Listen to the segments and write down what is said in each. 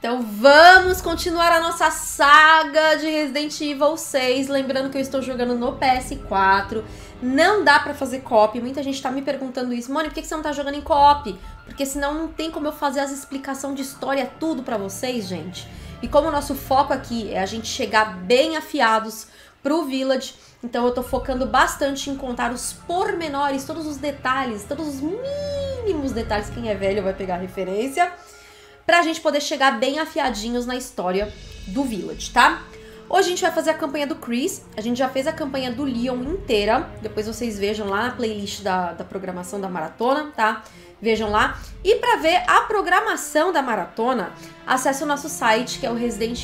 Então vamos continuar a nossa saga de Resident Evil 6. Lembrando que eu estou jogando no PS4. Não dá pra fazer co-op. Muita gente tá me perguntando isso. Mônica, por que você não tá jogando em co-op? Porque senão não tem como eu fazer as explicações de história tudo pra vocês, gente. E como o nosso foco aqui é a gente chegar bem afiados pro Village, então eu tô focando bastante em contar os pormenores, todos os detalhes, todos os mínimos detalhes. Quem é velho vai pegar a referência. Pra gente poder chegar bem afiadinhos na história do Village, tá? Hoje a gente vai fazer a campanha do Chris, a gente já fez a campanha do Leon inteira, depois vocês vejam lá na playlist da programação da maratona, tá? Vejam lá. E pra ver a programação da maratona, acesse o nosso site, que é o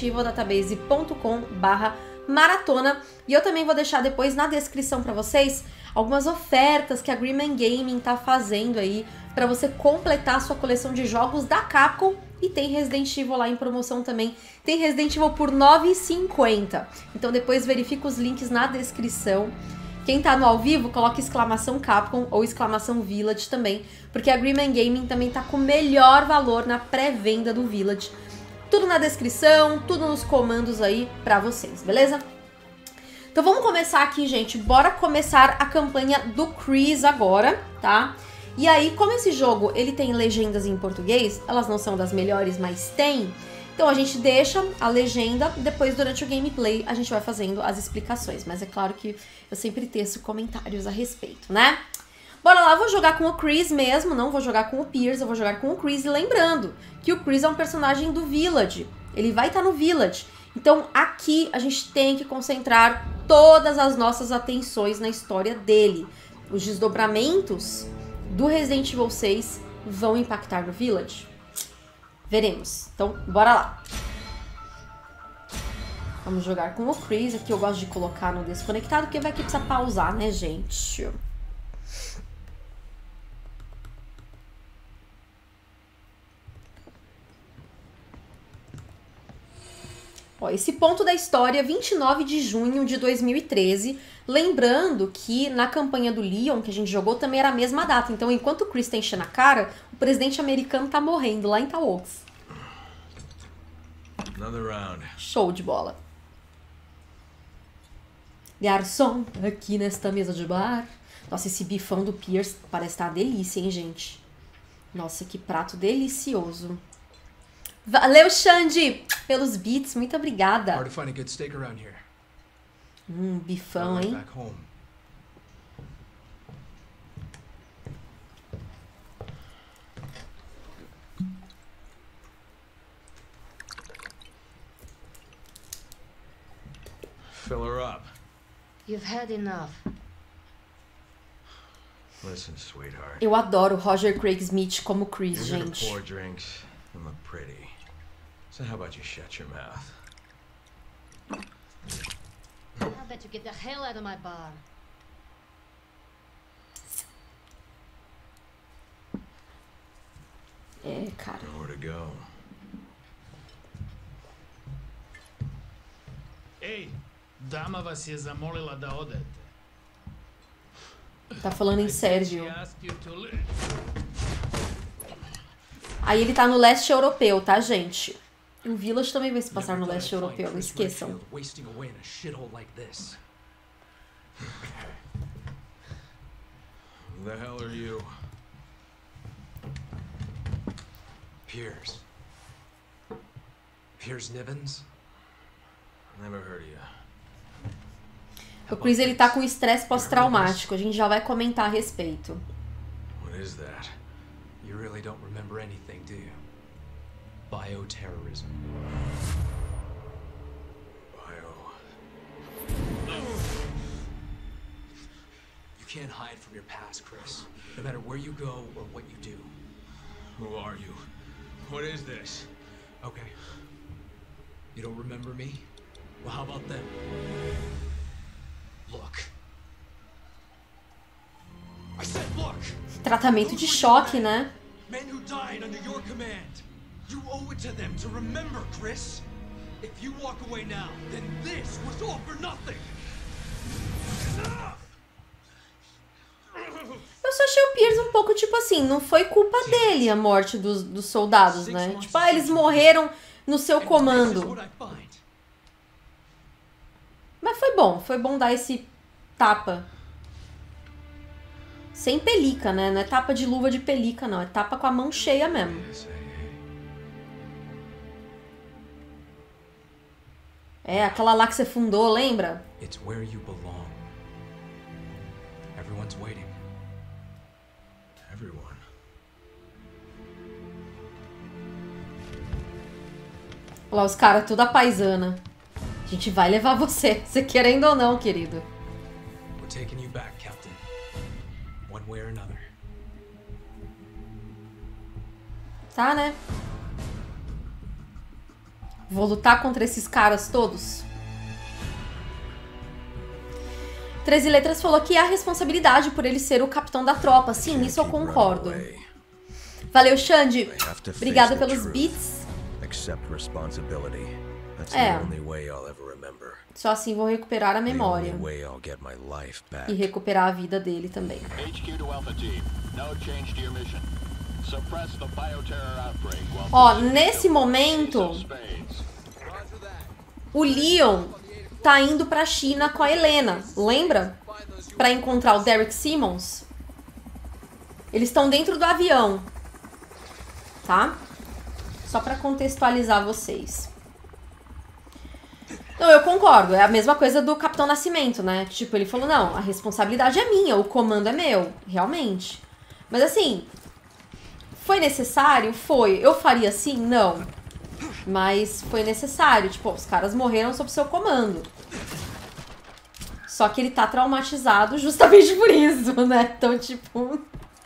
residentevildatabase.com/maratona. E eu também vou deixar depois na descrição pra vocês algumas ofertas que a Green Gaming tá fazendo aí pra você completar a sua coleção de jogos da Capcom. E tem Resident Evil lá em promoção também. Tem Resident Evil por R$ 9,50. Então depois verifica os links na descrição. Quem tá no ao vivo, coloca exclamação Capcom ou exclamação Village também. Porque a Green Gaming também tá com o melhor valor na pré-venda do Village. Tudo na descrição, tudo nos comandos aí pra vocês, beleza? Então vamos começar aqui, gente. Bora começar a campanha do Chris agora, tá? E aí, como esse jogo ele tem legendas em português, elas não são das melhores, mas tem. Então a gente deixa a legenda, depois durante o gameplay a gente vai fazendo as explicações. Mas é claro que eu sempre teço comentários a respeito, né? Bora lá, eu vou jogar com o Chris mesmo, não vou jogar com o Pierce, eu vou jogar com o Chris. E lembrando que o Chris é um personagem do Village, ele vai estar no Village. Então aqui a gente tem que concentrar todas as nossas atenções na história dele. Os desdobramentos do Resident Evil 6 vão impactar no Village? Veremos. Então, bora lá. Vamos jogar com o Chris. Aqui eu gosto de colocar no desconectado, porque vai que precisa pausar, né, gente? Ó, esse ponto da história, 29 de junho de 2013. Lembrando que na campanha do Leon, que a gente jogou, também era a mesma data. Então, enquanto o Chris tá enchendo a cara, o presidente americano tá morrendo lá em Taox. Show de bola. Garçom, aqui nesta mesa de bar. Nossa, esse bifão do Pierce parece estar uma delícia, hein, gente? Nossa, que prato delicioso. Valeu, Xande, pelos beats. Muito obrigada. Bifão, hein? Fill her up. You've had enough. Listen, sweetheart. Eu adoro Roger Craig Smith como Chris, You're gente. gonna pour drinks and look pretty. So how about you shut your mouth? How about you get the hell out of my bar? É, cara. Nowhere to go. Ej, dama vas je zamolila da odete. Tá falando em sérvio. She asked you to leave. Aí ele tá no leste europeu, tá, gente? O Village também vai se passar no leste europeu, não esqueçam. Wasting away in a shithole like this. Who the hell are you? Piers. Piers Nibbins? Never heard of you. O Chris, ele tá com estresse pós-traumático. A gente já vai comentar a respeito. What is that? You really don't remember anything, do you? Bioterrorism. You can't hide from your past, Chris. No matter where you go or what you do. Who are you? What is this? Okay. You don't remember me? Well, how about them? Look. I said look! Tratamento de choque, né? Men who died under your command. You owe it to them to remember, Chris. If you walk away now, then this was all for nothing. Eu só achei o Pierce um pouco, tipo assim, não foi culpa dele a morte dos soldados, né? Tipo, ah, eles morreram no seu And this is comando. what I find. Mas foi bom dar esse tapa. Sem pelica, né? Não é tapa de luva de pelica, não. É tapa com a mão cheia mesmo. É, aquela lá que você fundou, lembra? It's where you belong. Everyone's waiting. Everyone. Olha lá, os caras tudo a paisana. A gente vai levar você querendo ou não, querido. We're taking you back, Captain. One way or another. Tá, né? Vou lutar contra esses caras todos. 13 Letras falou que há responsabilidade por ele ser o capitão da tropa. Sim, isso eu concordo. Valeu, Xande. Obrigada pelos beats. É. Só assim vou recuperar a memória. E recuperar a vida dele também. Ó, nesse momento, o Leon tá indo pra China com a Helena, lembra? Pra encontrar o Derek Simmons. Eles estão dentro do avião, tá? Só pra contextualizar vocês. Então, eu concordo, é a mesma coisa do Capitão Nascimento, né? Tipo, ele falou, não, a responsabilidade é minha, o comando é meu, realmente. Mas assim, foi necessário? Foi. Eu faria assim? Não. Mas foi necessário. Tipo, os caras morreram sob seu comando. Só que ele tá traumatizado justamente por isso, né? Então, tipo...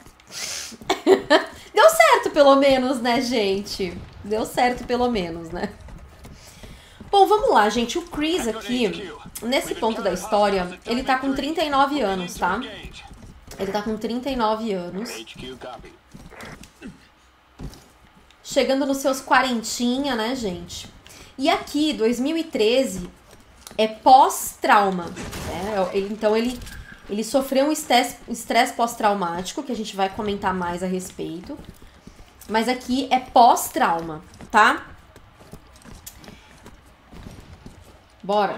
Deu certo, pelo menos, né, gente? Deu certo, pelo menos, né? Bom, vamos lá, gente. O Chris aqui, nesse ponto da história, ele tá com 39 anos, tá? Ele tá com 39 anos. Chegando nos seus quarentinha, né, gente? E aqui, 2013, é pós-trauma. Né? Então, ele sofreu um estresse pós-traumático, que a gente vai comentar mais a respeito. Mas aqui é pós-trauma, tá? Bora.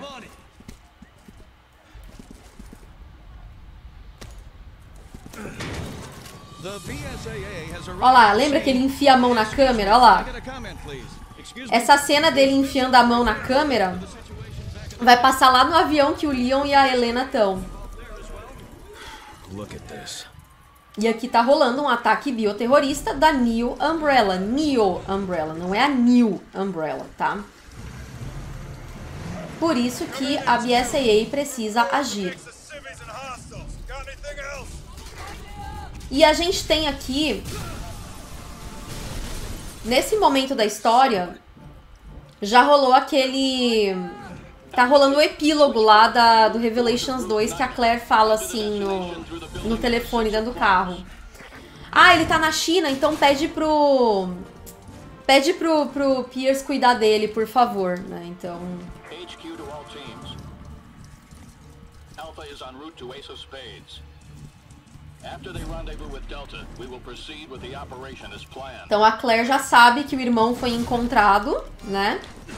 Olha lá, lembra que ele enfia a mão na câmera? Olha lá. Essa cena dele enfiando a mão na câmera vai passar lá no avião que o Leon e a Helena estão. E aqui tá rolando um ataque bioterrorista da New Umbrella. Neo Umbrella, não é a New Umbrella, tá? Por isso que a BSAA precisa agir. E a gente tem aqui, nesse momento da história, já rolou aquele... Tá rolando o epílogo lá do Revelations 2, que a Claire fala assim no telefone dentro do carro. Ah, ele tá na China, então pede pro Pierce cuidar dele, por favor, né? Então... Alpha is en route to Ace of Spades. After they rendezvous with Delta, we will proceed with the operation as planned. Então a Claire já sabe que o irmão foi encontrado, né?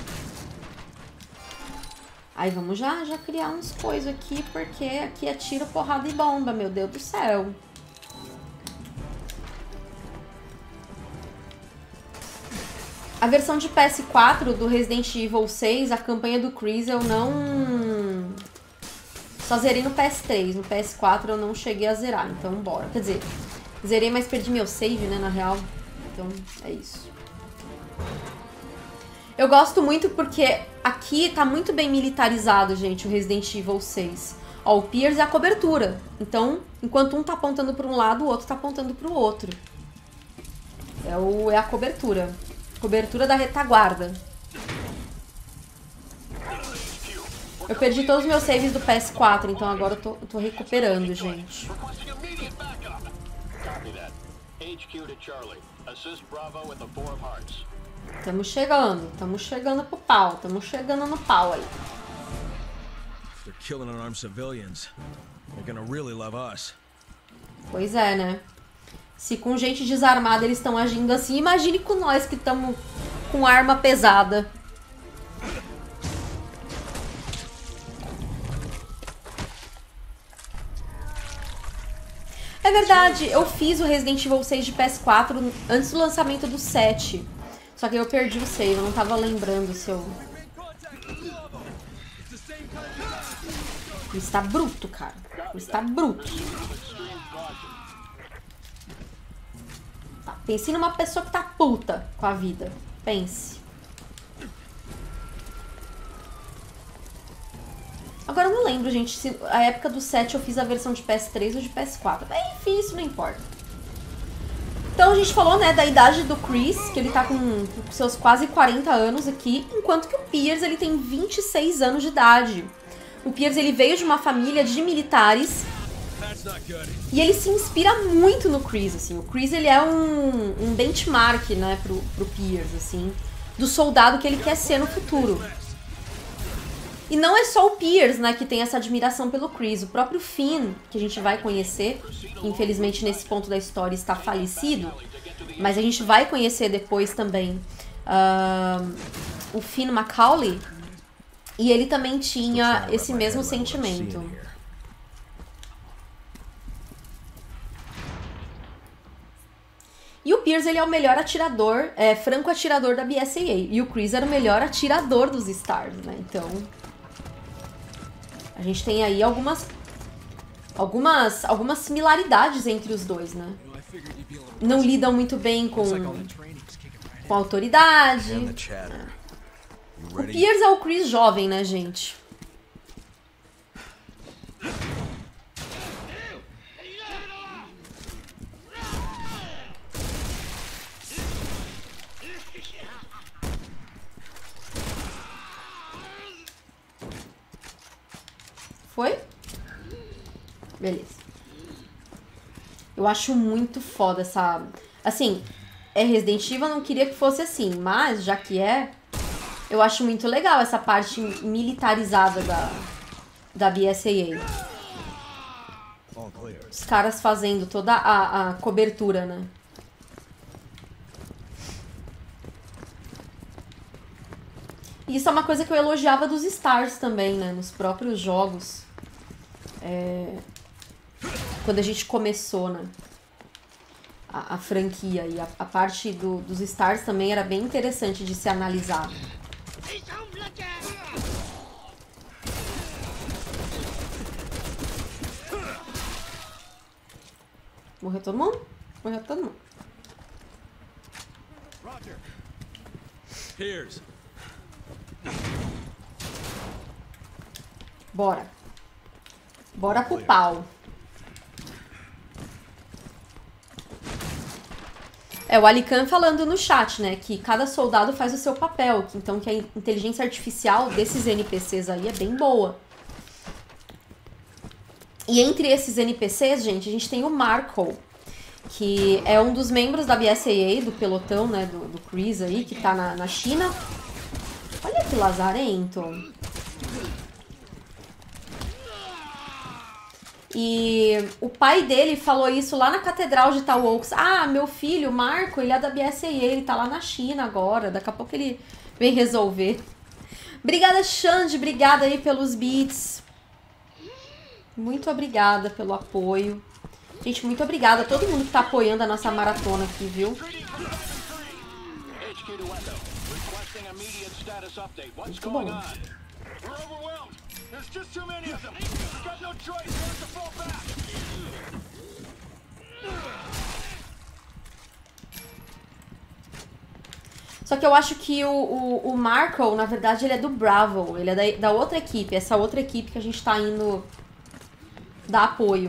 Aí vamos já criar uns coisas aqui, porque aqui é tiro, porrada e bomba, meu Deus do céu. A versão de PS4 do Resident Evil 6, a campanha do Chris, eu não... Só zerei no PS3, no PS4 eu não cheguei a zerar, então bora. Quer dizer, zerei, mas perdi meu save, né, na real. Então, é isso. Eu gosto muito porque aqui tá muito bem militarizado, gente, o Resident Evil 6. Ó, o Pierce é a cobertura. Então, enquanto um tá apontando para um lado, o outro tá apontando para o outro. É a cobertura. Cobertura da retaguarda. Eu perdi todos os meus saves do PS4, então agora eu tô recuperando, gente. Estamos chegando pro pau, estamos chegando no pau aí. Pois é, né? Se com gente desarmada eles estão agindo assim, imagine com nós que estamos com arma pesada. É verdade, eu fiz o Resident Evil 6 de PS4 antes do lançamento do 7. Só que eu perdi o save, eu não tava lembrando se eu... Isso tá bruto, cara. Isso tá bruto. Tá, pense numa pessoa que tá puta com a vida. Pense. Agora eu não lembro, gente, se a época do 7 eu fiz a versão de PS3 ou de PS4. Enfim, isso não importa. Então a gente falou, né, da idade do Chris, que ele tá com seus quase 40 anos aqui, enquanto que o Piers, ele tem 26 anos de idade. O Piers, ele veio de uma família de militares e ele se inspira muito no Chris, assim. O Chris, ele é um benchmark, né, pro Piers, assim, do soldado que ele quer ser no futuro. E não é só o Piers, né, que tem essa admiração pelo Chris. O próprio Finn, que a gente vai conhecer, que infelizmente nesse ponto da história está falecido, mas a gente vai conhecer depois também o Finn Macaulay, e ele também tinha esse mesmo sentimento. E o Piers, ele é o melhor atirador, franco atirador da BSAA. E o Chris era o melhor atirador dos Stars, né? Então, a gente tem aí algumas similaridades entre os dois, né? Não lidam muito bem com a autoridade. O Piers é o Chris jovem, né, gente? Foi? Beleza. Eu acho muito foda essa... Assim, Resident Evil, eu não queria que fosse assim, mas já que eu acho muito legal essa parte militarizada da BSAA. Os caras fazendo toda a cobertura, né? E isso é uma coisa que eu elogiava dos Stars também, né? Nos próprios jogos. Quando a gente começou, né? A franquia. E a parte dos Stars também era bem interessante de se analisar. Morreu todo mundo? Morreu todo mundo. Piers. Bora. Bora pro pau. O Alican falando no chat, né, que cada soldado faz o seu papel, então que a inteligência artificial desses NPCs aí é bem boa. E entre esses NPCs, gente, a gente tem o Marco, que é um dos membros da BSAA, do pelotão, né, do Chris aí, que tá na China. Olha que lazarento. E o pai dele falou isso lá na Catedral de Tal Oaks. Ah, meu filho, Marco, ele é da BSAA, ele tá lá na China agora. Daqui a pouco ele vem resolver. Obrigada, Xande, obrigada aí pelos beats. Muito obrigada pelo apoio. Gente, muito obrigada a todo mundo que tá apoiando a nossa maratona aqui, viu? Muito bom. Só que eu acho que o Marco, na verdade, ele é do Bravo. Ele é da outra equipe. Essa outra equipe que a gente tá indo dar apoio.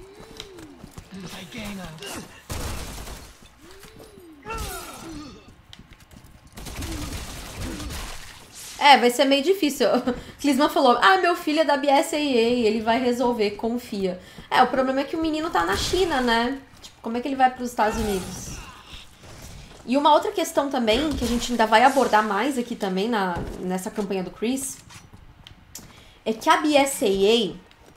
Vai ser meio difícil. Clisman falou, meu filho é da BSAA, ele vai resolver, confia. O problema é que o menino tá na China, né? Tipo, como é que ele vai pros Estados Unidos? E uma outra questão também, que a gente ainda vai abordar mais aqui também nessa campanha do Chris, é que a BSAA,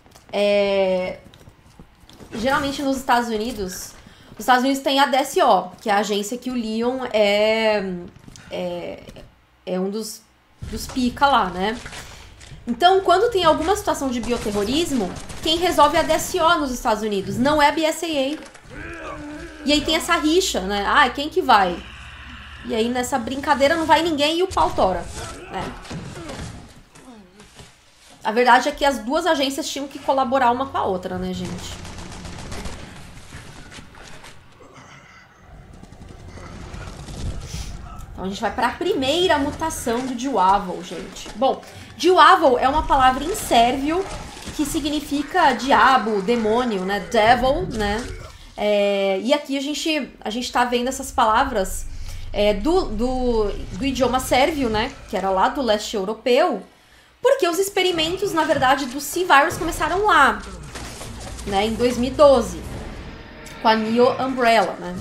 geralmente nos Estados Unidos, os Estados Unidos tem a DSO, que é a agência que o Leon é é um dos pica lá, né? Então, quando tem alguma situação de bioterrorismo, quem resolve é a DSO nos Estados Unidos, não é a BSAA. E aí tem essa rixa, né? Ah, quem que vai? E aí nessa brincadeira não vai ninguém e o pau tora, né? A verdade é que as duas agências tinham que colaborar uma com a outra, né, gente? Então a gente vai para a primeira mutação do Duavel, gente. Bom, Duavel é uma palavra em sérvio que significa diabo, demônio, né? Devil, né? E aqui a gente tá vendo essas palavras do idioma sérvio, né? Que era lá do leste europeu. Porque os experimentos, na verdade, do C-Virus começaram lá, né? Em 2012. Com a Neo Umbrella, né?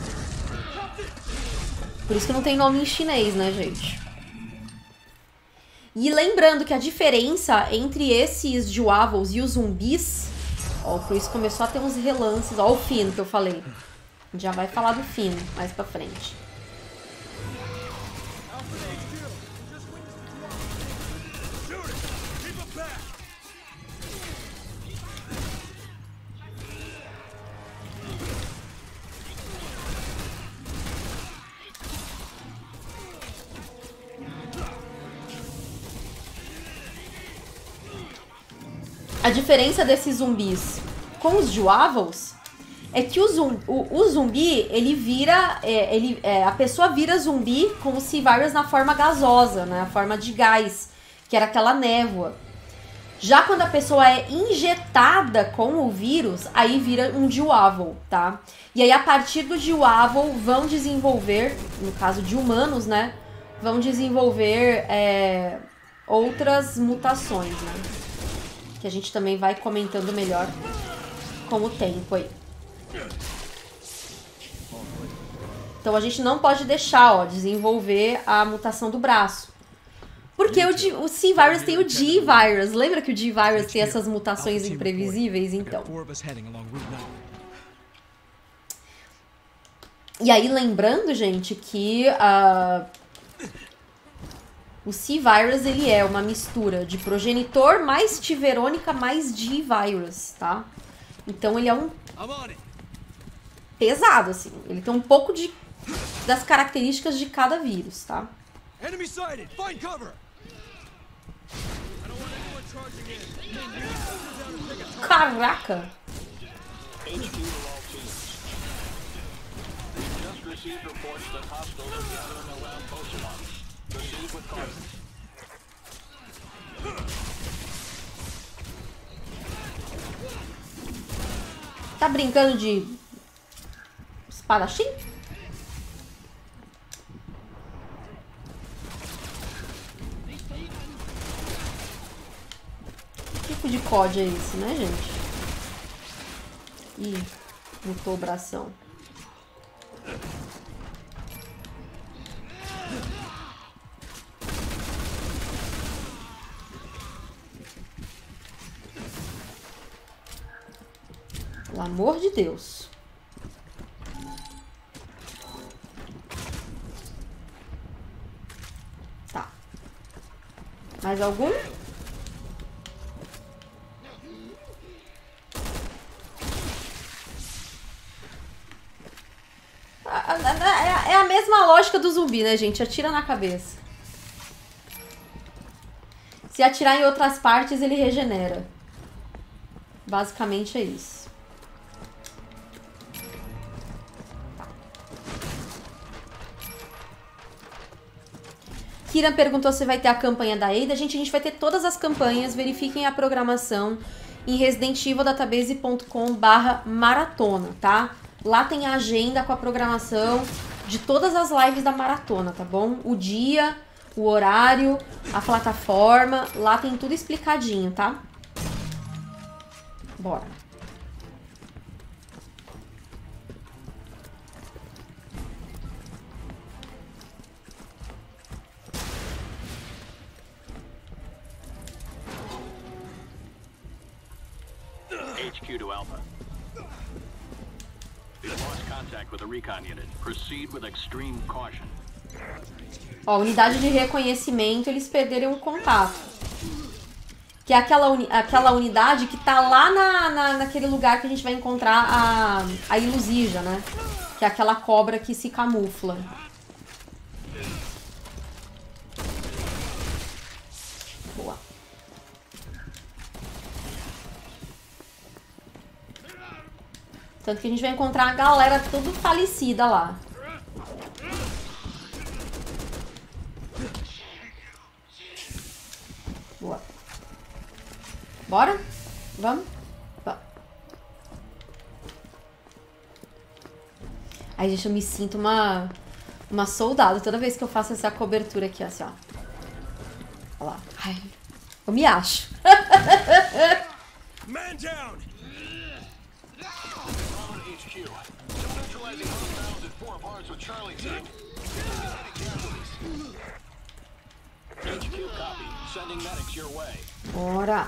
Por isso que não tem nome em chinês, né, gente? E lembrando que a diferença entre esses Duavels e os zumbis... Ó, o Chris começou a ter uns relances. Ó, o Finn que eu falei. A gente já vai falar do Finn mais pra frente. A diferença desses zumbis com os Duavels é que o zumbi, ele vira... a pessoa vira zumbi com o C-Virus na forma gasosa, né? A forma de gás, que era aquela névoa. Já quando a pessoa é injetada com o vírus, aí vira um Duavel, tá? E aí, a partir do Duavel, vão desenvolver, no caso de humanos, né? Vão desenvolver outras mutações, né? Que a gente também vai comentando melhor com o tempo aí. Então a gente não pode deixar, ó, desenvolver a mutação do braço. Porque o C-Virus tem o G-Virus. Lembra que o G-Virus tem essas mutações imprevisíveis? Então. E aí, lembrando, gente, que o C-Virus, ele é uma mistura de progenitor mais T. verônica mais G-Virus, tá? Então ele é um pesado, assim. Ele tem um pouco das características de cada vírus, tá? Enemy sighted! Find cover! Caraca! Just received reports that hostiles are gathering around Poseidon. Proceed with caution. Tá brincando de espadachim? Que tipo de COD é esse, né, gente? Ih, botou o bração. Pelo amor de Deus. Tá. Mais algum? É a mesma lógica do zumbi, né, gente? Atira na cabeça. Se atirar em outras partes, ele regenera. Basicamente é isso. Kiran perguntou se vai ter a campanha da Ada. Gente, a gente vai ter todas as campanhas. Verifiquem a programação em residentevildatabase.com/maratona, tá? Lá tem a agenda com a programação de todas as lives da maratona, tá bom? O dia, o horário, a plataforma, lá tem tudo explicadinho, tá? Bora. HQ to Alpha. We've lost contact with the recon unit. Proceed with extreme caution. Ó, unidade de reconhecimento, eles perderam o contato. Que é aquela unidade que tá lá naquele lugar que a gente vai encontrar a Ilusija, né? Que é aquela cobra que se camufla. Boa. Tanto que a gente vai encontrar a galera tudo falecida lá. Boa. Bora? Vamos? Vamos. Ai, gente, eu me sinto uma soldado toda vez que eu faço essa cobertura aqui, assim, ó. Olha lá. Ai, eu me acho. Man down! HQ. Neutralizing hostiles at 4 bars with Charlie team. HQ copy. Sending medics your way. Bora.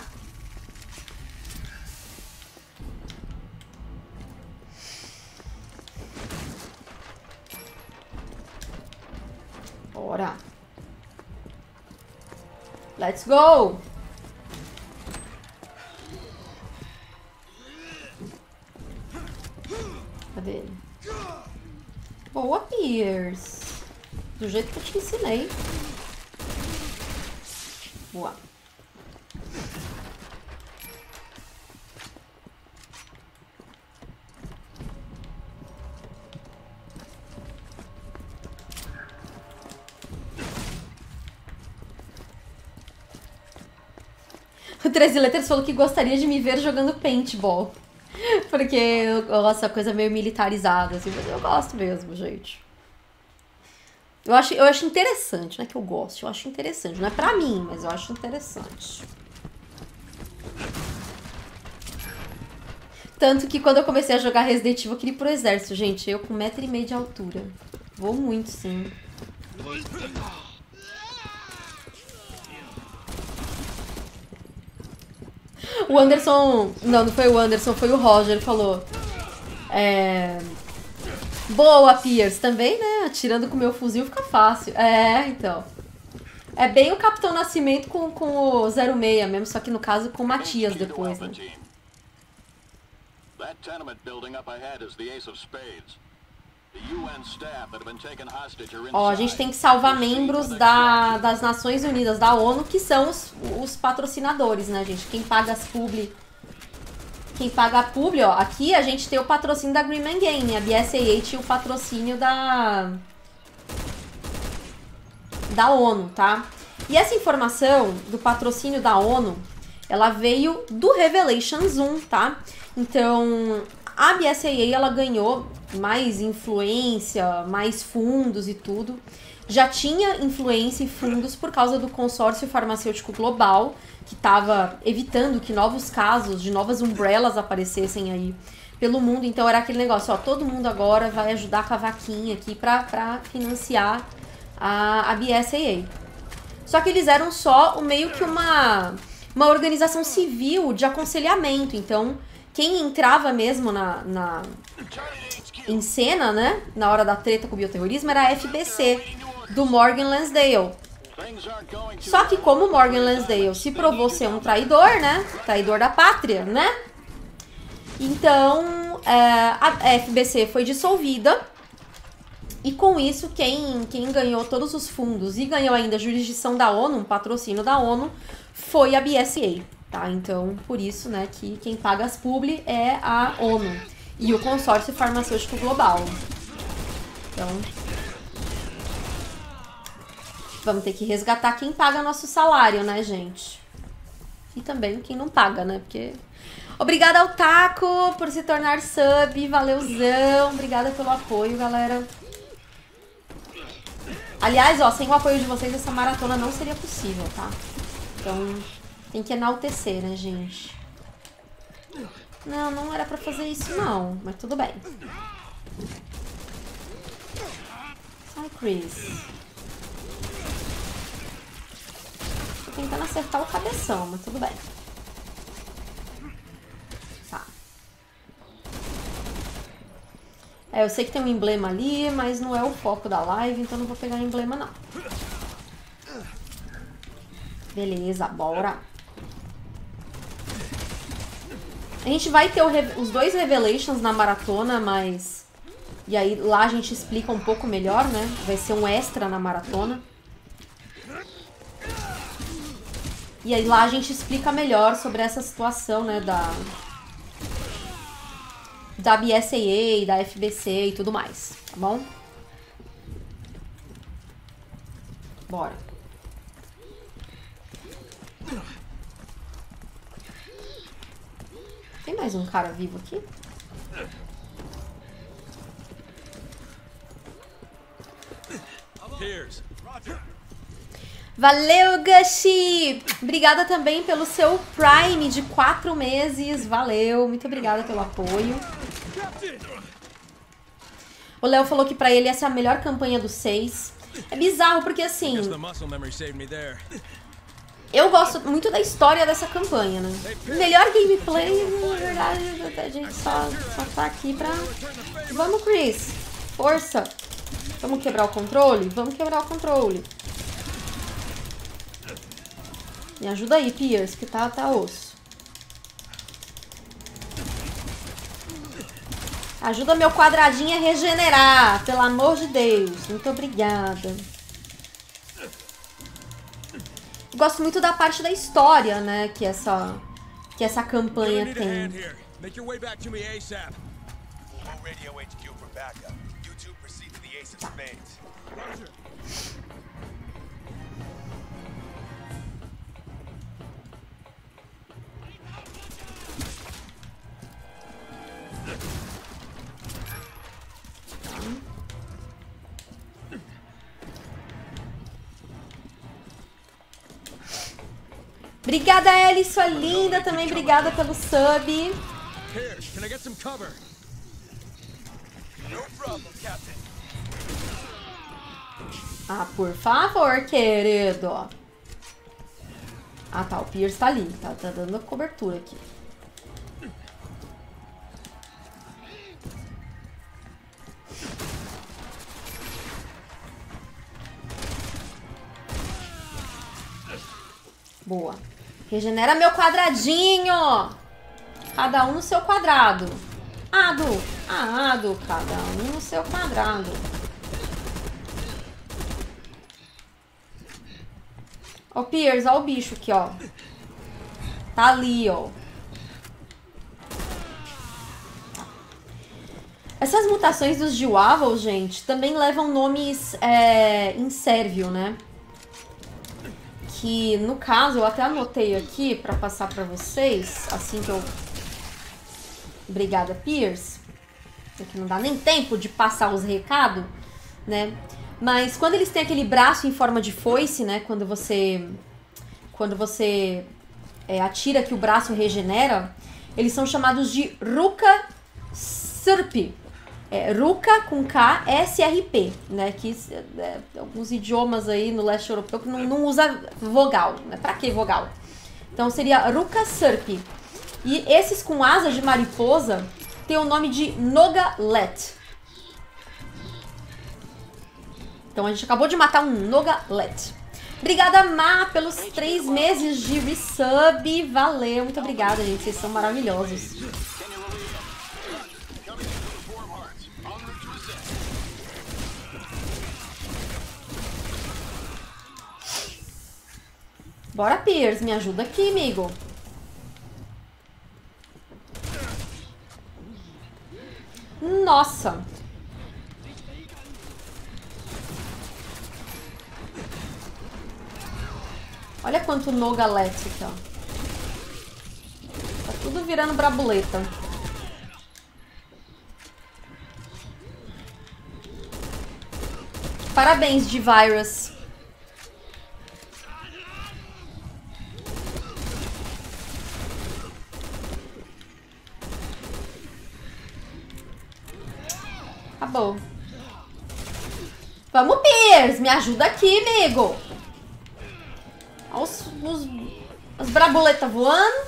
Bora. Let's go. Cadê ele? Boa, Pierce. Do jeito que eu te ensinei. Boa. O 13 Letras falou que gostaria de me ver jogando paintball. Porque eu gosto dessa coisa meio militarizada, assim, mas eu gosto mesmo, gente. Eu acho interessante, não é que eu gosto, eu acho interessante. Não é pra mim, mas eu acho interessante. Tanto que quando eu comecei a jogar Resident Evil, eu queria ir pro exército, gente. Eu com 1,5 m de altura. Vou muito, sim. O Anderson... Não foi o Anderson, foi o Roger, falou. Boa, Pierce. Também, né? Atirando com o meu fuzil fica fácil. Então. É bem o Capitão Nascimento com o 06 mesmo, só que no caso com o Matias depois, né? That tenement building up ahead is the Ace of Spades. The UN staff that have been taken hostage are inside. Ó, a gente tem que salvar membros das Nações Unidas, da ONU, que são os patrocinadores, né, gente? Quem paga as publi. Quem paga a publi, ó. Aqui a gente tem o patrocínio da Green Man Game, a BSAA tinha o patrocínio da ONU, tá? E essa informação do patrocínio da ONU, ela veio do Revelations 1, tá? Então, a BSAA, ela ganhou mais influência, mais fundos e tudo. Já tinha influência e fundos por causa do consórcio farmacêutico global, que estava evitando que novos casos de novas umbrellas aparecessem aí pelo mundo. Então era aquele negócio, ó, todo mundo agora vai ajudar com a vaquinha aqui pra financiar a BSAA. Só que eles eram só meio que uma organização civil de aconselhamento. Então, quem entrava mesmo em cena, né, na hora da treta com o bioterrorismo, era a FBC, do Morgan Lansdale. Só que como o Morgan Lansdale se provou ser um traidor, né, traidor da pátria, né, então a FBC foi dissolvida e com isso quem ganhou todos os fundos e ganhou ainda a jurisdição da ONU, um patrocínio da ONU, foi a BSAA. Tá, então, por isso, né, que quem paga as publi é a ONU e o consórcio farmacêutico global. Então, vamos ter que resgatar quem paga nosso salário, né, gente? E também quem não paga, né, porque... Obrigada ao Taco por se tornar sub, valeuzão, obrigada pelo apoio, galera. Aliás, ó, sem o apoio de vocês, essa maratona não seria possível, tá? Então... tem que enaltecer, né, gente? Não era pra fazer isso, não. Mas tudo bem. Sai, Chris. Tô tentando acertar o cabeção, mas tudo bem. Tá. Eu sei que tem um emblema ali, mas não é o foco da live, então não vou pegar o emblema, não. Beleza, bora. A gente vai ter os 2 Revelations na maratona, mas... E aí lá a gente explica um pouco melhor, né? Vai ser um extra na maratona. E aí lá a gente explica melhor sobre essa situação, né? Da BSAA, da FBC e tudo mais, tá bom? Bora. Tem mais um cara vivo aqui? Valeu, Gushi! Obrigada também pelo seu Prime de 4 meses. Valeu, muito obrigada pelo apoio. O Léo falou que pra ele essa é a melhor campanha dos 6. É bizarro porque assim... Eu gosto muito da história dessa campanha, né? Melhor gameplay, na verdade, a gente só tá aqui pra... Vamos, Chris! Força! Vamos quebrar o controle? Vamos quebrar o controle. Me ajuda aí, Pierce, que tá osso. Ajuda meu quadradinho a regenerar, pelo amor de Deus. Muito obrigada. Gosto muito da parte da história, né, que essa campanha tem. Obrigada, Ellie, sua linda. Também obrigada pelo sub. Ah, por favor, querido. Ah, tá. O Pierce tá ali. Tá dando cobertura aqui. Boa. Regenera meu quadradinho. Cada um no seu quadrado. Ado. Cada um no seu quadrado. Ó, Pierce, ó o bicho aqui, ó. Tá ali, ó. Essas mutações dos Jiwavos, gente, também levam nomes em sérvio, né? Que, no caso, eu até anotei aqui pra passar pra vocês, assim que eu... Obrigada, Pierce. Porque não dá nem tempo de passar os recados, né? Mas quando eles têm aquele braço em forma de foice, né? Quando você atira que o braço regenera, eles são chamados de Ruka Srp. Ruka com K, S-R-P, né? Que alguns idiomas aí no leste europeu que não usa vogal, né? Pra que vogal? Então seria Ruka Srp. E esses com asas de mariposa tem o nome de Nogalet. Então a gente acabou de matar um Nogalet. Obrigada, Má, pelos 3 meses de resub. Valeu, muito obrigada, gente. Vocês são maravilhosos. Bora, Pierce, me ajuda aqui, amigo. Nossa. Olha quanto Nogalet aqui, ó. Tá tudo virando brabuleta. Parabéns, D-Virus. Acabou. Vamos, Pierce. Me ajuda aqui, amigo. Olha as braboletas voando.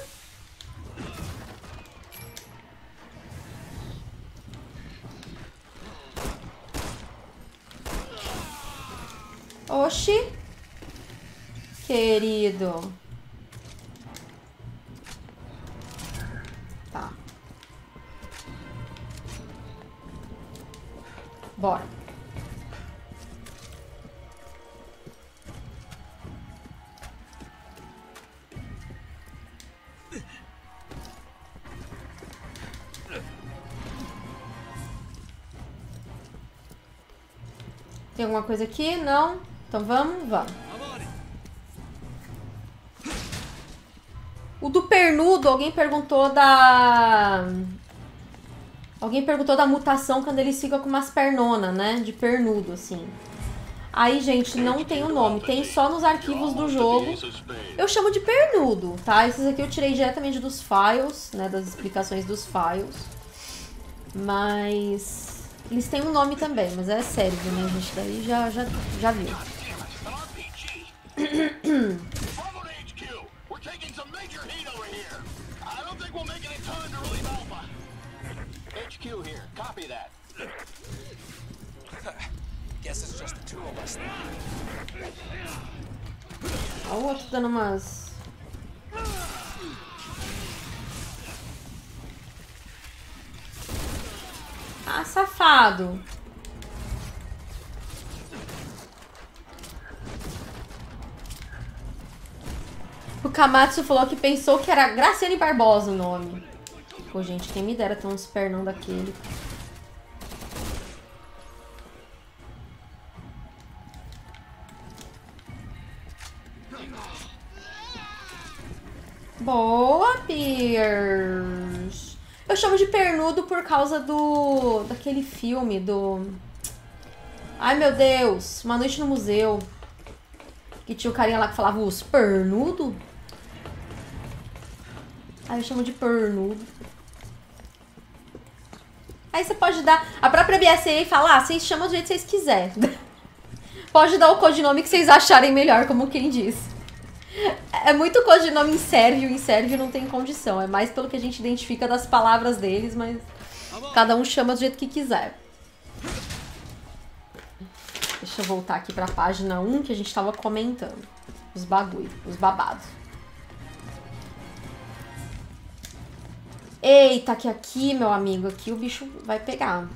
Oxi. Que querido. Tá. Bora. Tem alguma coisa aqui? Não? Então vamos, vamos. O do pernudo, alguém perguntou da mutação quando eles ficam com umas pernonas, né? De pernudo, assim. Aí, gente, não tem o nome. Tem só nos arquivos do jogo. Eu chamo de pernudo, tá? Esses aqui eu tirei diretamente dos files, né? Das explicações dos files. Mas... eles têm um nome também, mas é sérvio, né, gente? Daí já viu. HQ here. Copy that. Guess it's just the two of us. Olha o outro dando umas... Ah, safado. O Kamatsu falou que pensou que era Graciane Barbosa o nome. Pô, gente, quem me dera ter uns pernão daquele. Boa, Pierce. Eu chamo de pernudo por causa daquele filme do... Ai, meu Deus. Uma Noite no Museu. Que tinha o carinha lá que falava os pernudo. Aí eu chamo de pernudo. Aí você pode dar... A própria BSA fala, ah, vocês chamam do jeito que vocês quiserem. Pode dar o codinome que vocês acharem melhor, como quem diz. É muito codinome em sérvio não tem condição. É mais pelo que a gente identifica das palavras deles, mas cada um chama do jeito que quiser. Deixa eu voltar aqui pra página 1 que a gente tava comentando. Os bagulho, os babados. Eita, que aqui, meu amigo, aqui o bicho vai pegar.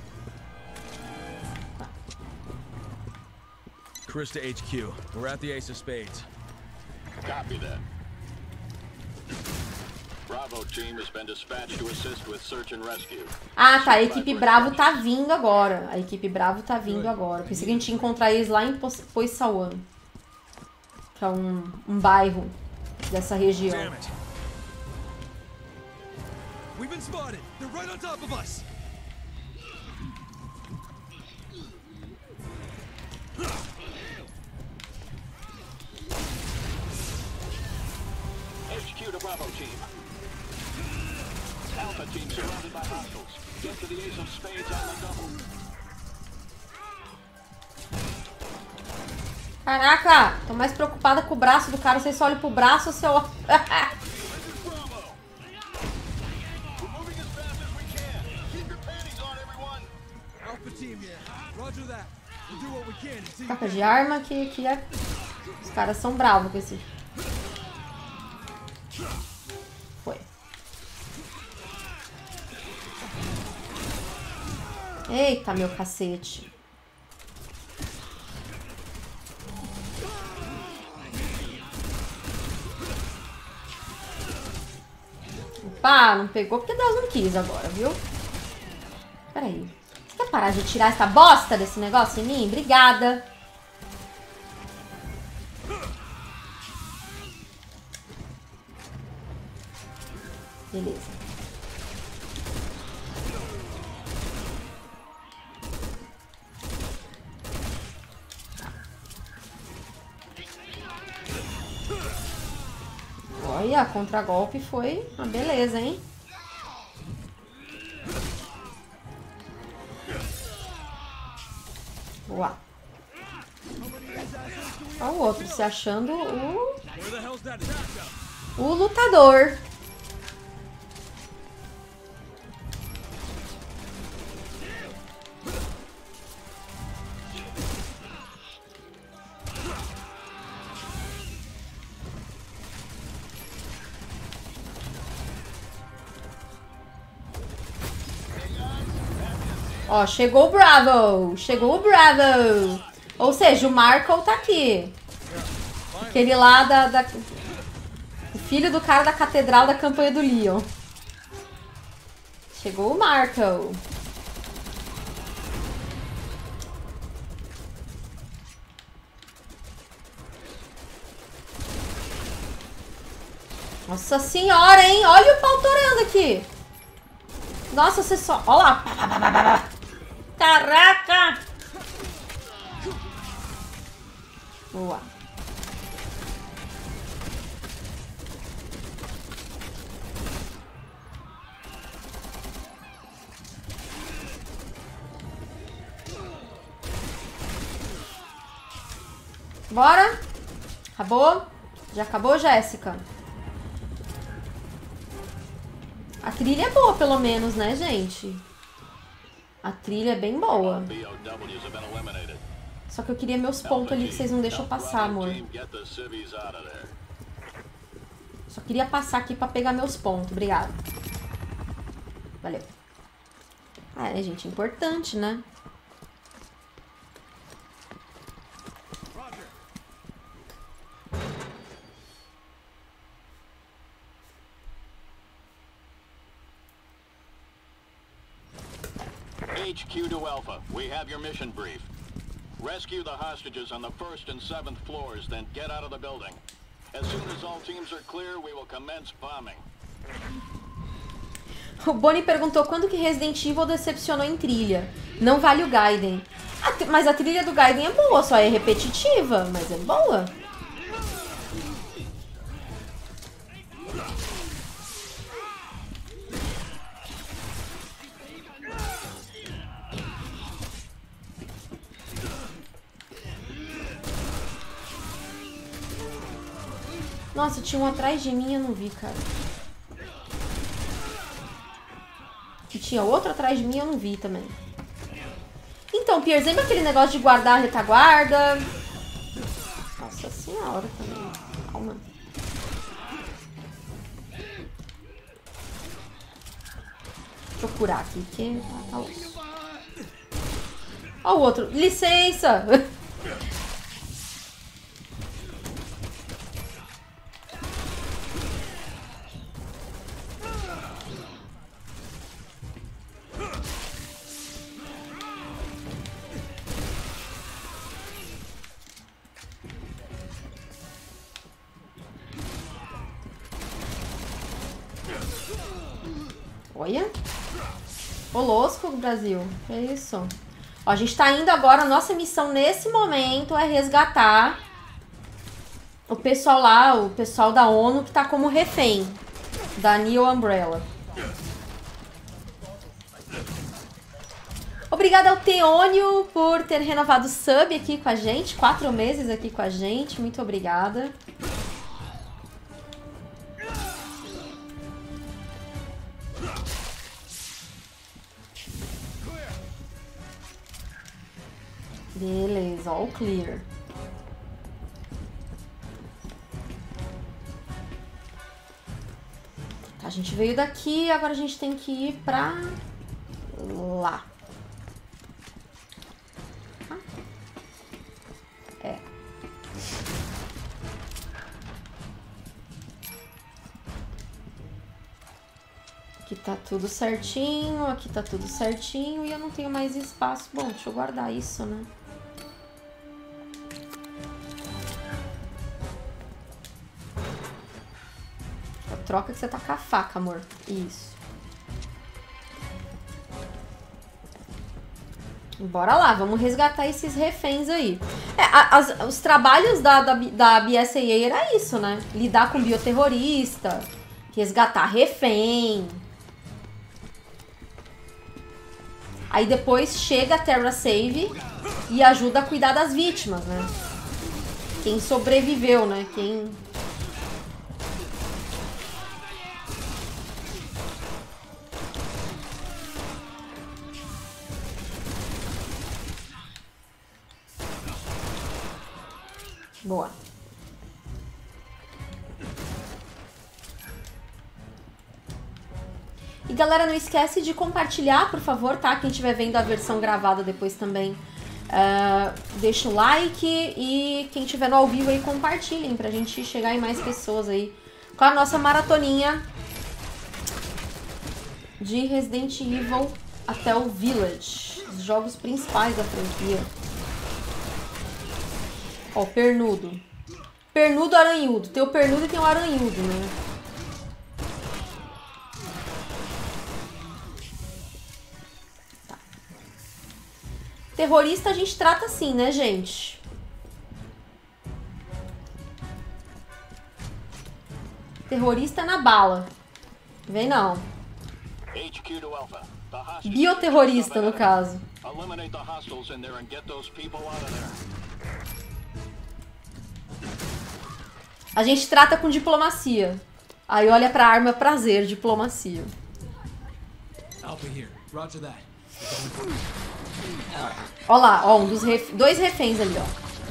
Krista HQ. We're at the Ace of Spades. Copy that. Bravo team has been dispatched to assist with search and rescue. Ah, tá. A equipe Bravo tá vindo agora. A equipe Bravo tá vindo agora. Pensei que a gente ia encontrar eles lá em Poissawan. Que é um bairro dessa região. Damn it. We've been spotted. They're right on top of us. HQ to Bravo team. Alpha team surrounded by hostiles. Get to the Ace of Spades on the double. Caraca, tô mais preocupada com o braço do cara. Vocês só olham pro braço ou você olha... Taca de arma que é... Os caras são bravos com esse... Foi. Eita, meu cacete. Opa, não pegou porque Deus não quis agora, viu? Peraí. Você quer parar de tirar essa bosta desse negócio em mim? Obrigada. Beleza. Olha, contra-golpe foi uma beleza, hein? Boa. Olha o outro se achando o lutador. Ó, chegou o Bravo. Chegou o Bravo. Ou seja, o Marco tá aqui. Aquele lá o filho do cara da catedral da campanha do Leon. Chegou o Marco. Nossa senhora, hein? Olha o pau torando aqui. Nossa, você só... Olha lá. Caraca! Boa. Bora? Acabou? Já acabou, Jéssica? A trilha é boa, pelo menos, né, gente? A trilha é bem boa. Só que eu queria meus pontos ali que vocês não deixam passar, amor. Só queria passar aqui pra pegar meus pontos. Obrigada. Valeu. Ah, é, gente, importante, né? HQ to Alpha, we have your mission brief. Rescue the hostages on the 1st and 7th floors, then get out of the building. As soon as all teams are clear, we will commence bombing. O Bonnie perguntou quando que Resident Evil decepcionou em trilha. Não vale o Gaiden. Mas a trilha do Gaiden é boa, só é repetitiva, mas é boa. Nossa, tinha um atrás de mim, eu não vi, cara. E tinha outro atrás de mim, eu não vi também. Então, Piers, lembra aquele negócio de guardar a retaguarda? Nossa senhora também. Calma. Deixa eu curar aqui, que tá osso. Ó o outro. Licença! Olha. Ô, louco, Brasil. Que é isso? Ó, a gente tá indo agora. A nossa missão nesse momento é resgatar o pessoal lá, o pessoal da ONU que tá como refém da Neo Umbrella. Obrigada ao Teônio por ter renovado o sub aqui com a gente. 4 meses aqui com a gente. Muito obrigada. Beleza, all clear. Tá, a gente veio daqui, agora a gente tem que ir pra lá. É. Aqui tá tudo certinho, aqui tá tudo certinho e eu não tenho mais espaço. Bom, deixa eu guardar isso, né? Troca que você tá com a faca, amor. Isso. Bora lá, vamos resgatar esses reféns aí. É, os trabalhos da BSAA era isso, né? Lidar com bioterrorista, resgatar refém. Aí depois chega a Terra Save e ajuda a cuidar das vítimas, né? Quem sobreviveu, né? Quem... Boa. E galera, não esquece de compartilhar, por favor, tá? Quem estiver vendo a versão gravada depois também, deixa o like. E quem estiver no ao vivo aí, compartilhem pra gente chegar em mais pessoas aí com a nossa maratoninha de Resident Evil até o Village. Os jogos principais da franquia. Ó, pernudo. Pernudo, aranhudo. Tem o pernudo e tem o aranhudo, né? Tá. Terrorista a gente trata assim, né, gente? Terrorista na bala. Vem não. HQ to Alpha. The hostages Bioterrorista, are no just up ahead. caso. Eliminate the hostiles in there and get those people out of there. A gente trata com diplomacia. Aí olha pra arma, prazer, diplomacia. Alpha here. Roger that. Ó lá, ó, dois reféns ali, ó.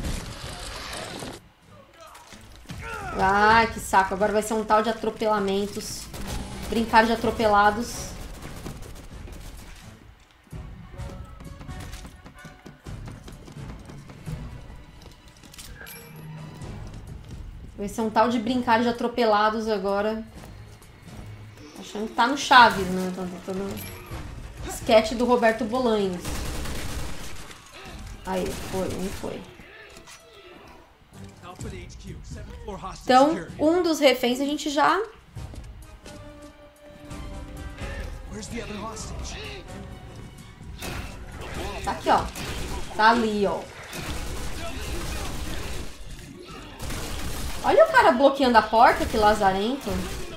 Ai, que saco. Agora vai ser um tal de atropelamentos. Brincar de atropelados. Vai ser um tal de brincar de atropelados agora. Achando que tá no Chaves, né? Tá no sketch do Roberto Bolanhos. Aí, foi, um foi. Alpha to HQ. 7th floor hostage Então, security. um dos reféns a gente já... Where's the other hostage? Tá aqui, ó. Tá ali, ó. Olha o cara bloqueando a porta, que lazarento.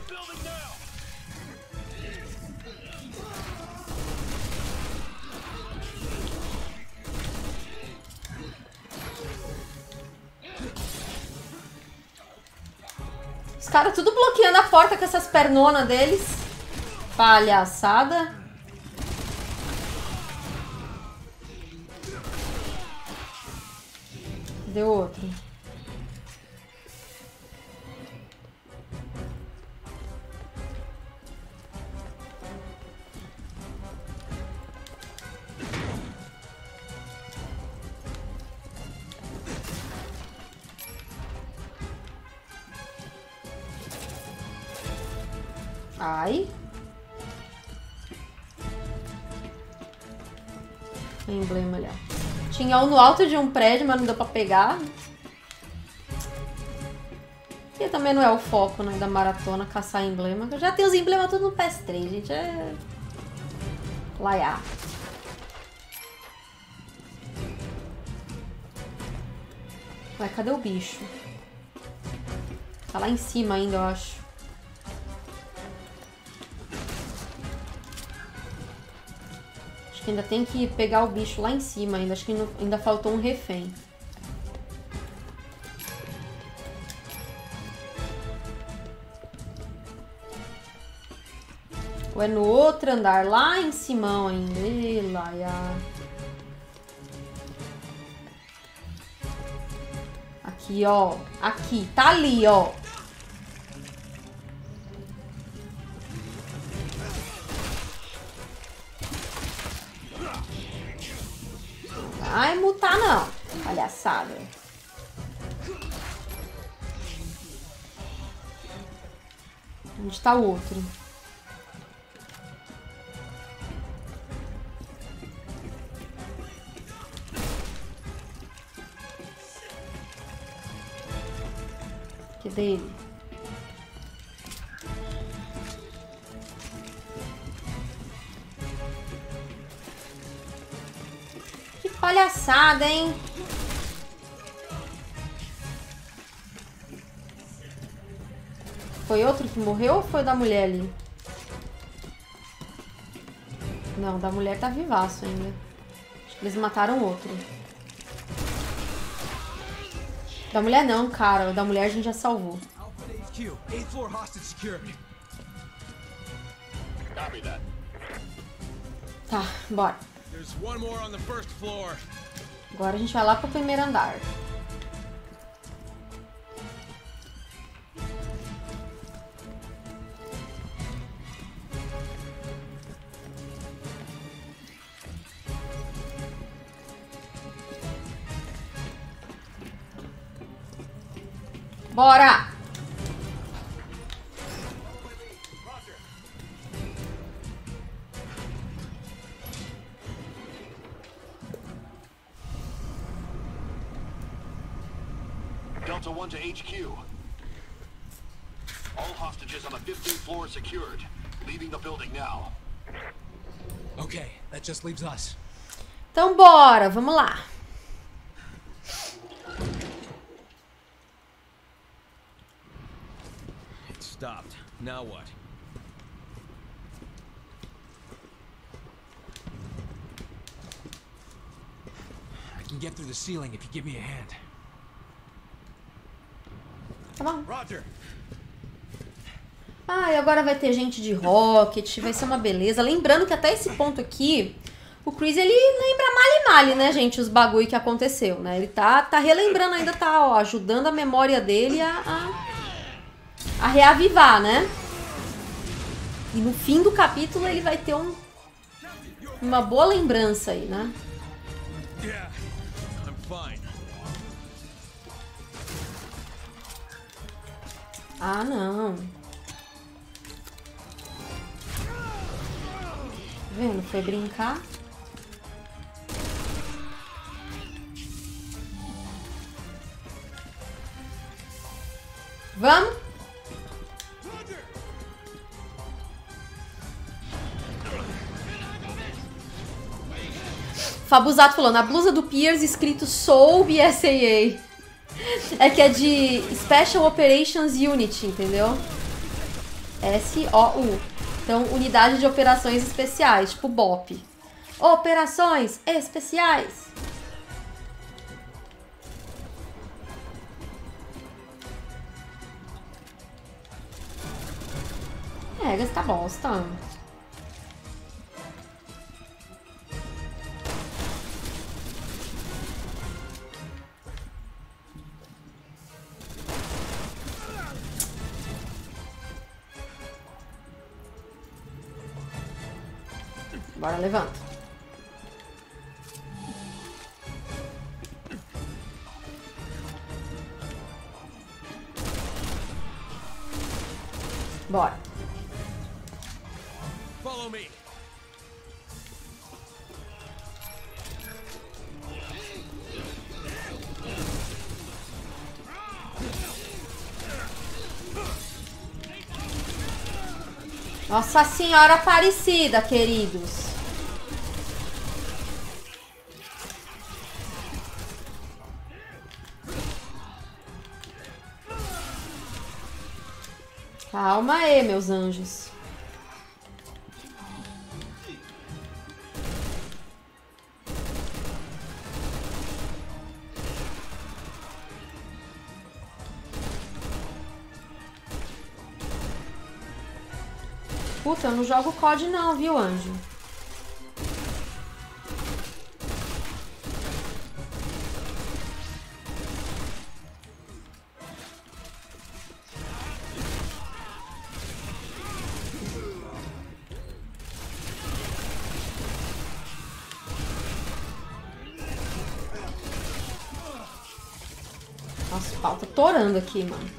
Os caras tudo bloqueando a porta com essas pernonas deles. Palhaçada. Deu outro. Ai. O emblema ali, ó. Tinha um no alto de um prédio, mas não deu pra pegar. E também não é o foco, né, da maratona, caçar emblema. Eu já tenho os emblemas tudo no PS3, gente. É... Laiá. Ué, cadê o bicho? Tá lá em cima ainda, eu acho. Acho que ainda tem que pegar o bicho lá em cima ainda. Acho que ainda faltou um refém. Ou é no outro andar, lá em cima ainda. Ih, laia. Aqui, ó. Aqui. Tá ali, ó. Vai mutar não, palhaçada. Onde tá o outro? Que dele? Palhaçada, hein? Foi outro que morreu ou foi da mulher ali? Não, da mulher tá vivaço ainda. Acho que eles mataram outro. Da mulher não, cara. Da mulher a gente já salvou. Alpha to HQ. 8th floor hostage security. Copy that. Tá, bora. There's one more on the first floor. Agora a gente vai lá pro primeiro andar. Bora! Delta 1 to HQ. All hostages on the 15th floor secured. Leaving the building now. Okay, that just leaves us. Então bora, vamos lá. It stopped. Now what? I can get through the ceiling if you give me a hand. Tá bom. Roger. Ah, e agora vai ter gente de Rocket, vai ser uma beleza. Lembrando que até esse ponto aqui, o Chris, ele lembra male, né, gente, os bagulho que aconteceu, né? Ele tá relembrando ainda, tá, ó, ajudando a memória dele a reavivar, né? E no fim do capítulo ele vai ter uma boa lembrança aí, né? Yeah, I'm fine. Ah, não. Tá vendo? Foi brincar. Vamos? Fabuzato falou, na blusa do Pierce escrito Soul BSAA. É que é de Special Operations Unit, entendeu? SOU. Então, Unidade de Operações Especiais, tipo BOP. Operações Especiais. Pega esta bosta. Bora, levanta. Bora. Follow me. Nossa Senhora Aparecida, queridos. Calma aí, meus anjos. Puta, eu não jogo COD não, viu, anjo? Nossa, o pau tá torando aqui, mano.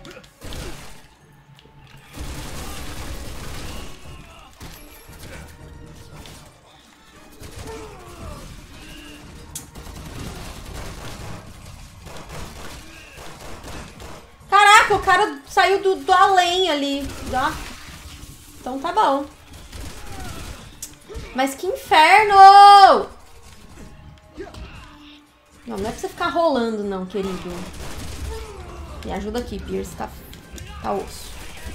Caraca, o cara saiu do além ali. Já. Então tá bom. Mas que inferno! Não, não é pra você ficar rolando não, querido. Me ajuda aqui, Pierce. Tá osso.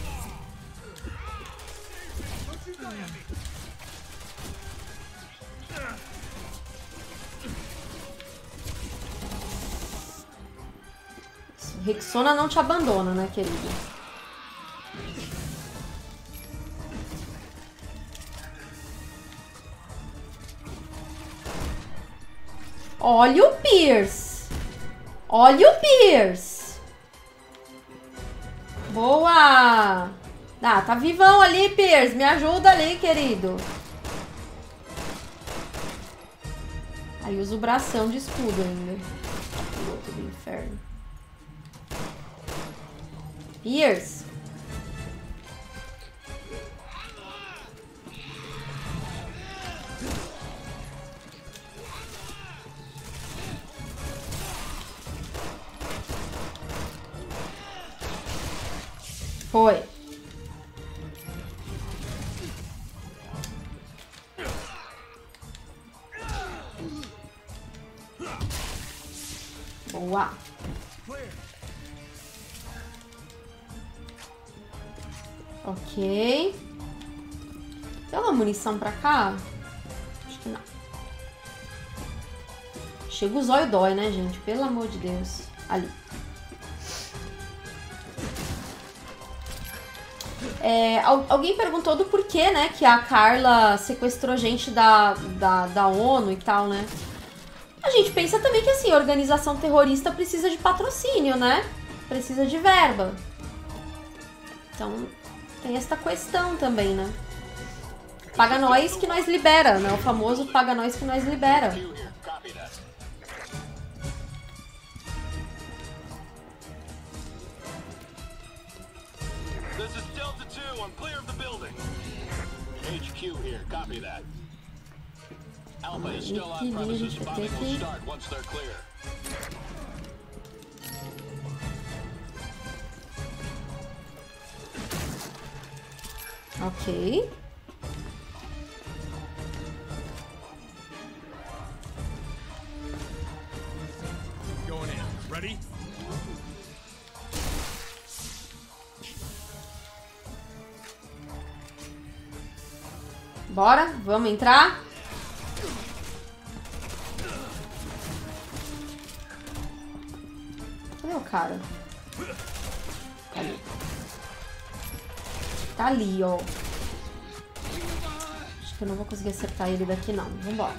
Rexona não te abandona, né, querido? Olha o Pierce. Olha o Pierce. Boa. Ah, tá vivão ali, Pierce. Me ajuda ali, querido. Aí usa o bração de escudo ainda. O outro do inferno. Pierce. Foi. Boa. Ok. Tem uma munição pra cá? Acho que não. Chega o zóio dói, né, gente? Pelo amor de Deus. Ali. Alguém perguntou do porquê, né, que a Carla sequestrou gente da ONU e tal, né? A gente pensa também que, assim, a organização terrorista precisa de patrocínio, né? Precisa de verba. Então, tem esta questão também, né? Paga nós que nós libera, né? O famoso paga nós que nós libera. This is Delta 2. I'm clear of the building. HQ here. Copy that. Alpha is still on premises. Bombing will start once they're clear. Ok. Going in. Ready? Bora, vamos entrar. Cadê o cara? Tá ali. Tá ali, ó. Acho que eu não vou conseguir acertar ele daqui, não. Vambora.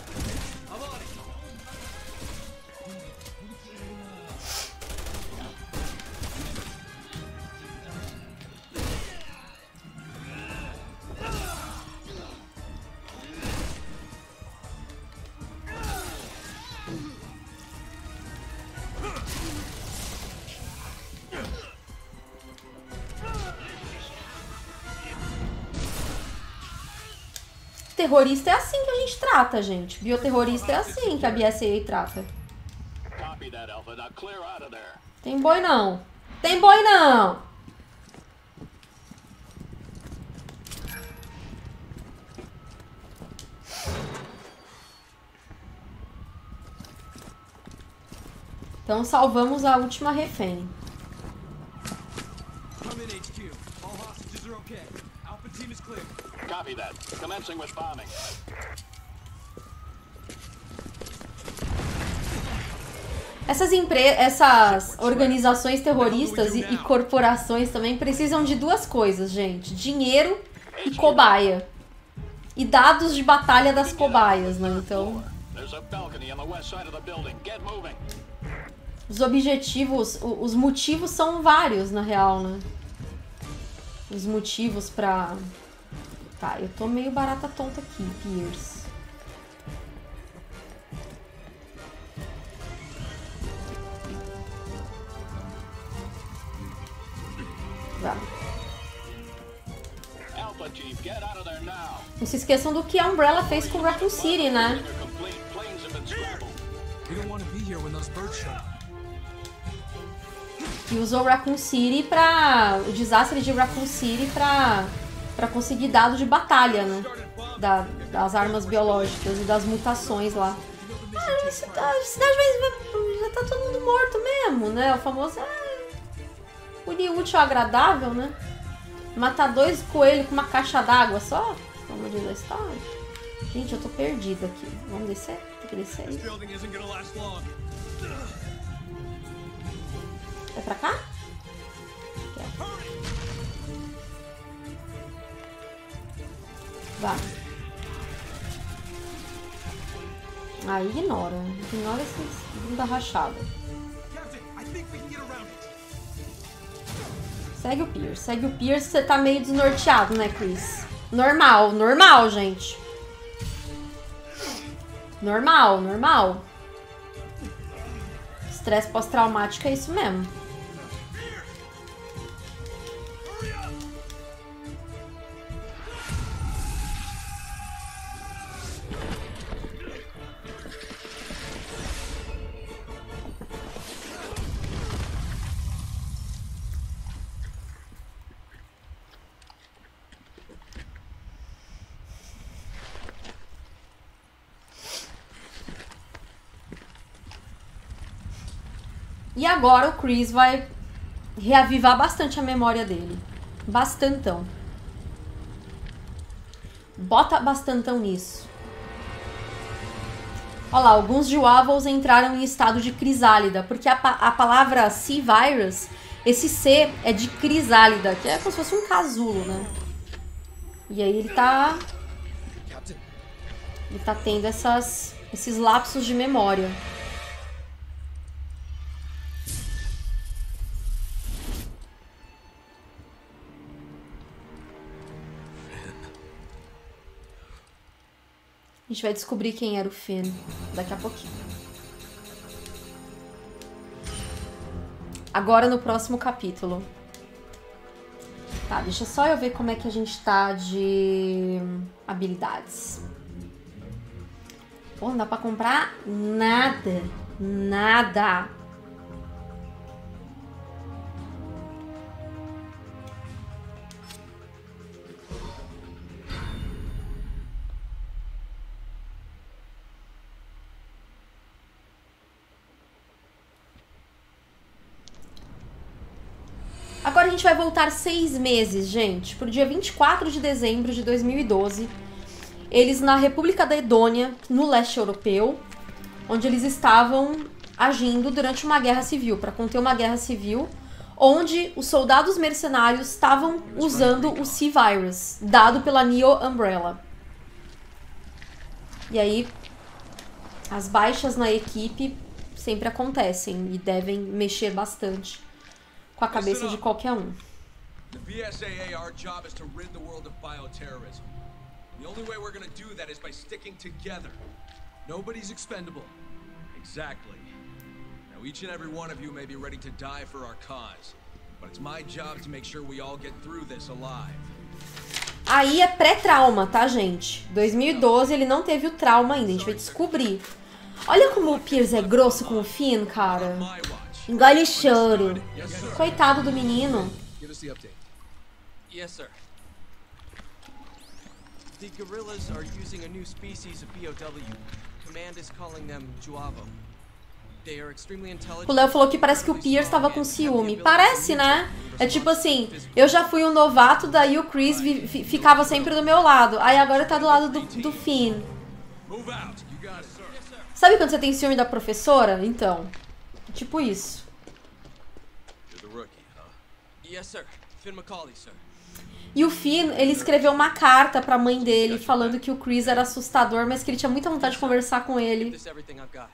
Terrorista é assim que a gente trata, gente. Bioterrorista é assim que a BSAA trata. Tem boi não. Tem boi não. Então salvamos a última refém. Come in, HQ. All hostages are okay. Alpha team is clear. Copy that. Commencing with bombing. Essas organizações terroristas e corporações também precisam de duas coisas, gente. Dinheiro e cobaia. E dados de batalha das cobaias, né? Então, os objetivos, os motivos são vários, na real, né? Os motivos pra... Tá, eu tô meio barata tonta aqui, Pierce. Vamos. Não se esqueçam do que a Umbrella fez com Raccoon City, né? E usou Raccoon City pra... O desastre de Raccoon City pra conseguir dados de batalha, né? Das armas biológicas e das mutações lá. Ah, a cidade já tá todo mundo morto mesmo, né? O famoso... unir útil ao agradável, né? Matar 2 coelhos com uma caixa d'água só? Como diz a história. Gente, eu tô perdida aqui. Vamos descer? Tem que descer aí. É pra cá? Vai. Ah, ignora. Ignora esses bunda rachada. Segue o Pierce. Segue o Pierce, você tá meio desnorteado, né, Chris? Normal, normal, gente. Normal, normal. Estresse pós-traumático é isso mesmo. E agora o Chris vai reavivar bastante a memória dele. Bastantão. Bota bastantão nisso. Olha lá, alguns Juavos entraram em estado de crisálida, porque a palavra C-Virus, esse C é de crisálida, que é como se fosse um casulo, né? E aí ele tá tendo esses lapsos de memória. A gente vai descobrir quem era o Finn daqui a pouquinho. Agora no próximo capítulo. Tá, deixa só eu ver como é que a gente tá de habilidades. Pô, não dá pra comprar nada. Nada. Agora a gente vai voltar 6 meses, gente, pro dia 24 de dezembro de 2012. Eles na República da Edônia, no leste europeu, onde eles estavam agindo durante uma guerra civil, para conter uma guerra civil, onde os soldados mercenários estavam usando o C-Virus, dado pela Neo Umbrella. E aí, as baixas na equipe sempre acontecem e devem mexer bastante com a cabeça de qualquer um. The BSAA, our job is to rid the world of bioterrorism. The only way we're gonna do that is by sticking together. Nobody's expendable. Exactly. Now each and every one of you may be ready to die for our cause, but it's my job to make sure we all get through this alive. Aí é pré-trauma, tá, gente? 2012 ele não teve o trauma ainda, a gente vai descobrir. Olha como o Pierce é grosso com o Finn, cara. Engole choro. Coitado do menino. Give us the update. Yes, sir. The guerrillas are using a new species of BOW. Command is calling them Juavo. They are extremely intelligent. O Léo falou que parece que o Pierce estava com ciúme. Parece, né? É tipo assim, eu já fui um novato, daí o Chris ficava sempre do meu lado. Aí agora tá do lado do Finn. Sabe quando você tem ciúme da professora? Então, tipo isso. Yes, sir. Finn McCauley, sir. E o Finn, ele escreveu uma carta pra mãe dele, falando que o Chris era assustador, mas que ele tinha muita vontade de conversar com ele. This is everything I've got.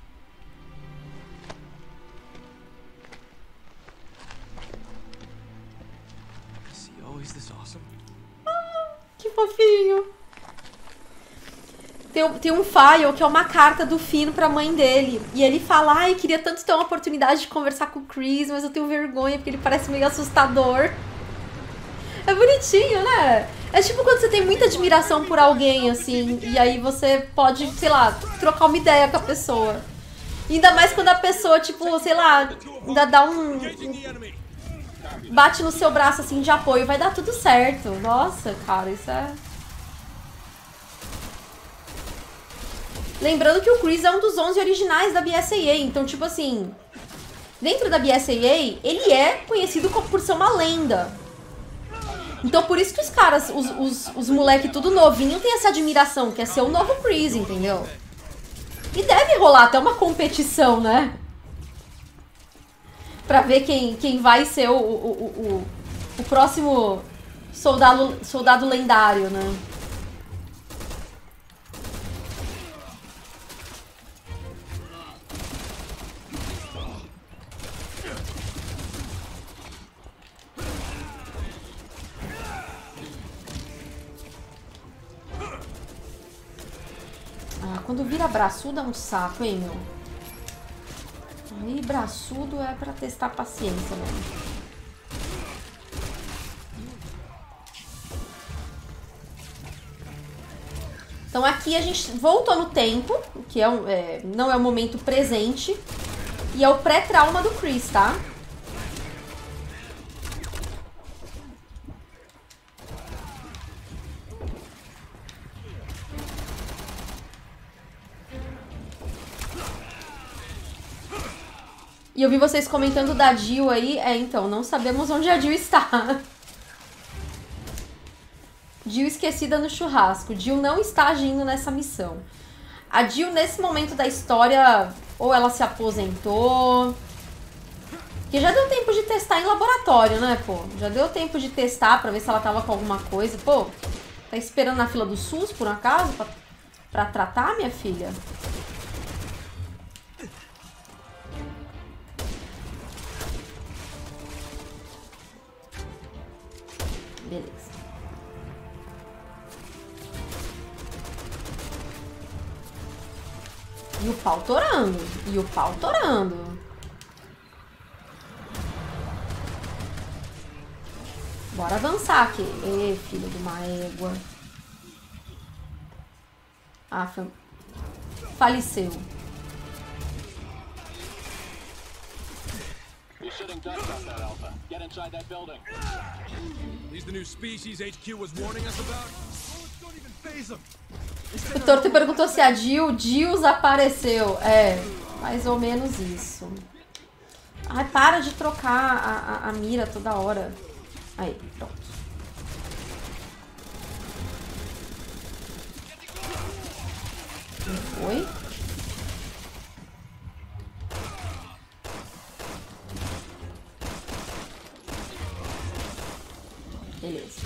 Is he always this awesome? Que fofinho. Tem um file que é uma carta do Finn pra mãe dele. E ele fala, ai, queria tanto ter uma oportunidade de conversar com o Chris, mas eu tenho vergonha porque ele parece meio assustador. É bonitinho, né? É tipo quando você tem muita admiração por alguém, assim, e aí você pode, sei lá, trocar uma ideia com a pessoa. E ainda mais quando a pessoa, tipo, sei lá, ainda dá bate no seu braço, assim, de apoio. Vai dar tudo certo. Nossa, cara, isso é... Lembrando que o Chris é um dos 11 originais da BSAA, então, tipo assim, dentro da BSAA, ele é conhecido por ser uma lenda. Então, por isso que os caras, os moleque tudo novinho, tem essa admiração, que é ser o novo Chris, entendeu? E deve rolar até uma competição, né? Pra ver quem vai ser o próximo soldado lendário, né? Quando vira braçudo é um saco, hein, meu? Aí braçudo é pra testar a paciência, mano. Então aqui a gente voltou no tempo, que não é o momento presente. E é o pré-trauma do Chris, tá? E eu vi vocês comentando da Jill aí. Então, não sabemos onde a Jill está. Jill esquecida no churrasco. Jill não está agindo nessa missão. A Jill, nesse momento da história, ou ela se aposentou... Porque já deu tempo de testar em laboratório, né, pô? Já deu tempo de testar pra ver se ela tava com alguma coisa. Pô, tá esperando na fila do SUS, por acaso, pra tratar, minha filha? Beleza. E o pau torando. E o pau torando. Bora avançar aqui. Ê, filho de uma égua. Ah, faleceu. He's sitting ducks on that, Alpha. Get inside that building. These the new species HQ was warning us about? Bullets don't even phase them. O Torto perguntou se a Jill apareceu. É, mais ou menos isso. Ai, para de trocar a mira toda hora. Aí, pronto. Foi? Beleza.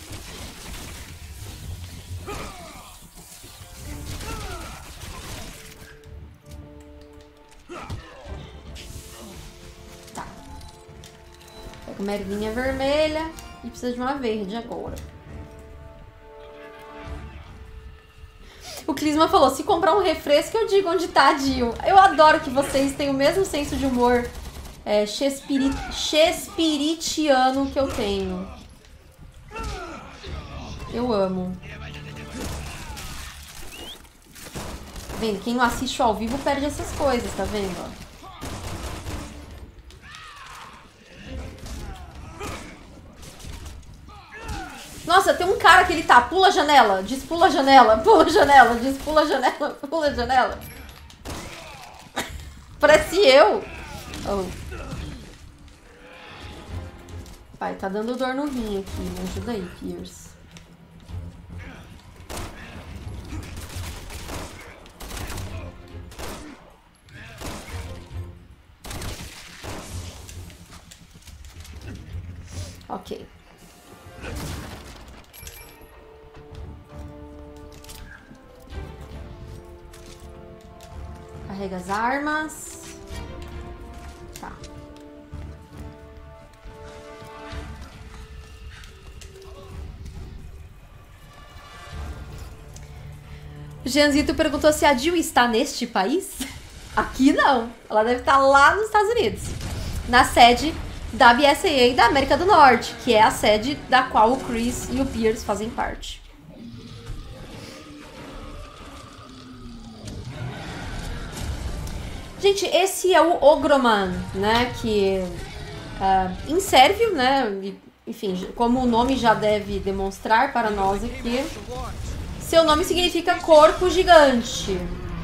Tá. Pega uma ervinha vermelha e precisa de uma verde agora. O Clisma falou, se comprar um refresco, eu digo onde tá a Jill. Eu adoro que vocês têm o mesmo senso de humor shakespearitiano que eu tenho. Eu amo. Tá vendo? Quem não assiste ao vivo perde essas coisas, tá vendo? Nossa, tem um cara que ele tá, pula a janela, despula a janela, pula a janela, despula a janela, pula a janela. Parece eu. Oh. Pai, tá dando dor no rim aqui, me ajuda aí, Pierce. Ok. Carrega as armas. Tá. O Jeanzito perguntou se a Jill está neste país. Aqui não. Ela deve estar lá nos Estados Unidos. Na sede da BSAA da América do Norte, que é a sede da qual o Chris e o Pierce fazem parte. Gente, esse é o Ogroman, né, que em sérvio, né, enfim, como o nome já deve demonstrar para nós aqui, seu nome significa corpo gigante.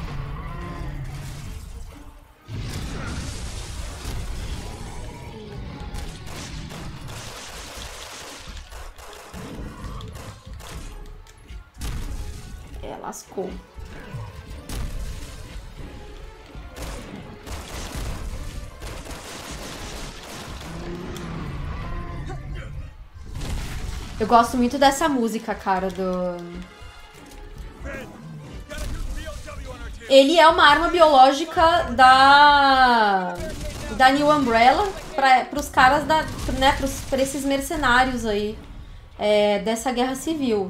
É, lascou. Eu gosto muito dessa música, cara, do... Ele é uma arma biológica da New Umbrella para os caras da, né, para esses mercenários aí dessa guerra civil.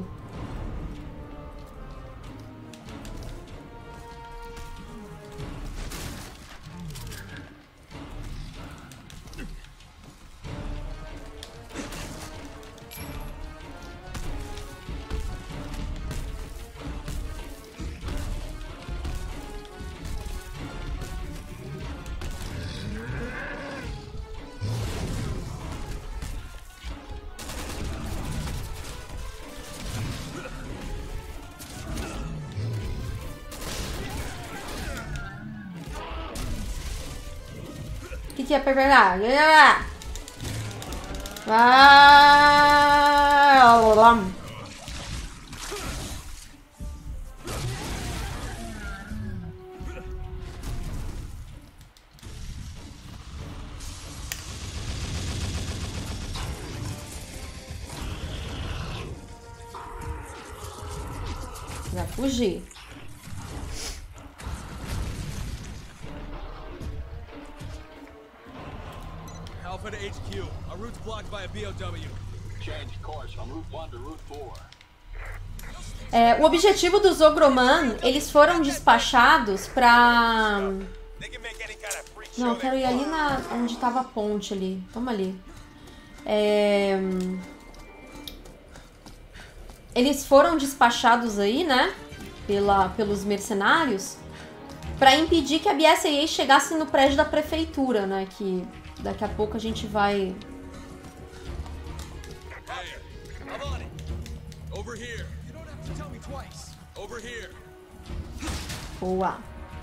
que é pra pegar? Vai! Vai fugir. Alpha to HQ. Our route's blocked by a BOW. Change course from Route 1 to Route 4. O objetivo dos Ogroman, eles foram despachados pra... Não, eu quero ir ali onde tava a ponte ali. Vamos ali. Eles foram despachados aí, né? Pelos mercenários pra impedir que a BSAA chegasse no prédio da prefeitura, né? Que daqui a pouco a gente vai... Boa.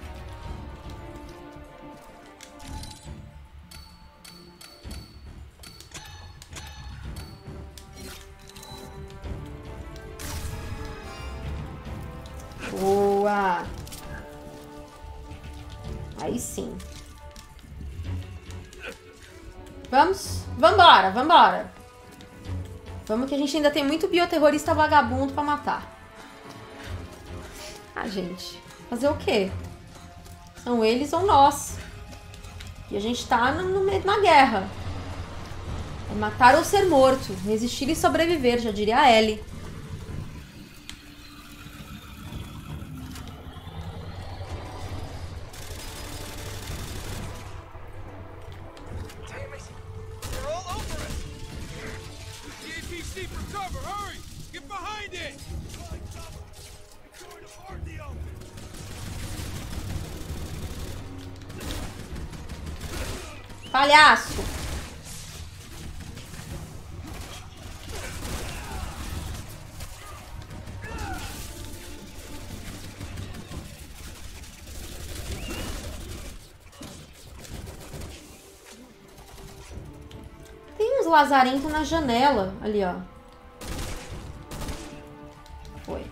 Boa. Aí sim. Vambora. Vamos que a gente ainda tem muito bioterrorista vagabundo pra matar. Ah, gente. Fazer o quê? São eles ou nós. E a gente tá no meio de uma guerra. É matar ou ser morto. Resistir e sobreviver, já diria a Ellie. Palhaço! Tem uns lazarentos na janela ali, ó. Foi.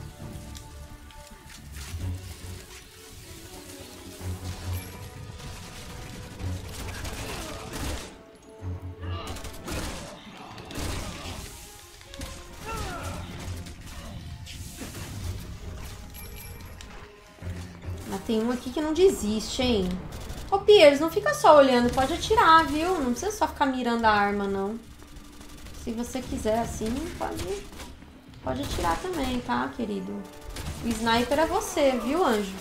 Tem um aqui que não desiste, hein? Ô, Piers, não fica só olhando, pode atirar, viu? Não precisa só ficar mirando a arma, não. Se você quiser, assim, pode atirar também, tá, querido? O sniper é você, viu, anjo?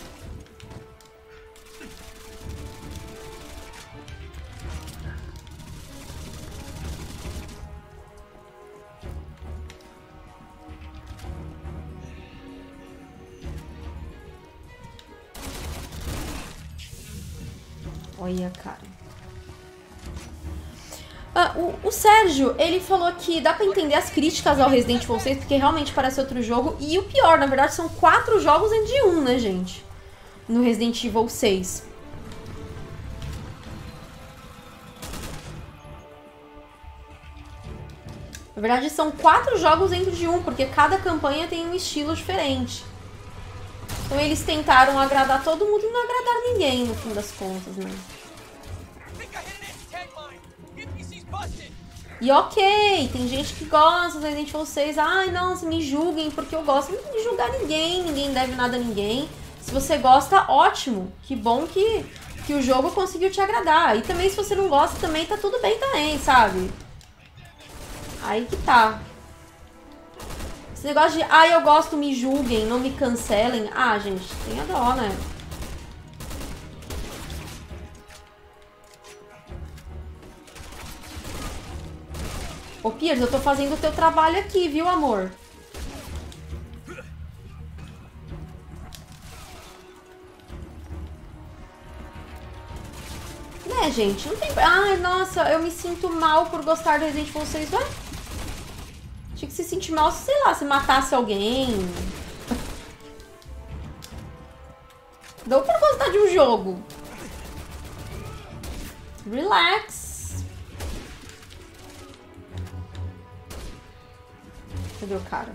Olha, cara. O Sérgio, ele falou que dá pra entender as críticas ao Resident Evil 6, porque realmente parece outro jogo. E o pior, na verdade, são 4 jogos dentro de um, né, gente? No Resident Evil 6. Na verdade, são 4 jogos dentro de um, porque cada campanha tem um estilo diferente. Então eles tentaram agradar todo mundo e não agradaram ninguém, no fim das contas, né? E ok, tem gente que gosta do Resident Evil 6. Ai, não, me julguem porque eu gosto. Não tem que julgar ninguém, ninguém deve nada a ninguém. Se você gosta, ótimo. Que bom que o jogo conseguiu te agradar. E também, se você não gosta, também tá tudo bem também, sabe? Aí que tá. Esse negócio de, eu gosto, me julguem, não me cancelem. Ah, gente, tenha dó, né? Ô, Piers, eu tô fazendo o teu trabalho aqui, viu, amor? Né, gente? Não tem... Ai, nossa, eu me sinto mal por gostar do Resident Evil 6. Ué? Tinha que se sentir mal, sei lá, se matasse alguém. Não por gostar de um jogo. Relax. Cadê o cara?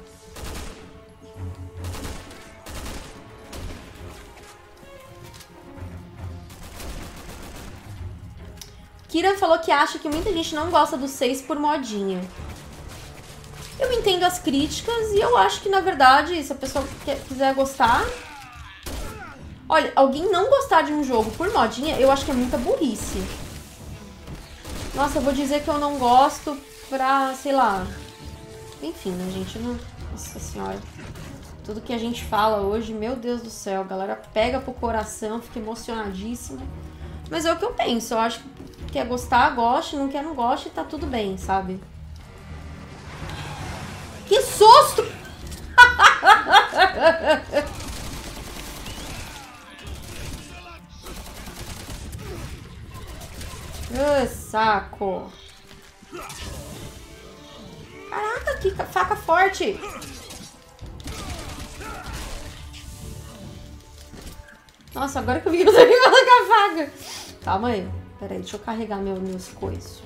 Kira falou que acha que muita gente não gosta do 6 por modinha. Eu entendo as críticas e eu acho que, na verdade, se a pessoa quiser gostar... Olha, alguém não gostar de um jogo por modinha, eu acho que é muita burrice. Nossa, eu vou dizer que eu não gosto pra, sei lá... Enfim, né, gente? Não... Nossa senhora. Tudo que a gente fala hoje, meu Deus do céu, a galera pega pro coração, fica emocionadíssima. Mas é o que eu penso, eu acho que quer gostar, goste, não quer, não goste, tá tudo bem, sabe? Que susto! Saco! Caraca, que faca forte! Nossa, agora que eu vi que eu tô falando com a faca! Calma aí, peraí, deixa eu carregar meus coisas.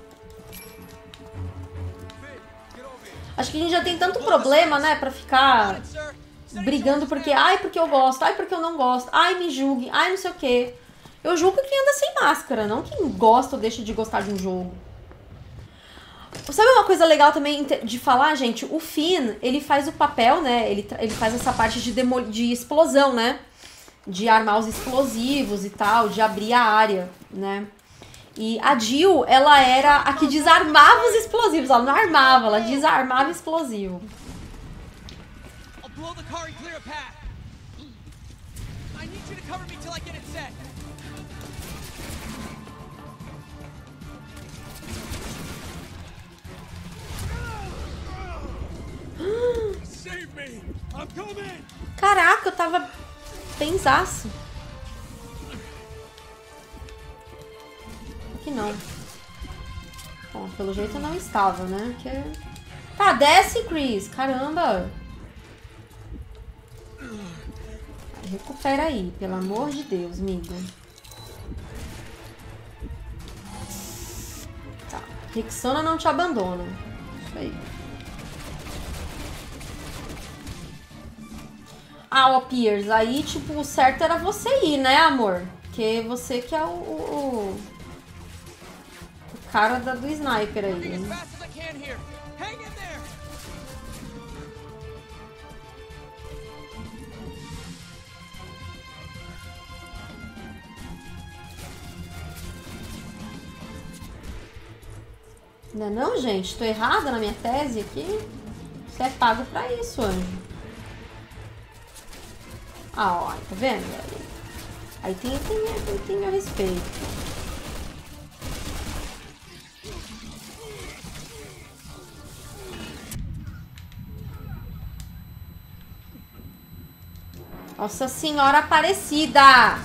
Acho que a gente já tem tanto problema, né, pra ficar brigando porque... Ai, porque eu gosto, ai, porque eu não gosto, ai, me julgue, ai, não sei o quê. Eu julgo quem anda sem máscara, não quem gosta ou deixa de gostar de um jogo. Sabe uma coisa legal também de falar, gente? O Finn, ele faz o papel, né, ele faz essa parte de explosão, né? De armar os explosivos e tal, de abrir a área, né? E a Jill, ela era a que desarmava os explosivos. Ela não armava, ela desarmava explosivo. Caraca, eu tava pensaço. Aqui não. Bom, pelo jeito eu não estava, né? Que... Tá, desce, Chris. Caramba. Recupera aí, pelo amor de Deus, amiga. Tá. Rexona não te abandona. Isso aí. Ah, ó, Piers, aí, tipo, o certo era você ir, né, amor? Porque você que é o cara do sniper aí, hein? Não é não, gente? Tô errada na minha tese aqui? Você é pago pra isso, anjo. Ah, ó, tá vendo? Aí tem meu respeito. Nossa Senhora Aparecida!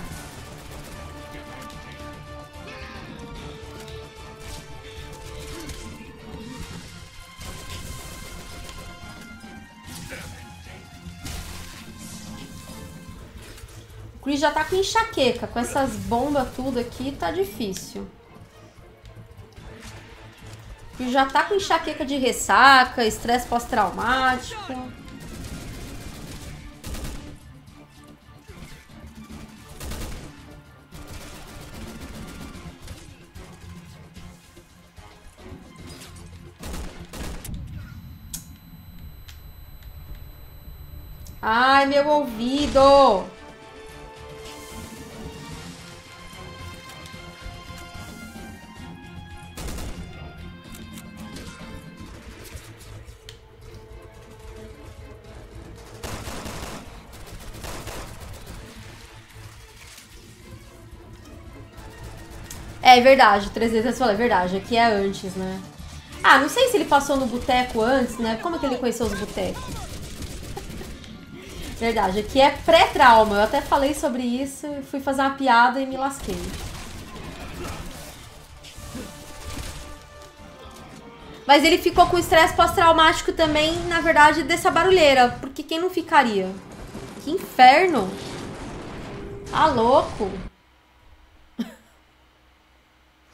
O Chris já tá com enxaqueca. Com essas bombas tudo aqui, tá difícil. O Chris já tá com enxaqueca de ressaca, estresse pós-traumático. Ai, meu ouvido! É verdade, 300 você falou, é verdade, aqui é antes, né? Ah, não sei se ele passou no boteco antes, né? Como é que ele conheceu os botecos? Verdade, aqui é pré-trauma. Eu até falei sobre isso, fui fazer uma piada e me lasquei. Mas ele ficou com estresse pós-traumático também, na verdade, dessa barulheira. Porque quem não ficaria? Que inferno! Ah, louco!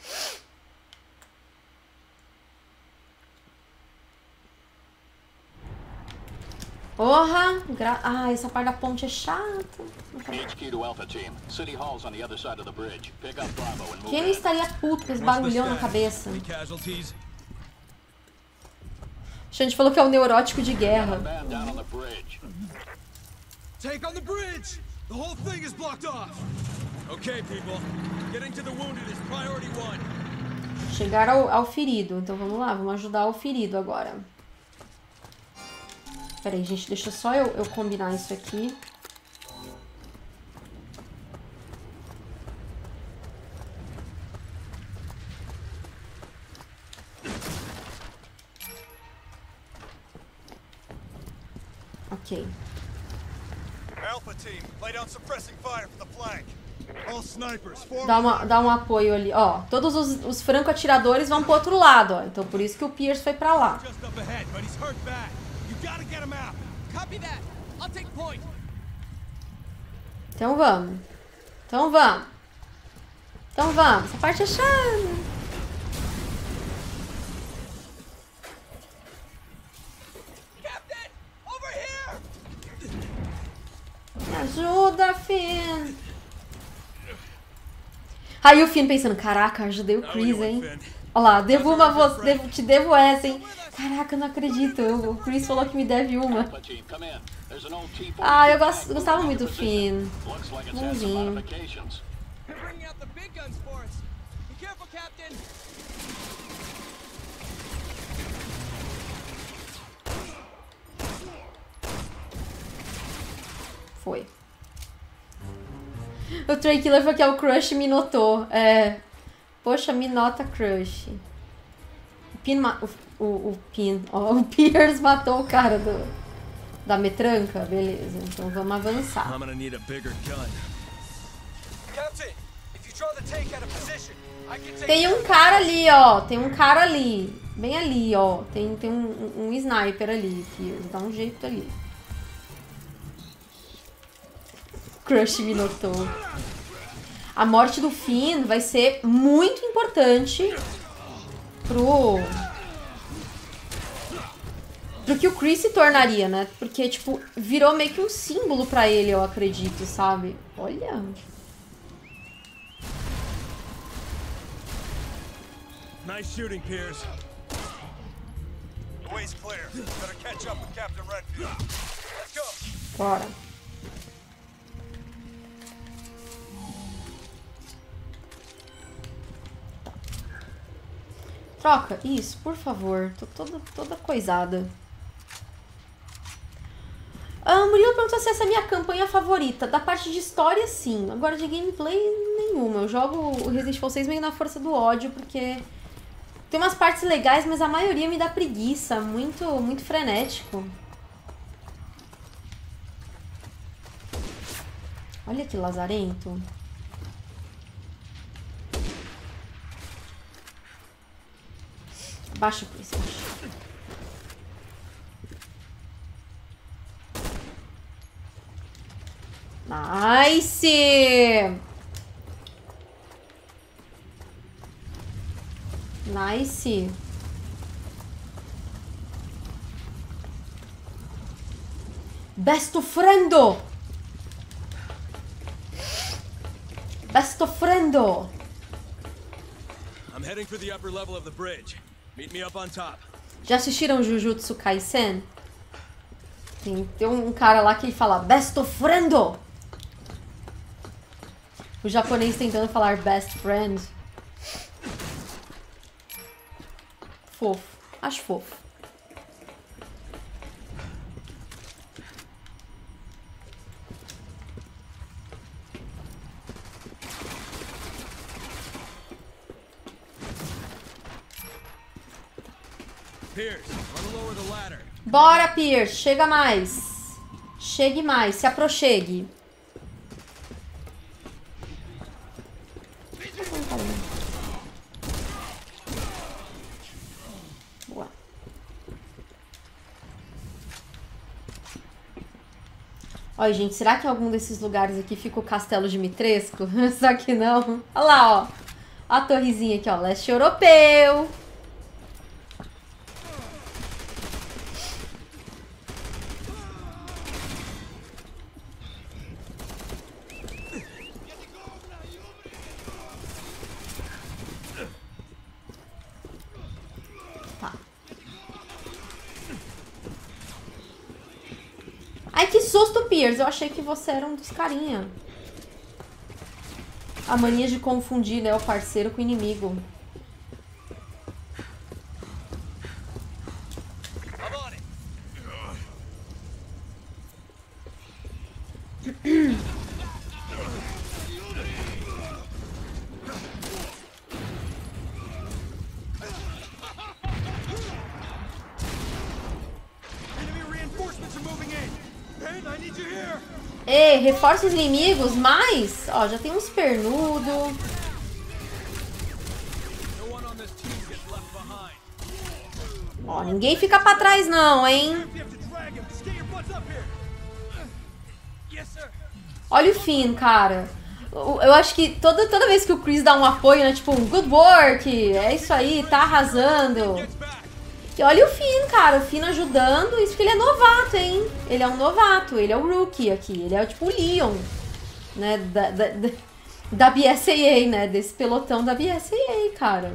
Porra! Ah, essa parte da ponte é chata. HQ to Alpha Team. City Hall's on the other side of the bridge. Pick up Bravo and move Quem não in. estaria puto com esse barulhão na cabeça? Any casualties? A gente falou que é o neurótico de guerra. Man down on the bridge. Take on the bridge! The whole thing is blocked off! Okay, people. Getting to the wounded is priority 1. Chegar ao ferido. Então vamos lá, vamos ajudar o ferido agora. Pera aí, gente, deixa só eu combinar isso aqui. Ok. Alpha team, lay down suppressing fire for the flank. All snipers, form. Dá um apoio ali. Ó, todos os franco-atiradores vão pro outro lado, ó. Então por isso que o Pierce foi pra lá. Just up ahead, but he's hurt bad. You gotta get him out. Copy that. I'll take point. Então vamos. Então vamos. Então vamos. Essa parte é chata. Captain, over here. Me ajuda, Finn. Aí o Finn pensando, caraca, ajudei o Chris, hein? Olha lá, te devo essa, hein? Caraca, eu não acredito. O Chris falou que me deve uma. Alpha Team, come in. There's an old T-4 Ah, eu gostava muito do Finn. Looks like it's had some Bonzinho. modifications. They're bringing out the big guns for us. Be careful, Captain. Foi. O Trey Killer foi que o Crush me notou. É. Poxa, me nota Crush. O Pierce matou o cara da metranca. Beleza, então vamos avançar. I'm gonna need a bigger gun. Captain, if you draw the tank out of position, I can take. Tem um cara ali, ó. Tem um cara ali. Bem ali, ó. Tem um sniper ali, Pierce. Dá um jeito ali. Crush me notou. A morte do Finn vai ser muito importante pro que o Chris se tornaria, né? Porque, tipo, virou meio que um símbolo pra ele, eu acredito, sabe? Olha. Nice shooting, Pierce. The way's clear. Better catch up with Captain Redfield. Let's go. Bora. Troca, isso, por favor. Tô toda coisada. Murilo perguntou se essa é a minha campanha favorita. Da parte de história, sim. Agora de gameplay, nenhuma. Eu jogo o Resident Evil 6 meio na força do ódio, porque tem umas partes legais, mas a maioria me dá preguiça. Muito frenético. Olha que lazarento. Baixa por isso. Nice! Nice. Best friendo! Best friendo! I'm heading for the upper level of the bridge. Meet me up on top. Já assistiram Jujutsu Kaisen? Tem um cara lá que fala best friendo. O japonês tentando falar best friend. Fofo. Acho fofo. Pierce, wanna lower the ladder? Bora, Pierce. Chega mais. Chegue mais. Se aproxegue. Boa. Olha, gente, será que em algum desses lugares aqui fica o Castelo Dimitrescu? Só que não. Olha lá, ó. A torrezinha aqui, ó. Leste europeu. Ai, que susto, Pierce. Eu achei que você era um dos carinha. A mania de confundir, né, o parceiro com o inimigo. Ei, reforça os inimigos, mas... Ó, já tem uns pernudo. Ó, ninguém fica pra trás não, hein? Olha o Finn, cara. Eu acho que toda vez que o Chris dá um apoio, né? Tipo, good work, é isso aí, tá arrasando. E olha o Finn, cara, o Finn ajudando, isso que ele é novato, hein? Ele é um novato, ele é o rookie aqui, ele é tipo o Leon, né, da BSAA, né, desse pelotão da BSAA, cara.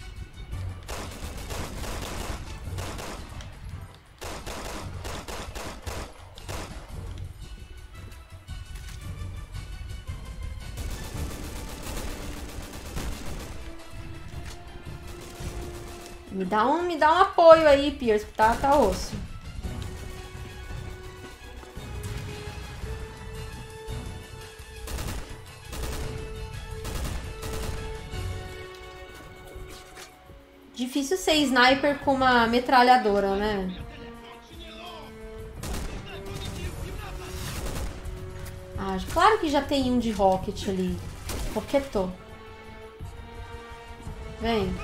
Me dá um apoio aí, Pierce, que tá osso. Difícil ser sniper com uma metralhadora, né? Ah, claro que já tem um de rocket ali. Roquetou. Vem.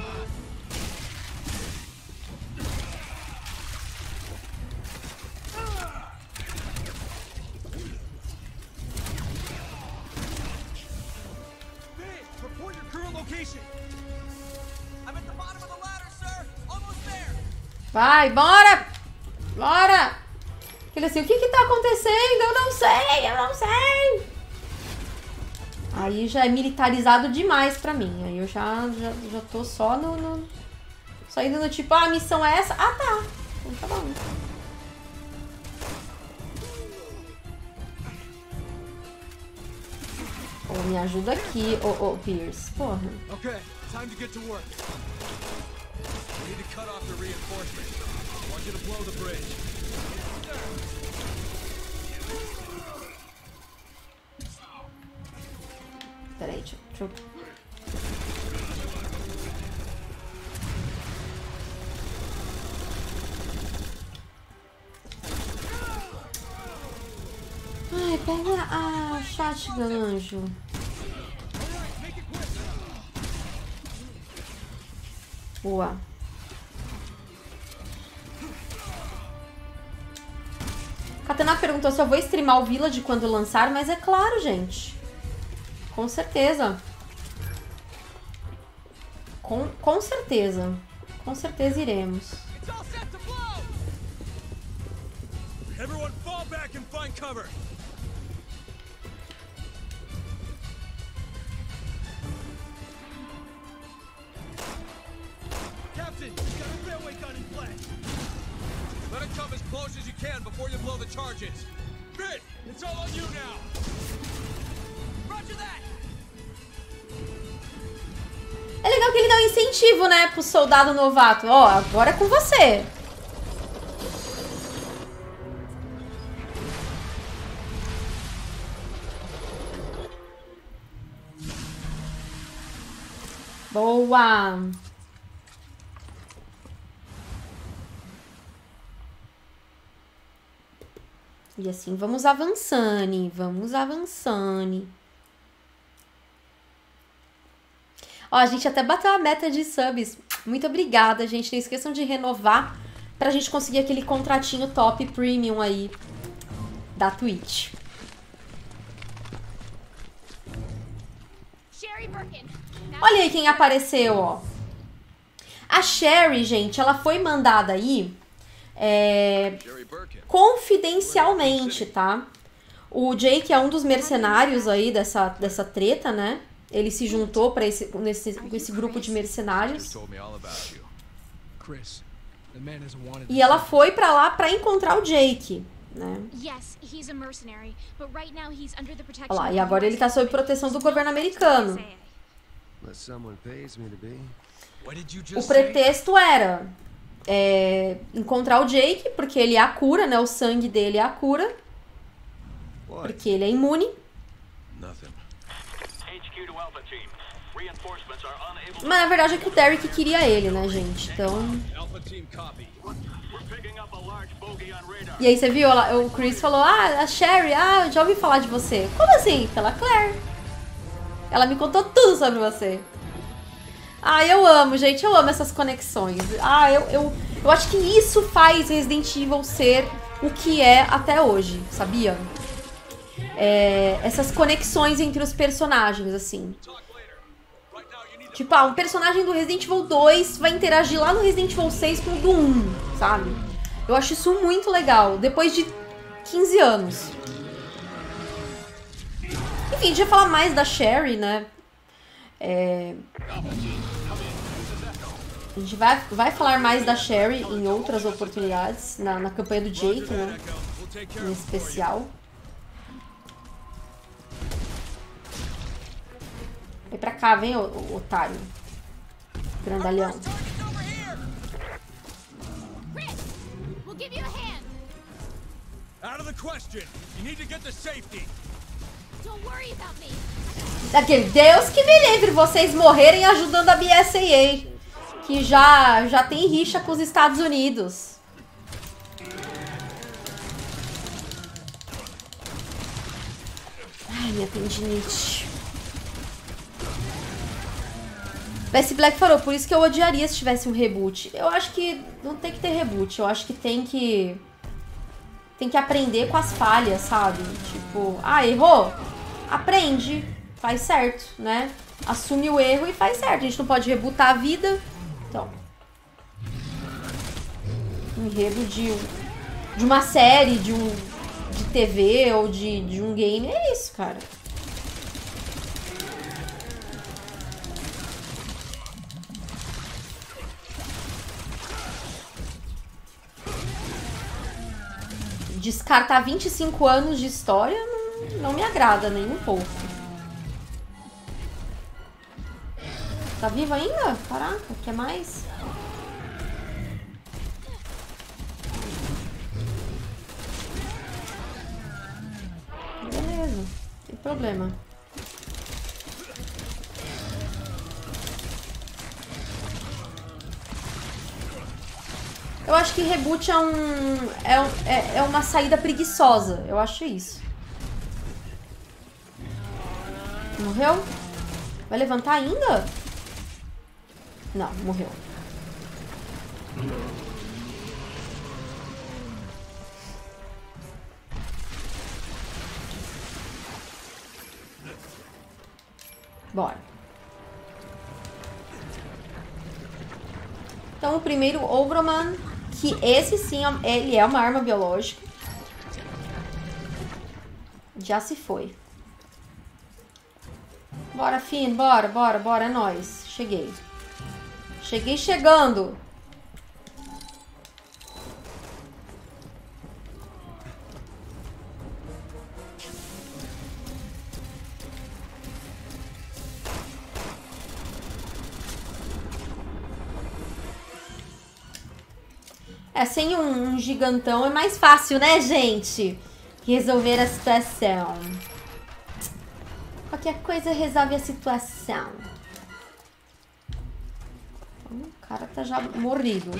Vai, bora! Bora! Ele assim, o que que tá acontecendo? Eu não sei! Aí já é militarizado demais pra mim. Aí eu já tô só só indo no tipo, ah, a missão é essa? Ah, tá. Então tá bom. Oh, me ajuda aqui, Pierce. Porra. Okay, time to get to work. We need to cut off the reinforcements. I want you to blow the bridge. Peraí, deixa eu... Ai, pega a shotgun, anjo. Boa. Katana perguntou se eu vou streamar o Village quando lançar, mas é claro, gente. Com certeza. Com certeza. Com certeza iremos. Everyone fall back and find cover. Captain, you've got a railway gun in play. Let it come as close as you can before you blow the charges. Finn, it's all on you now. Roger that. É legal que ele dá um incentivo, né, pro soldado novato. Ó, agora é com você. Boa. E assim, vamos avançando, vamos avançando. Ó, a gente até bateu a meta de subs. Muito obrigada, gente. Não esqueçam de renovar pra gente conseguir aquele contratinho top premium aí da Twitch. Olha aí quem apareceu, ó. A Sherry, gente, ela foi mandada aí confidencialmente, tá? O Jake é um dos mercenários aí dessa treta, né? Ele se juntou para esse grupo de mercenários. E ela foi pra lá pra encontrar o Jake, né? Yes, he's a mercenary, but right now he's under the protection. Olha lá, e agora ele tá sob proteção do governo americano. O pretexto era encontrar o Jake, porque ele é a cura, né? O sangue dele é a cura. Porque ele é imune. Mas na verdade é que o Derek queria ele, né, gente? Então... E aí você viu, o Chris falou, a Sherry, eu já ouvi falar de você. Como assim? Pela Claire. Ela me contou tudo sobre você. Eu amo, gente, eu amo essas conexões. Eu acho que isso faz Resident Evil ser o que é até hoje, sabia? Essas conexões entre os personagens, assim. Tipo, um personagem do Resident Evil 2 vai interagir lá no Resident Evil 6 com o do 1, sabe? Eu acho isso muito legal, depois de 15 anos. Enfim, a gente vai falar mais da Sherry, né? A gente vai falar mais da Sherry em outras oportunidades, na campanha do Jake, né? Em especial. Vem pra cá, vem, otário. Grandalhão. Daquele Deus que me livre vocês morrerem ajudando a BSAA, que já tem rixa com os Estados Unidos. Ai, minha tendinite. Best Black falou, por isso que eu odiaria se tivesse um reboot. Eu acho que não tem que ter reboot, eu acho que tem que aprender com as falhas, sabe? Tipo, errou? Aprende, faz certo, né? Assume o erro e faz certo. A gente não pode rebootar a vida. Então, um enredo de uma série, de TV ou de um game, é isso, cara. Descartar 25 anos de história não me agrada nem um pouco. Tá vivo ainda? Caraca, quer mais? Beleza, não tem problema. Eu acho que reboot é uma saída preguiçosa. Eu acho isso. Morreu? Vai levantar ainda? Não, morreu. Bora. Então o primeiro Ogroman, que esse sim, ele é uma arma biológica. Já se foi. Bora, Finn, bora, é nóis. Cheguei. Cheguei chegando. Sem um gigantão é mais fácil, né, gente? Resolver a situação. Qualquer coisa resolve a situação. O cara tá já morrido.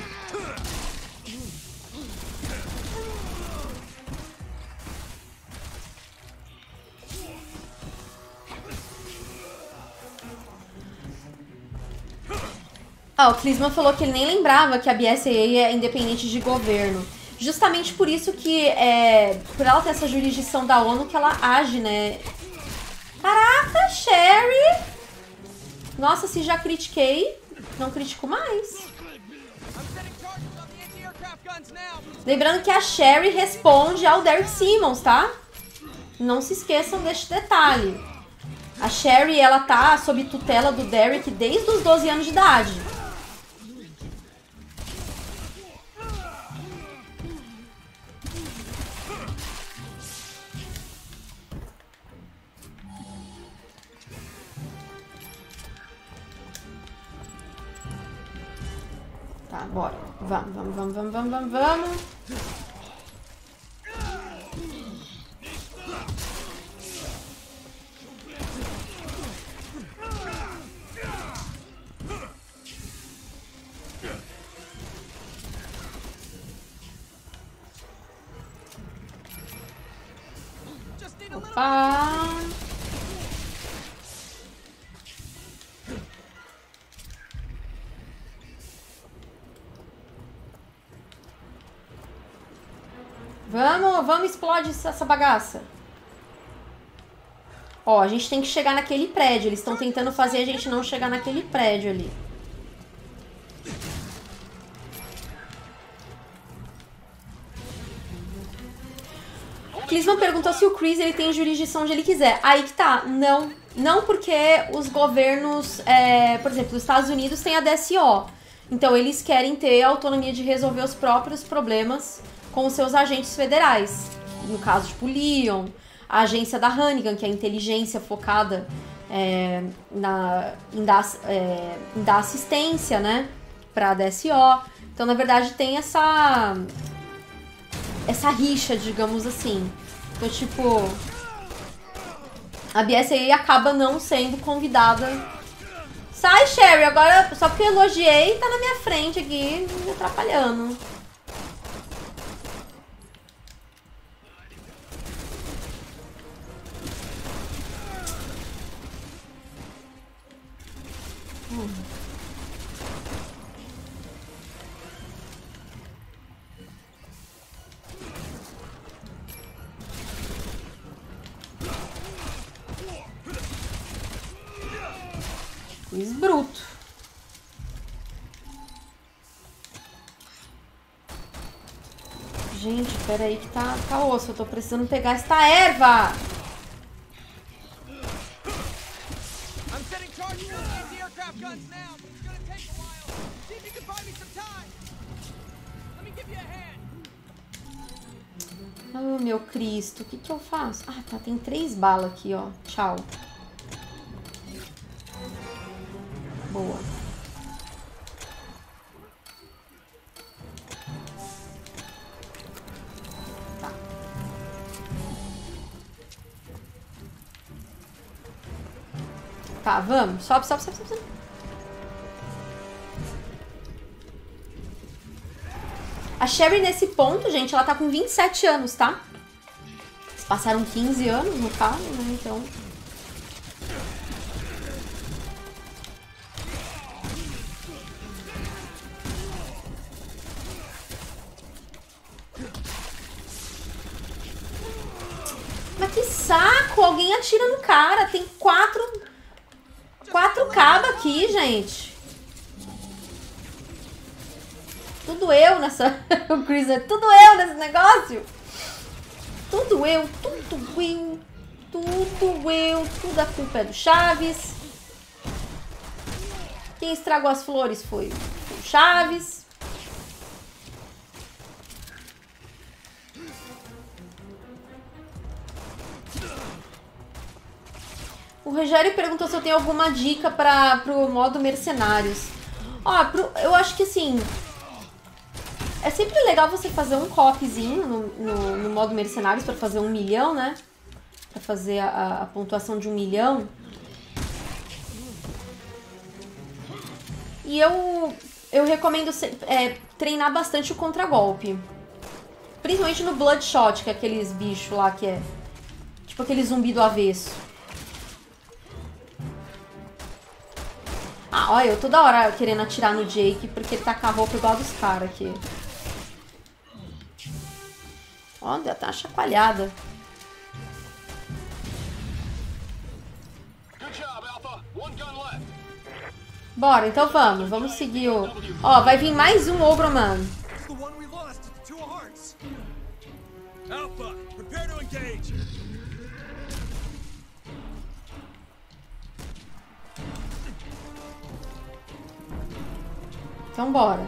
O Klisman falou que ele nem lembrava que a BSAA é independente de governo. Justamente por isso que, por ela ter essa jurisdição da ONU, que ela age, né? Caraca, Sherry! Nossa, se já critiquei, não critico mais. Lembrando que a Sherry responde ao Derek Simmons, tá? Não se esqueçam deste detalhe. A Sherry, ela tá sob tutela do Derek desde os 12 anos de idade. Tá, bora. Vamos. Opa! Vamos, explode essa bagaça. Ó, a gente tem que chegar naquele prédio. Eles estão tentando fazer a gente não chegar naquele prédio ali. Clisman perguntou se o Chris ele tem jurisdição onde ele quiser. Aí que tá, não porque os governos, por exemplo, os Estados Unidos têm a DSO. Então eles querem ter a autonomia de resolver os próprios problemas com os seus agentes federais. No caso, tipo, Leon, a agência da Hannigan, que é a inteligência focada em dar assistência, né, pra DSO. Então, na verdade, tem essa rixa, digamos assim. Então, tipo, a BSAA acaba não sendo convidada. Sai, Sherry, agora só porque eu elogiei, tá na minha frente aqui, me atrapalhando. Quiz bruto. Gente, peraí que tá osso. Eu tô precisando pegar esta erva. Oh, meu Cristo. O que que eu faço? Ah, tá. Tem 3 balas aqui, ó. Tchau. Boa. Tá. Tá, vamos. Sobe. A Sherry, nesse ponto, gente, ela tá com 27 anos, tá? Eles passaram 15 anos, no caso, né? Então... Mas que saco! Alguém atira no cara. Tem 4 cabas aqui, gente. Tudo eu nessa... O Chris é tudo eu nesse negócio. Tudo eu. Tudo a culpa é do Chaves. Quem estragou as flores foi o Chaves. O Rogério perguntou se eu tenho alguma dica pro modo Mercenários. Ó, eu acho que assim... É sempre legal você fazer um copzinho no modo Mercenários pra fazer 1 milhão, né? Pra fazer a pontuação de 1 milhão. E eu recomendo treinar bastante o contragolpe. Principalmente no Bloodshot, que é aqueles bichos lá que é... Tipo aquele zumbi do avesso. Ah, olha, eu toda hora querendo atirar no Jake porque ele tá com a roupa igual a dos caras aqui. Olha, tá uma chacoalhada. Bora, então vamos seguir o... Ó, vai vir mais um Ogroman. Alpha, prepare to engage. Então bora.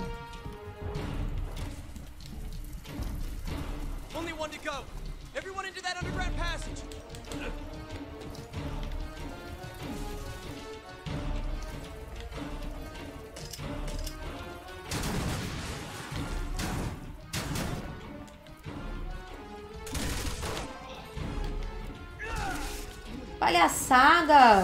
Only one to go. Everyone into that underground passage. Palhaçada!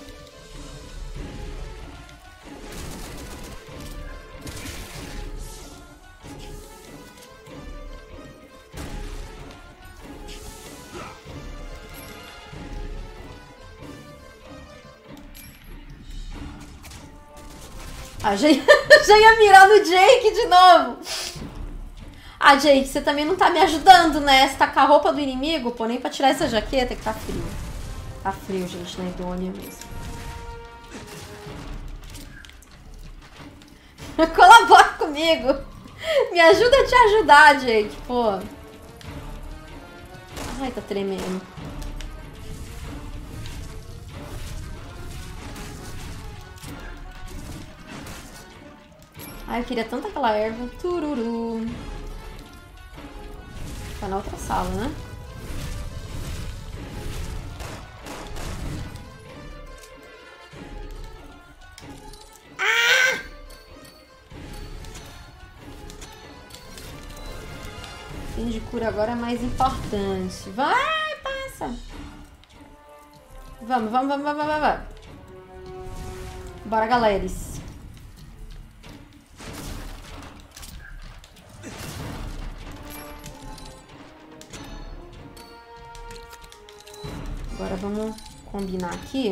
Ah, já ia mirar no Jake de novo. Ah, Jake, você também não tá me ajudando, né? Você tá com a roupa do inimigo, pô, nem pra tirar essa jaqueta que tá frio. Tá frio, gente, na Idônia mesmo. Colabora comigo. Me ajuda a te ajudar, Jake, pô. Ai, tá tremendo. Ai, eu queria tanto aquela erva. Tururu. Tá na outra sala, né? Ah! Fim de cura agora é mais importante. Vai, passa. Vamos. Bora, galeres. Agora vamos combinar aqui.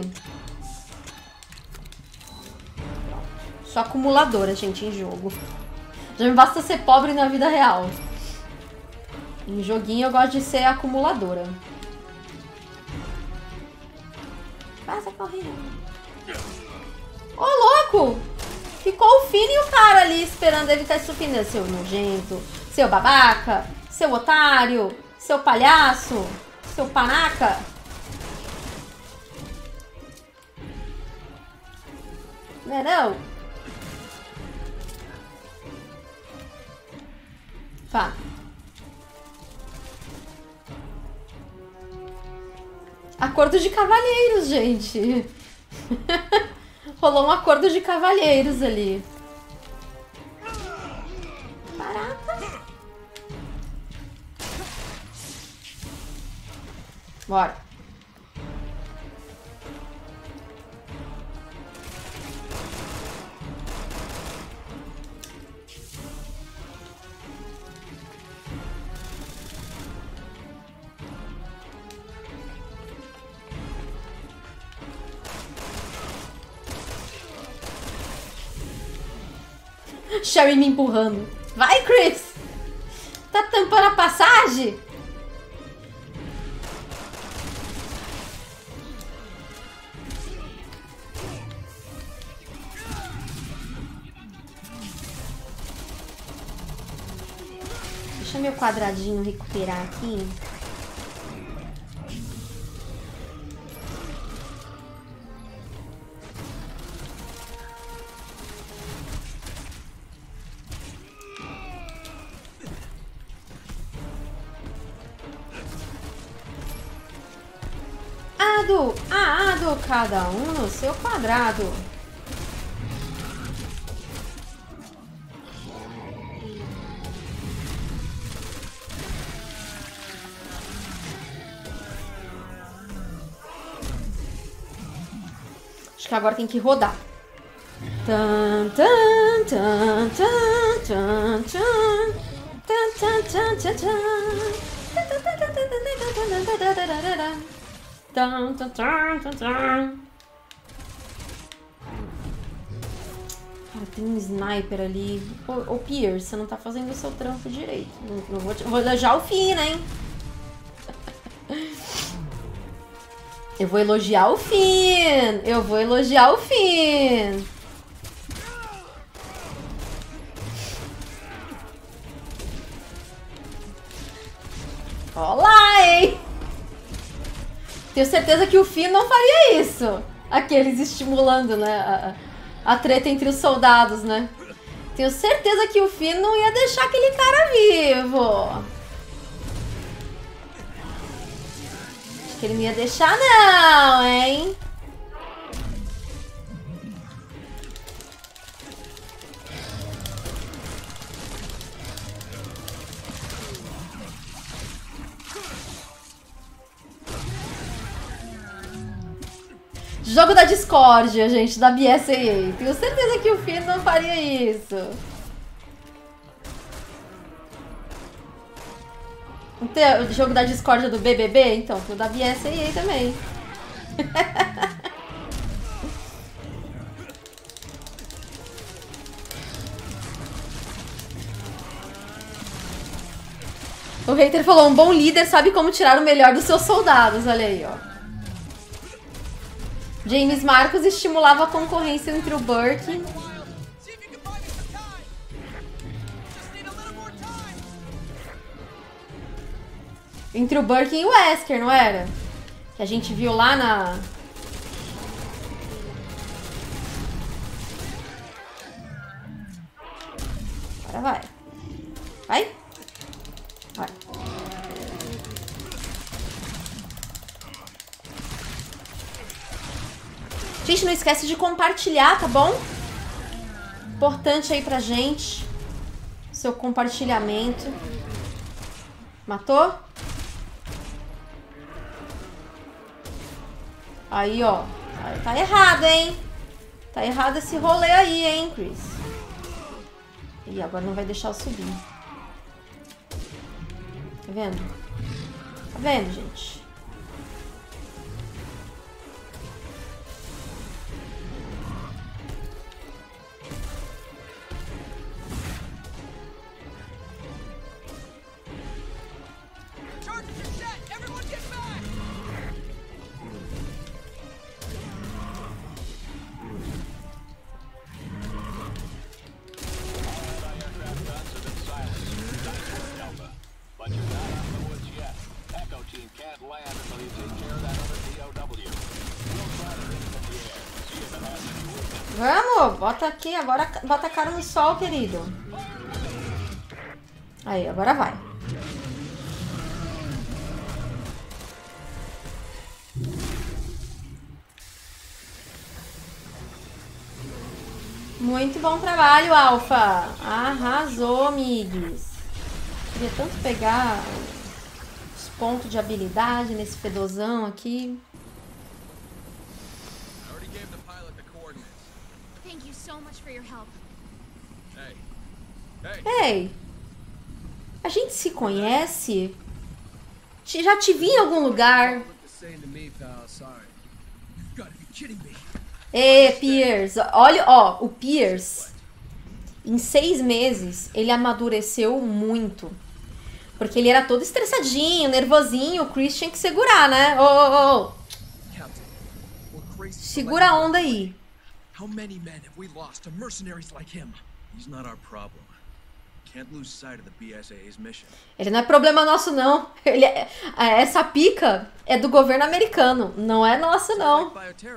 Sou acumuladora, gente, em jogo. Já me basta ser pobre na vida real. Em joguinho eu gosto de ser acumuladora. Passa correndo. Ô, louco! Ficou o Finn e o cara ali esperando ele estar subindo. Seu nojento, seu babaca, seu otário, seu palhaço, seu panaca. Não é não? Tá. Acordo de cavalheiros, gente. Rolou um acordo de cavalheiros ali. Barata. Bora. Sherry me empurrando. Vai, Chris! Tá tampando a passagem? Deixa meu quadradinho recuperar aqui. Cada um no seu quadrado. Acho que agora tem que rodar. Tan, tan, tan, tan, tan, tan, tan, tan, tan, tan. Cara, tem um sniper ali. Ô, Pierce, você não tá fazendo o seu trampo direito. Não vou elogiar o Finn, hein? Eu vou elogiar o Finn. Eu vou elogiar o Finn. Olá, hein? Tenho certeza que o Finn não faria isso. Aqueles estimulando, né? A treta entre os soldados, né? Tenho certeza que o Finn não ia deixar aquele cara vivo. Acho que ele não ia deixar não, hein? Jogo da discórdia, gente, da BSAA. Tenho certeza que o Finn não faria isso. Não tem o jogo da discórdia do BBB? Então, tem o da BSAA também. O hater falou, um bom líder sabe como tirar o melhor dos seus soldados. Olha aí, ó. James Marcos estimulava a concorrência entre o Burke e o Wesker, não era? Que a gente viu lá na... Agora vai. Vai? Vai. Gente, não esquece de compartilhar, tá bom? Importante aí pra gente. Seu compartilhamento. Matou? Aí, ó. Tá errado, hein? Tá errado esse rolê aí, hein, Chris? Ih, agora não vai deixar eu subir. Tá vendo? Tá vendo, gente? Vamos, bota aqui, agora bota a cara no sol, querido. Aí, agora vai. Muito bom trabalho, Alpha. Arrasou, amigos. Queria tanto pegar os pontos de habilidade nesse fedozão aqui. Ei, a gente se conhece? Já te vi em algum lugar. Ei, Pierce, olha, ó, o Pierce, em 6 meses, ele amadureceu muito. Porque ele era todo estressadinho, nervosinho, o Chris tinha que segurar, né? Ô. Segura a onda aí. How many men have we lost to mercenaries like him? He's not our problem. Can't lose sight of the BSAA's mission. Ele não é problema nosso, não. Essa pica é do governo americano, não é nossa, não.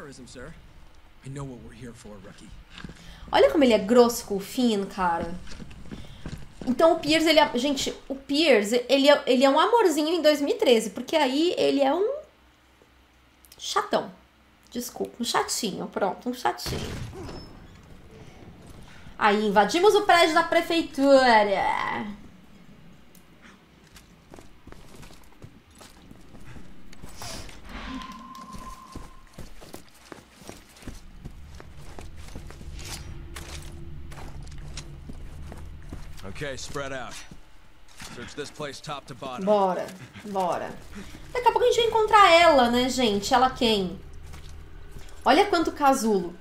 Olha como ele é grosso com o Finn, cara. Então o Pierce, gente, o Pierce, ele é um amorzinho em 2013, porque aí ele é um chatão. Desculpa, um chatinho, pronto, um chatinho. Aí, invadimos o prédio da prefeitura. Okay, spread out. Search this place top to bottom. Bora, bora. Daqui a pouco a gente vai encontrar ela, né, gente? Ela quem? Olha quanto casulo.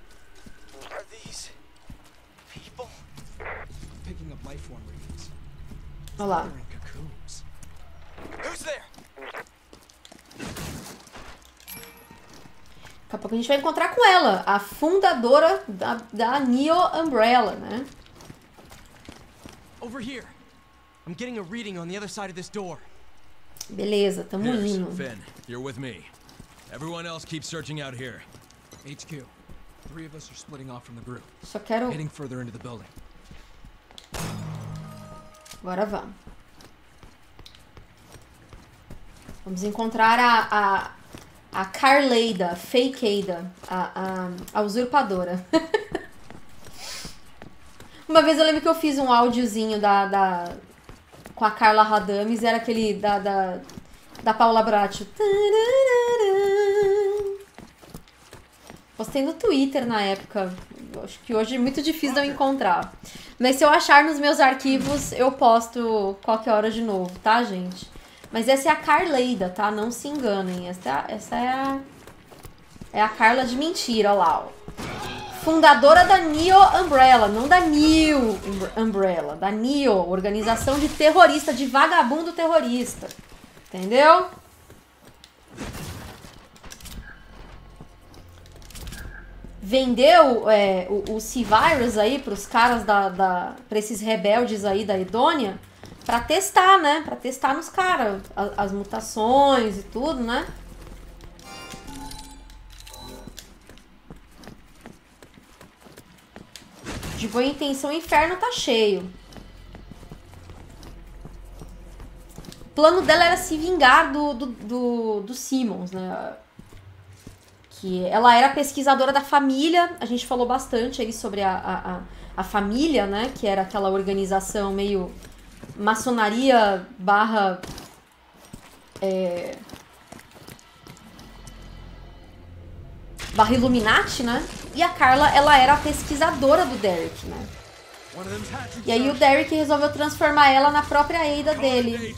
Olha lá. Daqui a pouco a gente vai encontrar com ela, a fundadora da Neo Umbrella, né? Over here. I'm getting a reading on the other side of this door. Beleza, tamo indo. Finn, you're with me. Everyone else keep searching out here. HQ. 3 of us are splitting off from the group. Só quero... Heading further into the building. Agora vamos. Vamos encontrar a Carleida, Fakeida, a usurpadora. Uma vez eu lembro que eu fiz um áudiozinho com a Carla Radames, era aquele da Paula Bracho. Postei no Twitter na época. Acho que hoje é muito difícil de eu encontrar. Mas se eu achar nos meus arquivos, eu posto qualquer hora de novo, tá, gente? Mas essa é a Carleida, tá? Não se enganem. Essa é a Carla de mentira, olha lá, ó. Fundadora da Neo Umbrella, não da New Umbrella, da Neo, organização de terrorista, de vagabundo terrorista. Entendeu? Vendeu o C-Virus aí pros caras pra esses rebeldes aí da Edônia pra testar, né? Pra testar nos caras as mutações e tudo, né? De boa intenção, o inferno tá cheio. O plano dela era se vingar do Simmons, né? Que ela era pesquisadora da família. A gente falou bastante aí sobre a família, né? Que era aquela organização meio maçonaria barra... barra Illuminati, né? E a Carla, ela era a pesquisadora do Derek, né? E aí o Derek resolveu transformar ela na própria Ada dele.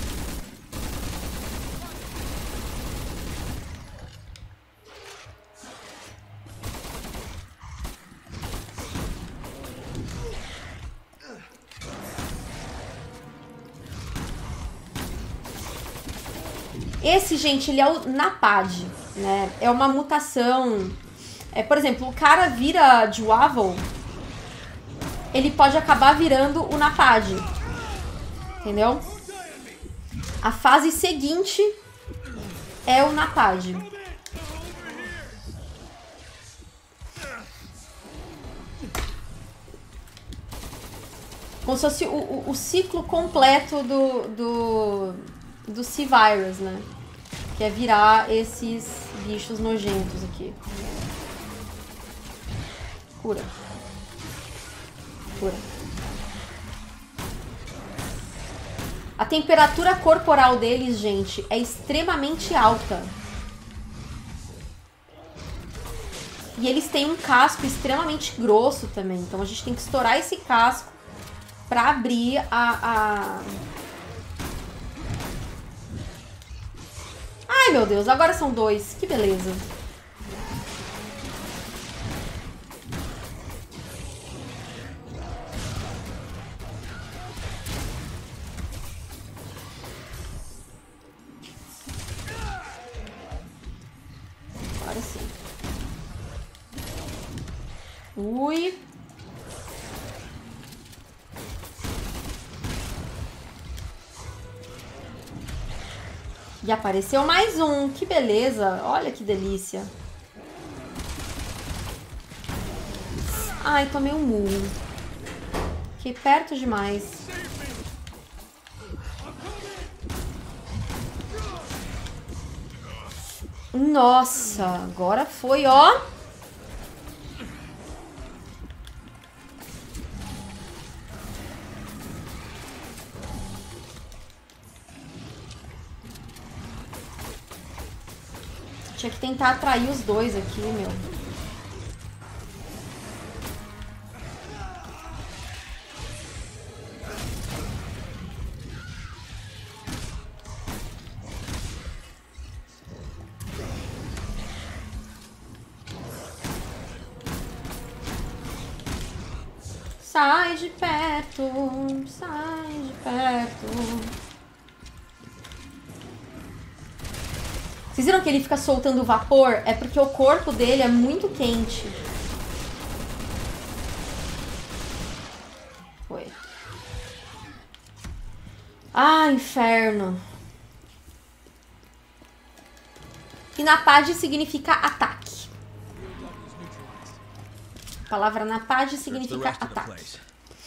Esse, gente, ele é o Napad, né? É uma mutação... por exemplo, o cara vira Juavel, ele pode acabar virando o Napad. Entendeu? A fase seguinte é o Napad. Como se fosse o ciclo completo do C-Virus, né? Que é virar esses bichos nojentos aqui. Cura. Cura. A temperatura corporal deles, gente, é extremamente alta. E eles têm um casco extremamente grosso também. Então a gente tem que estourar esse casco pra abrir Ai, meu Deus, agora são 2. Que beleza. Agora sim. Ui. E apareceu mais um. Que beleza. Olha que delícia. Ai, tomei um murro. Fiquei perto demais. Nossa, agora foi, ó. Tinha que tentar atrair os dois aqui, meu. Sai de perto, sai de perto. Vocês viram que ele fica soltando vapor? É porque o corpo dele é muito quente. Foi. Ah, inferno. E Napad significa ataque. A palavra Napad significa ataque.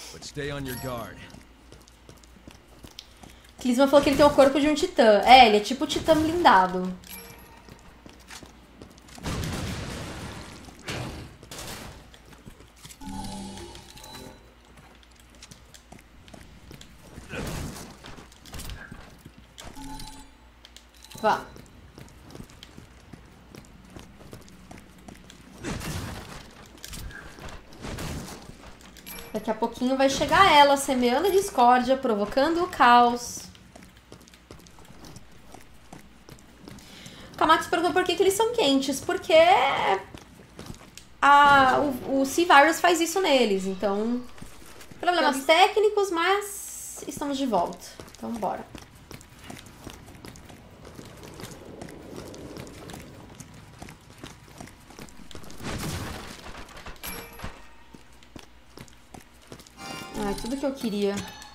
Clisman falou que ele tem o corpo de um titã. É, ele é tipo titã blindado. Vá. Daqui a pouquinho vai chegar ela, semeando a discórdia, provocando o caos. O Kamax perguntou por que eles são quentes. Porque o C-Virus faz isso neles. Então, problemas técnicos, mas estamos de volta. Então, bora. Ai, tudo que eu queria.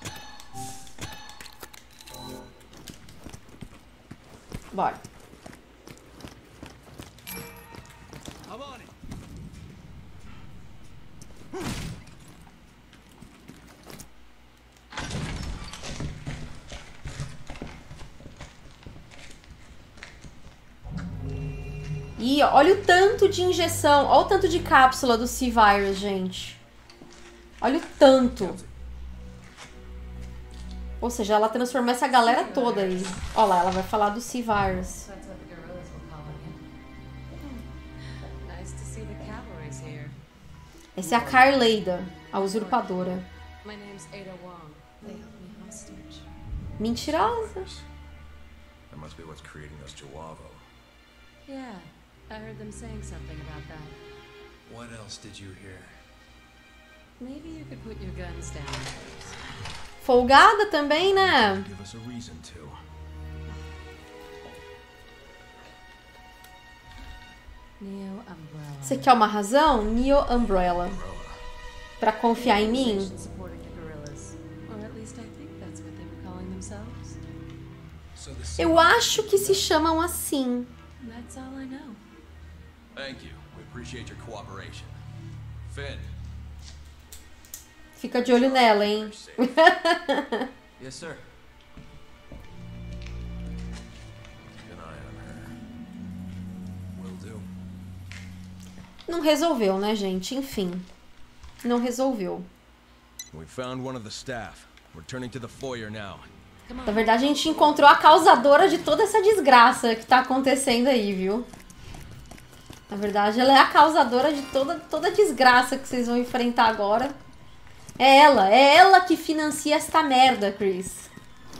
Bora. E olha o tanto de injeção, olha o tanto de cápsula do C-Virus, gente. Olha o tanto. Ou seja, ela transformou essa galera toda aí. Olha lá, ela vai falar do C-Virus. Essa é a Carleida, a usurpadora. Mentirosa. That must be what's creating those Jawavo. Yeah, I heard them saying something about that. What else did you hear? Maybe you could put your guns down. Folgada também, né? Give us a reason to. Neo Umbrella. Você quer uma razão? Neo Umbrella. Pra confiar em mim? Eu acho que se chamam assim. That's all I know. Thank you. We appreciate your cooperation. Finn. Fica de olho nela, hein? Yes, sir. Keep an eye on her. Will do. Não resolveu, né, gente? Enfim. Não resolveu. We found one of the staff. We're turning to the foyer now. Na verdade, a gente encontrou a causadora de toda essa desgraça que tá acontecendo aí, viu? Na verdade, ela é a causadora de toda a desgraça que vocês vão enfrentar agora. É ela que financia esta merda, Chris.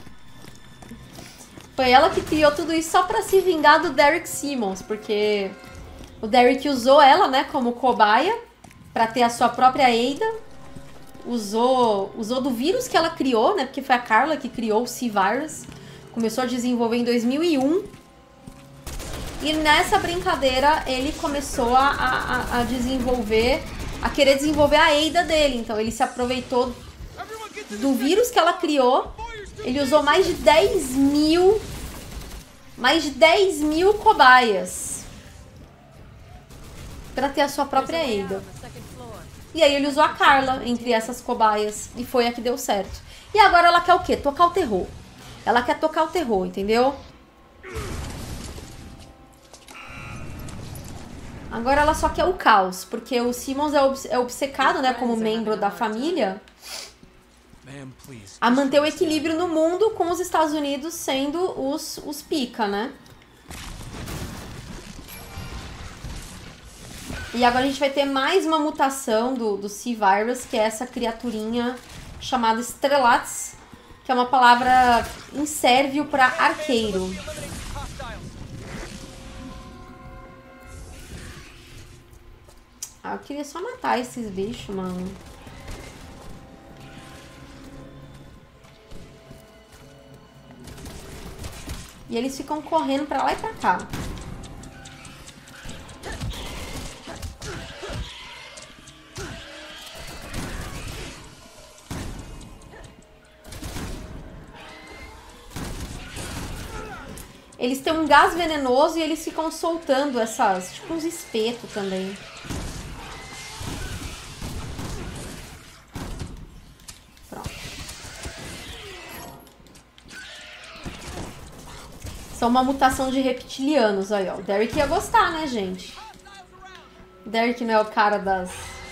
Foi ela que criou tudo isso só pra se vingar do Derek Simmons, porque o Derek usou ela, né, como cobaia pra ter a sua própria Ada. Usou do vírus que ela criou, né? Porque foi a Carla que criou o C-Virus. Começou a desenvolver em 2001. E nessa brincadeira ele começou a desenvolver, a querer desenvolver a Ada dele. Então ele se aproveitou do vírus que ela criou. Ele usou mais de 10 mil cobaias para ter a sua própria Ada. E aí ele usou a Carla entre essas cobaias. E foi a que deu certo. E agora ela quer o quê? Tocar o terror. Ela quer tocar o terror, entendeu? Agora ela só quer o caos. Porque o Simmons é obcecado, né? Como membro da família. A manter o equilíbrio no mundo, com os Estados Unidos sendo os pica, né? E agora a gente vai ter mais uma mutação do C-Virus, que é essa criaturinha chamada Strelats, que é uma palavra em sérvio para arqueiro. Ah, eu queria só matar esses bichos, mano. E eles ficam correndo pra lá e pra cá. Eles têm um gás venenoso e eles ficam soltando essas, tipo uns espetos também. Pronto. São uma mutação de reptilianos, aí, ó. O Derek ia gostar, né, gente? O Derek não é o cara das...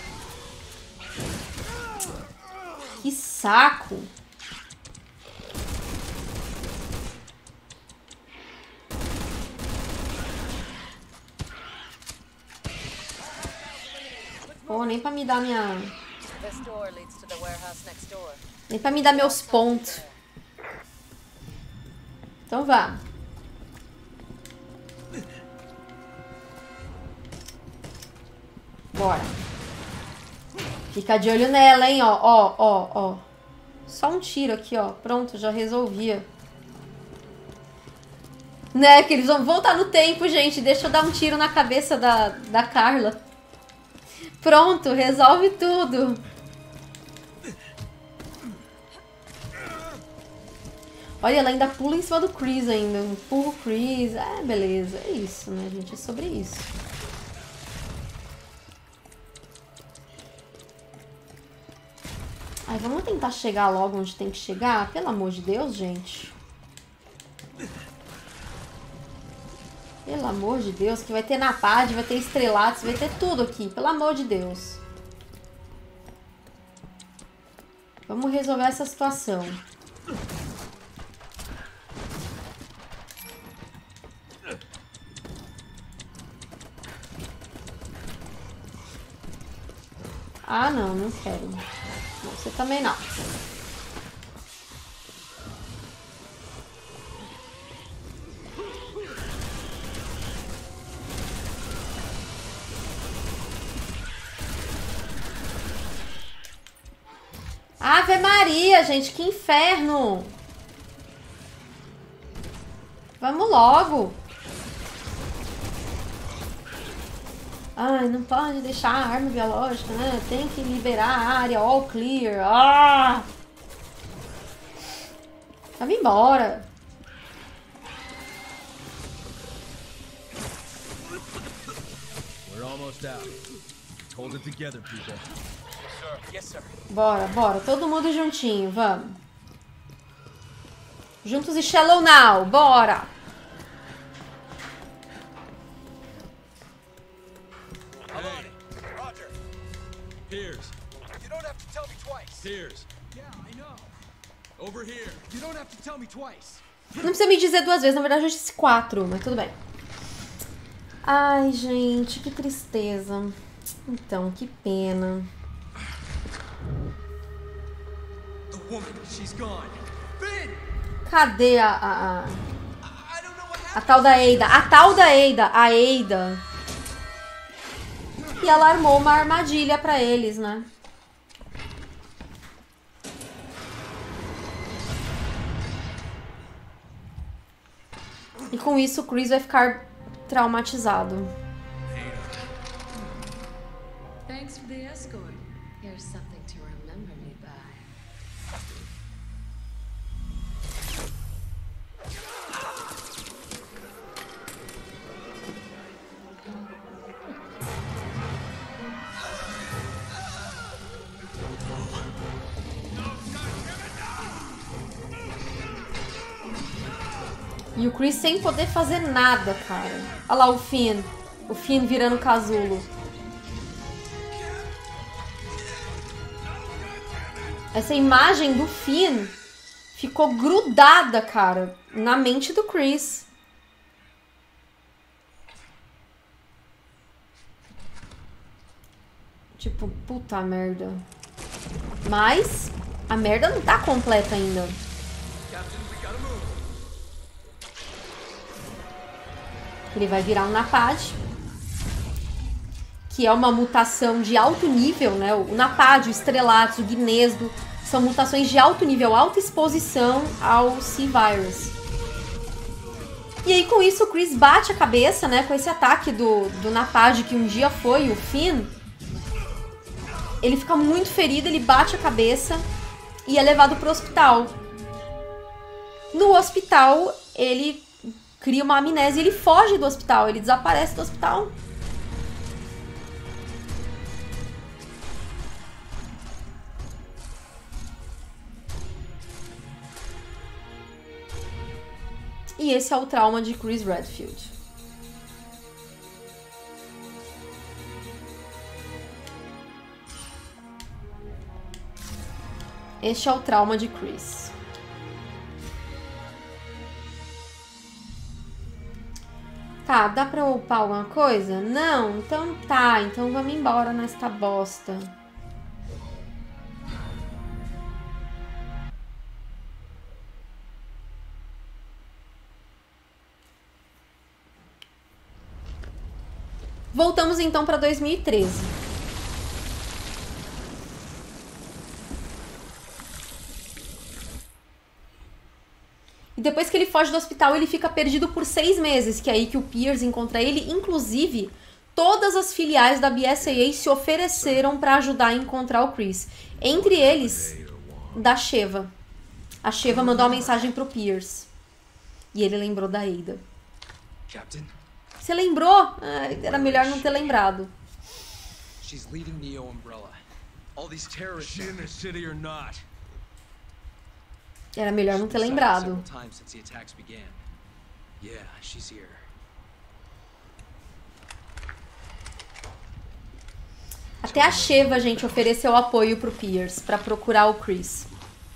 Que saco! Pô, nem pra me dar minha This door leads to the warehouse next door. Nem pra me dar meus pontos. Então vá. Bora. Fica de olho nela, hein, ó, ó, ó, ó. Só um tiro aqui, ó. Pronto, já resolvia. Né, que eles vão voltar no tempo, gente. Deixa eu dar um tiro na cabeça da Carla. Pronto, resolve tudo. Olha, ela ainda pula em cima do Chris ainda. Empurra o Chris. É, beleza. É isso, né, gente? É sobre isso. Ai, vamos tentar chegar logo onde tem que chegar? Pelo amor de Deus, gente. Pelo amor de Deus, que vai ter Napad, vai ter Estrelatos, vai ter tudo aqui. Pelo amor de Deus. Vamos resolver essa situação. Ah, não, não quero. Você também não. Ave Maria, gente, que inferno! Vamos logo! Ai, não pode deixar a arma biológica, né? Tem que liberar a área all clear. Ah! Vamos embora. We're almost out. Hold it together, people. Yes, sir. Bora, bora. Todo mundo juntinho, vamos. Juntos e Shallow Now, bora! Piers. You don't have to tell me twice. Piers. Yeah, I know. Over here. You don't have to tell me twice. Não precisa me dizer duas vezes, na verdade eu disse 4, mas tudo bem. Ai, gente, que tristeza. Então, que pena. The woman, she's gone. Finn! Cadê a tal da Ada? A tal da Ada, a Ada. E ela armou uma armadilha pra eles, né? E com isso o Chris vai ficar traumatizado. Thanks for the escort. Here's something to remember me by. E o Chris sem poder fazer nada, cara. Olha lá o Finn. O Finn virando casulo. Essa imagem do Finn ficou grudada, cara, na mente do Chris. Tipo, puta merda. Mas a merda não tá completa ainda. Ele vai virar um Napad, que é uma mutação de alto nível, né? O Napad, o Estrelatos, o Gnezdo, são mutações de alto nível, alta exposição ao C-Virus. E aí, com isso, o Chris bate a cabeça, né? Com esse ataque do Napad, que um dia foi o Finn. Ele fica muito ferido, ele bate a cabeça e é levado pro hospital. No hospital, ele cria uma amnésia e ele foge do hospital, ele desaparece do hospital. E esse é o trauma de Chris Redfield. Este é o trauma de Chris. Tá, dá pra upar alguma coisa? Não? Então tá, então vamos embora nesta bosta. Voltamos então para 2013. E depois que ele foge do hospital, ele fica perdido por 6 meses, que é aí que o Pierce encontra ele. Inclusive, todas as filiais da BSAA se ofereceram para ajudar a encontrar o Chris. Entre eles, da Sheva. A Sheva mandou uma mensagem pro Pierce. E ele lembrou da Ada. Captain, Você lembrou? Ah, era melhor não ter lembrado. she's leading Neo Umbrella. All these terrorists. Is she in the city or not? Era melhor não ter lembrado. Several times since the attacks began. Yeah, she's here. Até a Sheva, gente, ofereceu apoio pro Pierce pra procurar o Chris.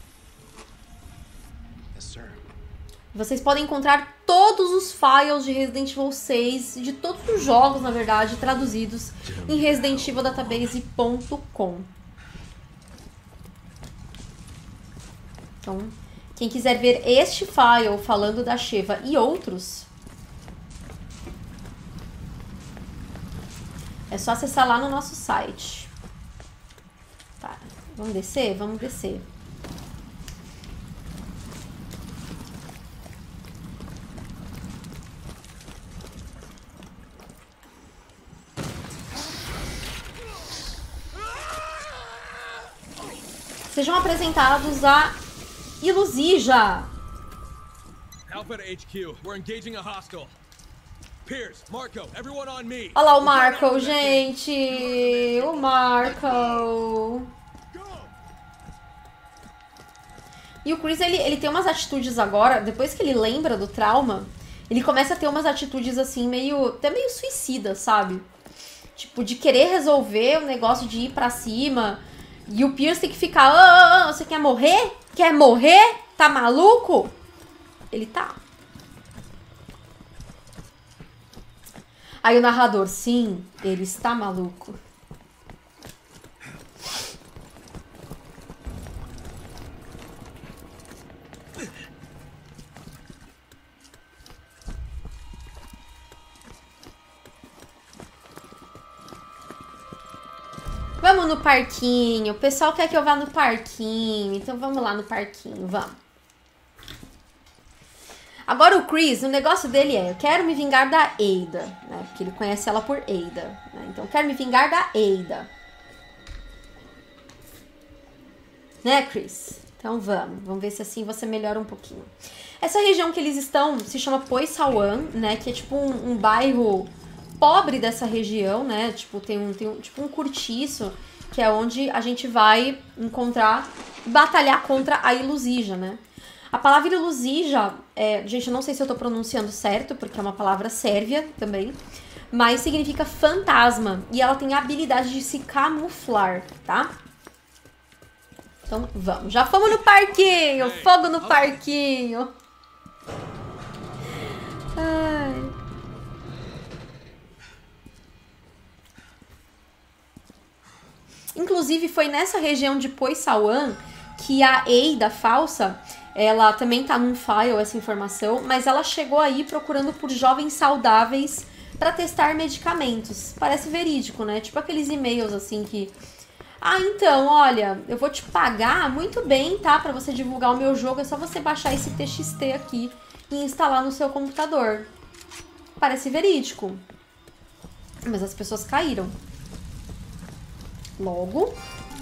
Yes, sir. Vocês podem encontrar todos os files de Resident Evil 6, de todos os jogos, na verdade, traduzidos em ResidentEvilDatabase.com. Então, quem quiser ver este file falando da Sheva e outros, é só acessar lá no nosso site. Tá, vamos descer? Vamos descer. Sejam apresentados a Iluzija. Alpha to HQ. We're engaging a hostile. Pierce, Marco, everyone on me. Olha lá o Marco, gente. O Marco. E o Chris, ele tem umas atitudes agora, depois que ele lembra do trauma, ele começa a ter umas atitudes assim, até meio suicidas, sabe? Tipo, de querer resolver o negócio de ir pra cima. E o Pierce tem que ficar, você quer morrer? Quer morrer? Tá maluco? Ele tá. Aí o narrador, sim, ele está maluco. Vamos no parquinho. O pessoal quer que eu vá no parquinho. Então vamos lá no parquinho, vamos. Agora o Chris, o negócio dele é: eu quero me vingar da Ada, né? Porque ele conhece ela por Ada, né? Então eu quero me vingar da Ada. Né, Chris? Então vamos ver se assim você melhora um pouquinho. Essa região que eles estão se chama Poissawan, né? Que é tipo um bairro pobre dessa região, né? Tipo, tem tipo um cortiço, que é onde a gente vai encontrar, batalhar contra a Iluzija, né? A palavra Iluzija, gente, eu não sei se eu tô pronunciando certo, porque é uma palavra sérvia também, mas significa fantasma, e ela tem a habilidade de se camuflar, tá? Então, vamos. Já fomos no parquinho! Fogo no parquinho! Ai... Inclusive, foi nessa região de Poissawan que a Ada falsa, ela também tá num file, essa informação, mas ela chegou aí procurando por jovens saudáveis para testar medicamentos. Parece verídico, né? Tipo aqueles e-mails assim que... Ah, então, olha, eu vou te pagar muito bem, tá? Pra você divulgar o meu jogo, é só você baixar esse TXT aqui e instalar no seu computador. Parece verídico. Mas as pessoas caíram. Logo,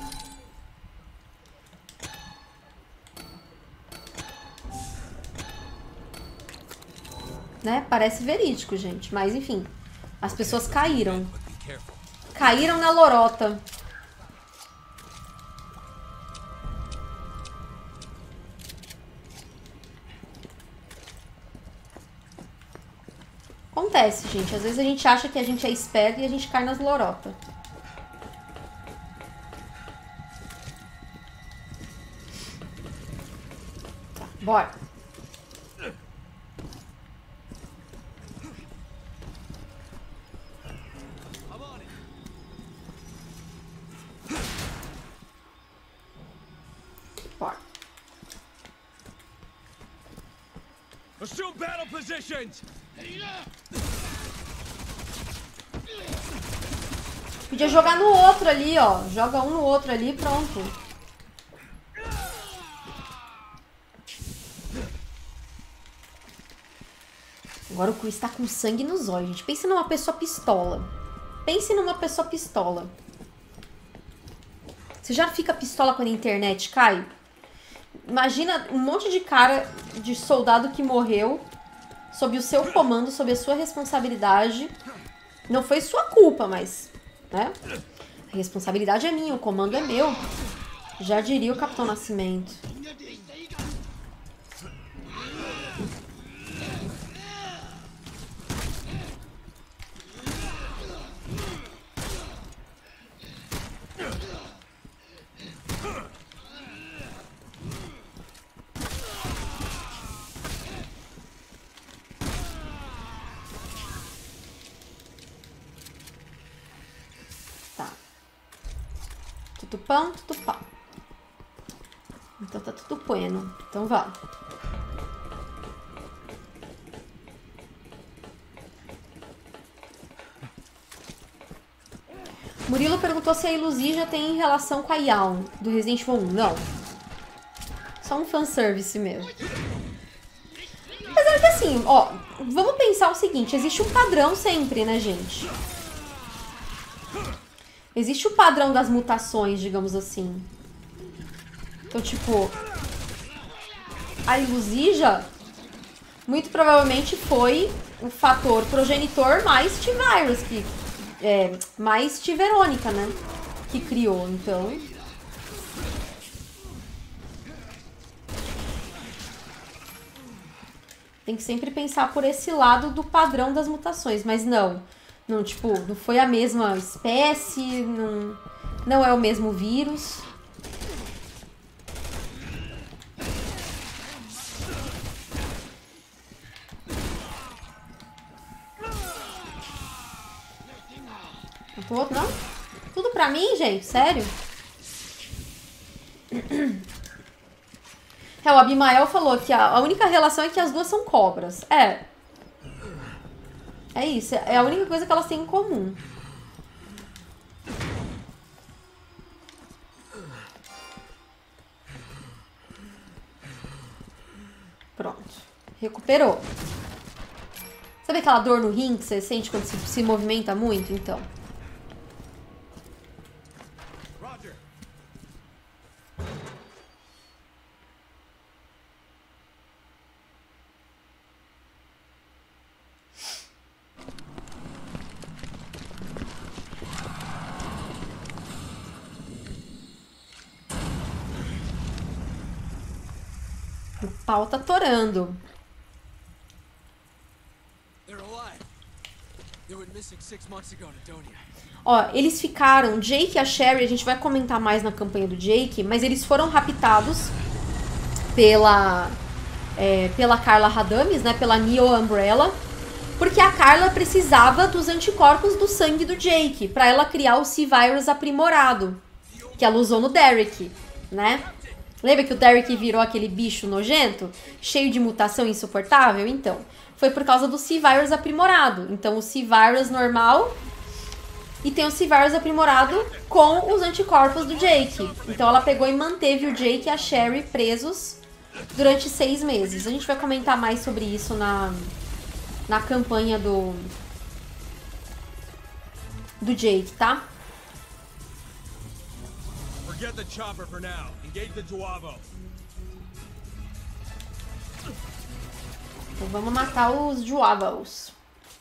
né? Parece verídico, gente. Mas, enfim, as pessoas caíram. Caíram na lorota. Acontece, gente. Às vezes a gente acha que a gente é esperto e a gente cai nas lorotas. Bora. Bora. Assume battle positions. Podia jogar no outro ali, ó. Joga um no outro ali e pronto. Agora o Chris tá com sangue nos olhos, gente. Pense numa pessoa pistola. Pense numa pessoa pistola. Você já fica pistola quando a internet cai? Imagina um monte de cara de soldado que morreu sob o seu comando, sob a sua responsabilidade. Não foi sua culpa, mas, né? A responsabilidade é minha, o comando é meu. Já diria o Capitão Nascimento. Tutupão, tutupão. Então tá tudo bueno. Então vá. Murilo perguntou se a Iluzija tem relação com a Yawn, do Resident Evil 1. Não. Só um fanservice mesmo. Apesar que assim, ó, vamos pensar o seguinte, existe um padrão sempre, né, gente? Existe o padrão das mutações, digamos assim. Então, tipo, a Iluzija muito provavelmente foi o fator progenitor mais T-Virus, que mais T-Verônica, né? Que criou, então. Tem que sempre pensar por esse lado do padrão das mutações, mas não, tipo, não foi a mesma espécie, não é o mesmo vírus. Não? Tudo pra mim, gente? Sério? O Abimael falou que a única relação é que as duas são cobras. É isso. É a única coisa que elas têm em comum. Pronto. Recuperou. Sabe aquela dor no rim que você sente quando se movimenta muito? Então. O pau tá torando. Ó, eles ficaram, Jake e a Sherry, a gente vai comentar mais na campanha do Jake, mas eles foram raptados pela Carla Radames, né, pela Neo Umbrella, porque a Carla precisava dos anticorpos do sangue do Jake, pra ela criar o C-Virus aprimorado, que ela usou no Derek, né? Lembra que o Derek virou aquele bicho nojento, cheio de mutação insuportável? Então, foi por causa do C-Virus aprimorado. Então, o C-Virus normal e tem o C-Virus aprimorado com os anticorpos do Jake. Então, ela pegou e manteve o Jake e a Sherry presos durante 6 meses. A gente vai comentar mais sobre isso na campanha do Jake, tá? Forget the chopper for now. Engage the Duavo. Então vamos matar os Duavos.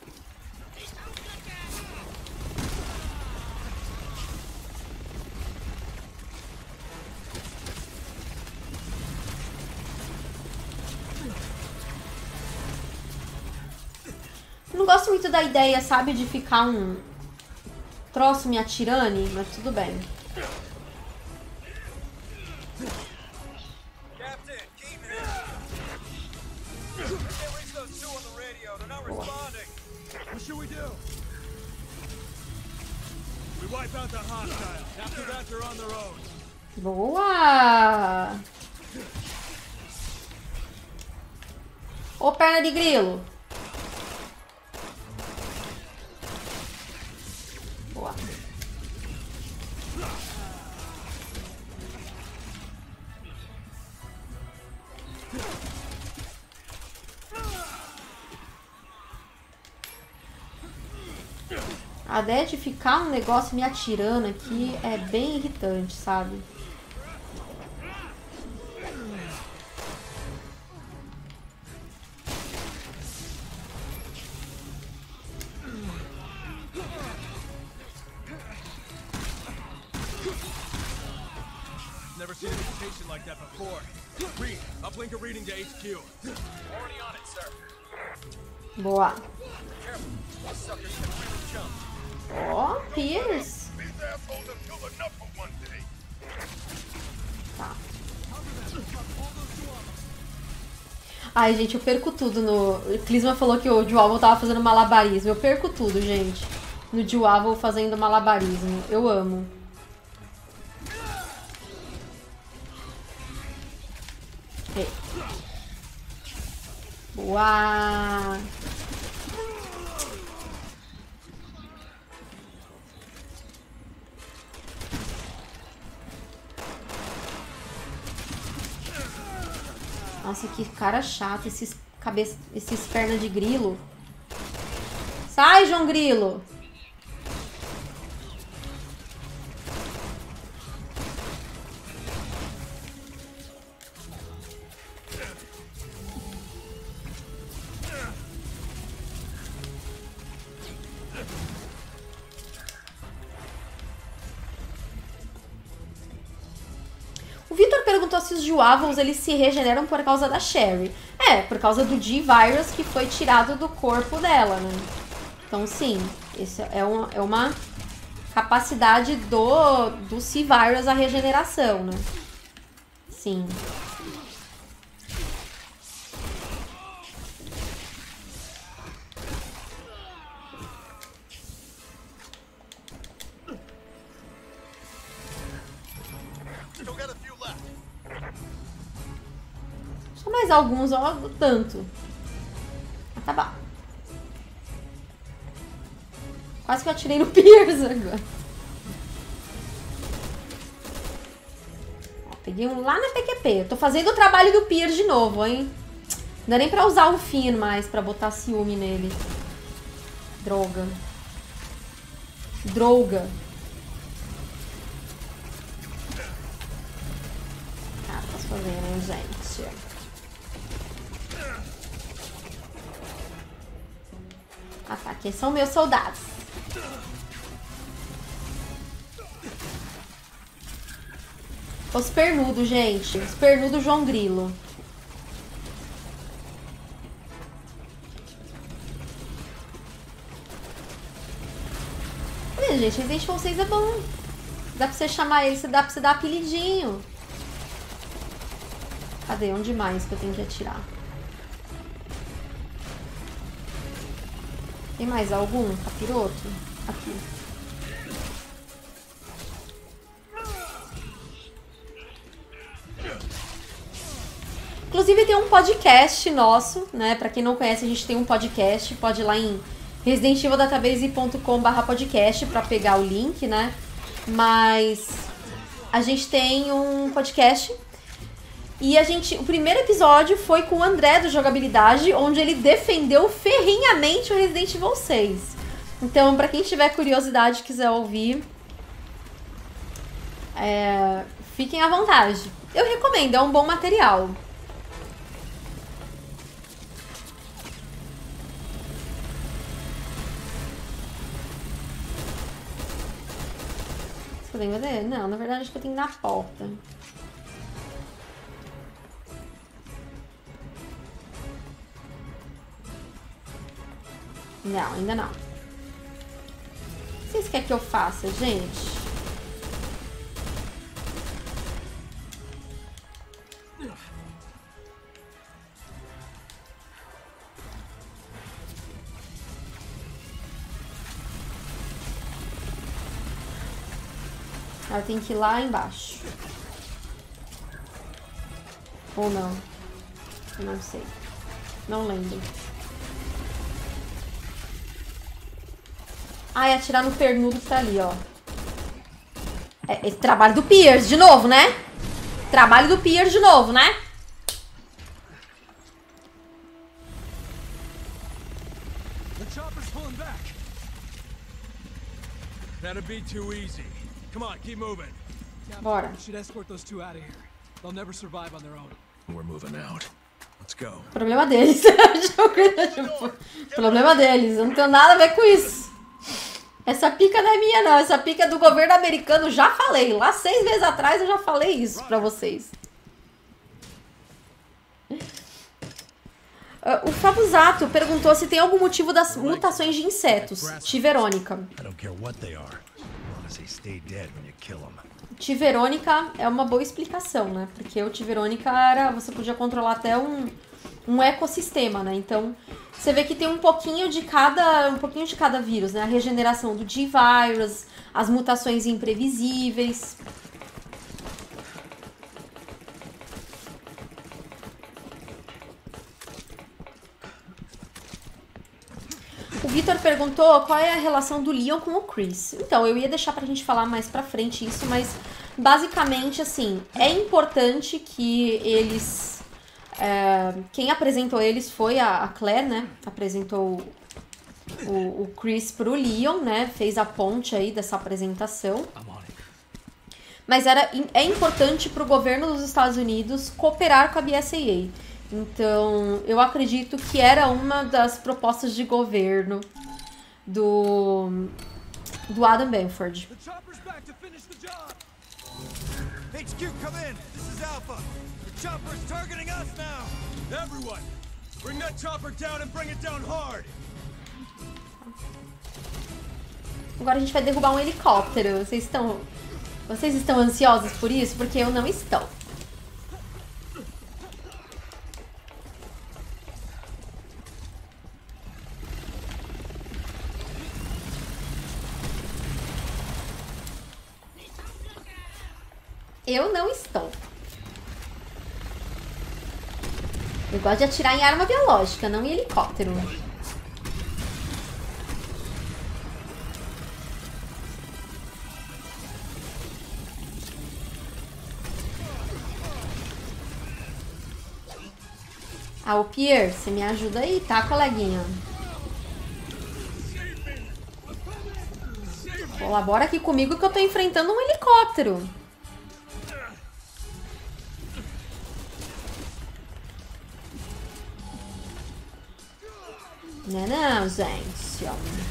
Eu não gosto muito da ideia, sabe, de ficar um troço me atirando, mas tudo bem. Boa! Ô, perna de grilo. Boa. A ideia de ficar um negócio me atirando aqui é bem irritante, sabe? Never seen a mutation like that before. Reed, uplink a reading to HQ. Already on it, sir. Boa. Careful, these suckers can really jump. Ó, Pierce. These assholes have killed enough for one day. Tá. Ai, gente, eu perco tudo no... O Clisma falou que o Duavel tava fazendo malabarismo. Eu perco tudo, gente. No Duavel fazendo malabarismo. Eu amo. Okay. Boa! Nossa, que cara chato, esses pernas de grilo. Sai, João Grilo! O Victor perguntou se os Duavels eles se regeneram por causa da Sherry. É, por causa do G-Virus que foi tirado do corpo dela, né? Então, sim, isso é uma capacidade do C-Virus a regeneração, né? Sim. Só mais alguns, ó, tanto. Ah, tá bom. Quase que eu atirei no Pierce agora. Ó, peguei um lá na PQP. Eu tô fazendo o trabalho do Pierce de novo, hein? Não dá nem pra usar o Finn mais pra botar ciúme nele. Droga. Droga. Ah, posso fazer, né, gente? Ah, tá. Aqui são meus soldados. Os pernudos, gente. Os pernudos João Grilo. Olha, gente, Resident Evil 6 é bom. Dá pra você chamar ele, dá pra você dar apelidinho. Cadê? Onde mais que eu tenho que atirar? Tem mais algum capiroto? Aqui. Inclusive tem um podcast nosso, né? Pra quem não conhece, a gente tem um podcast. Pode ir lá em residentivildatabase.com/podcast pra pegar o link, né? Mas a gente tem um podcast. E o primeiro episódio foi com o André do Jogabilidade, onde ele defendeu ferrenhamente o Resident Evil 6. Então, pra quem tiver curiosidade e quiser ouvir, fiquem à vontade. Eu recomendo, é um bom material. Você podem fazer? Não, na verdade acho que eu tenho que ir na porta. Não, ainda não. O que vocês querem que eu faça, gente? Ela tem que ir lá embaixo. Ou não? Eu não sei. Não lembro. Ai, atirar no pernudo que tá ali, ó. É esse trabalho do Pierce de novo, né? Trabalho do Pierce de novo, né? That'd be too easy. Come on, keep moving. Bora. We should escort those two out of here. They'll never survive on their own. We're moving out. Let's go. Problema deles. Problema deles. Eu não tenho nada a ver com isso. Essa pica não é minha, não. Essa pica é do governo americano. Já falei. Lá 6 meses atrás eu já falei isso pra vocês. O Fabuzato perguntou se tem algum motivo das mutações de insetos. Tiverônica. Tiverônica é uma boa explicação, né? Porque o Tiverônica era... Você podia controlar até um ecossistema, né? Então, você vê que tem um pouquinho de cada vírus, né? A regeneração do G-Virus, as mutações imprevisíveis. O Vitor perguntou qual é a relação do Leon com o Chris. Então, eu ia deixar pra gente falar mais pra frente isso, mas basicamente, assim, é importante que eles... quem apresentou eles foi a Claire, né? Apresentou o Chris pro Leon, né? Fez a ponte aí dessa apresentação. Mas é importante pro governo dos Estados Unidos cooperar com a BSAA. Então, eu acredito que era uma das propostas de governo do Adam Benford. HQ, come in. This is Alpha. The chopper's targeting us now. Everyone, bring that chopper down and bring it down hard. Agora a gente vai derrubar um helicóptero. Vocês estão ansiosos por isso? Porque eu não estou. Eu não estou. Eu gosto de atirar em arma biológica, não em helicóptero. Ah, o Pierre, você me ajuda aí, tá, coleguinha? Colabora aqui comigo que eu tô enfrentando um helicóptero. Não, gente.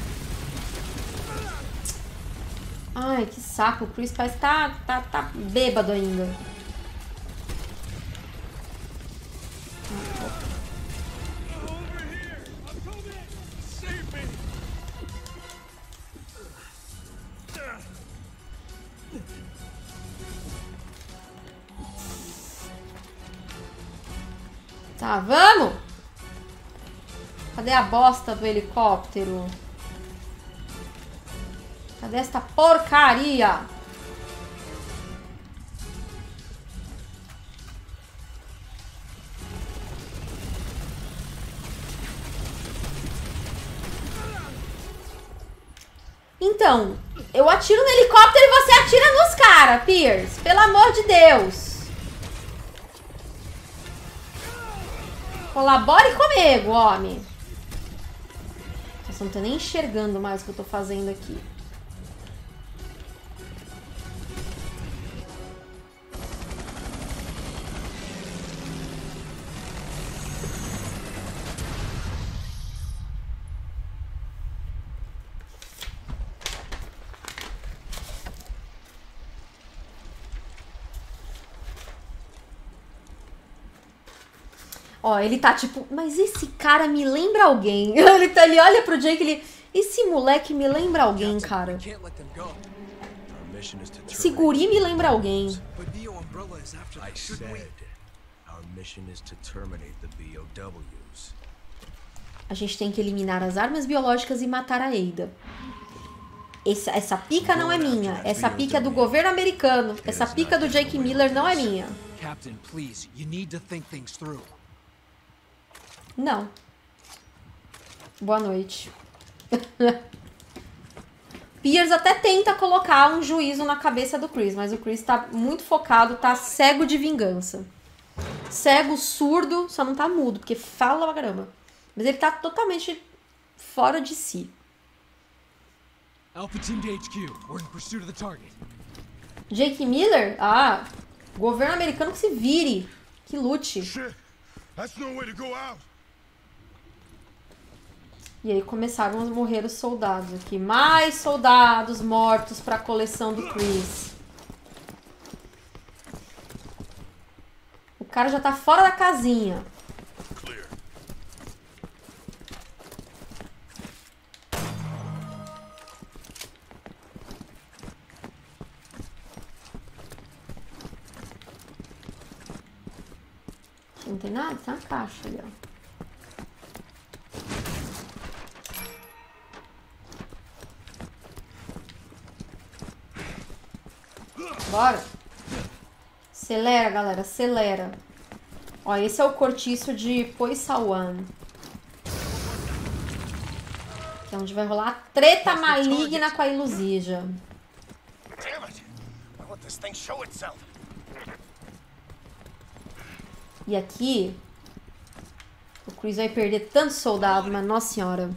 Ai, que saco. O Chris parece que tá bêbado ainda. Tá, vamos! Cadê a bosta do helicóptero? Cadê esta porcaria? Então, eu atiro no helicóptero e você atira nos caras, Pierce. Pelo amor de Deus. Colabore comigo, homem. Vocês não estão nem enxergando mais o que eu tô fazendo aqui. Ó, ele tá tipo, mas esse cara me lembra alguém. Ele olha pro Jake, esse moleque me lembra alguém, cara. Esse guri me lembra alguém. A gente tem que eliminar as armas biológicas e matar a Ada. Essa pica não é minha. Essa pica é do governo americano. Essa pica do Jake Miller não é minha. Captain, please, you need to think things through. Não. Boa noite. Pierce até tenta colocar um juízo na cabeça do Chris, mas o Chris tá muito focado, tá cego de vingança. Cego, surdo, só não tá mudo, porque fala pra caramba. Mas ele tá totalmente fora de si. Alpha Team to HQ. We're in pursuit of the target. Jake Miller? Ah, governo americano que se vire. Que lute. Shit. That's no way to go out. E aí começaram a morrer os soldados aqui. Mais soldados mortos para a coleção do Chris. O cara já tá fora da casinha. Clear. Não tem nada? Tem uma caixa ali, ó. Bora. Acelera, galera. Acelera. Ó, esse é o cortiço de Poissawan. Que é onde vai rolar a treta maligna com a Iluzija. Damn it. Why won't this thing show itself? E aqui... O Chris vai perder tanto soldado, mas nossa senhora.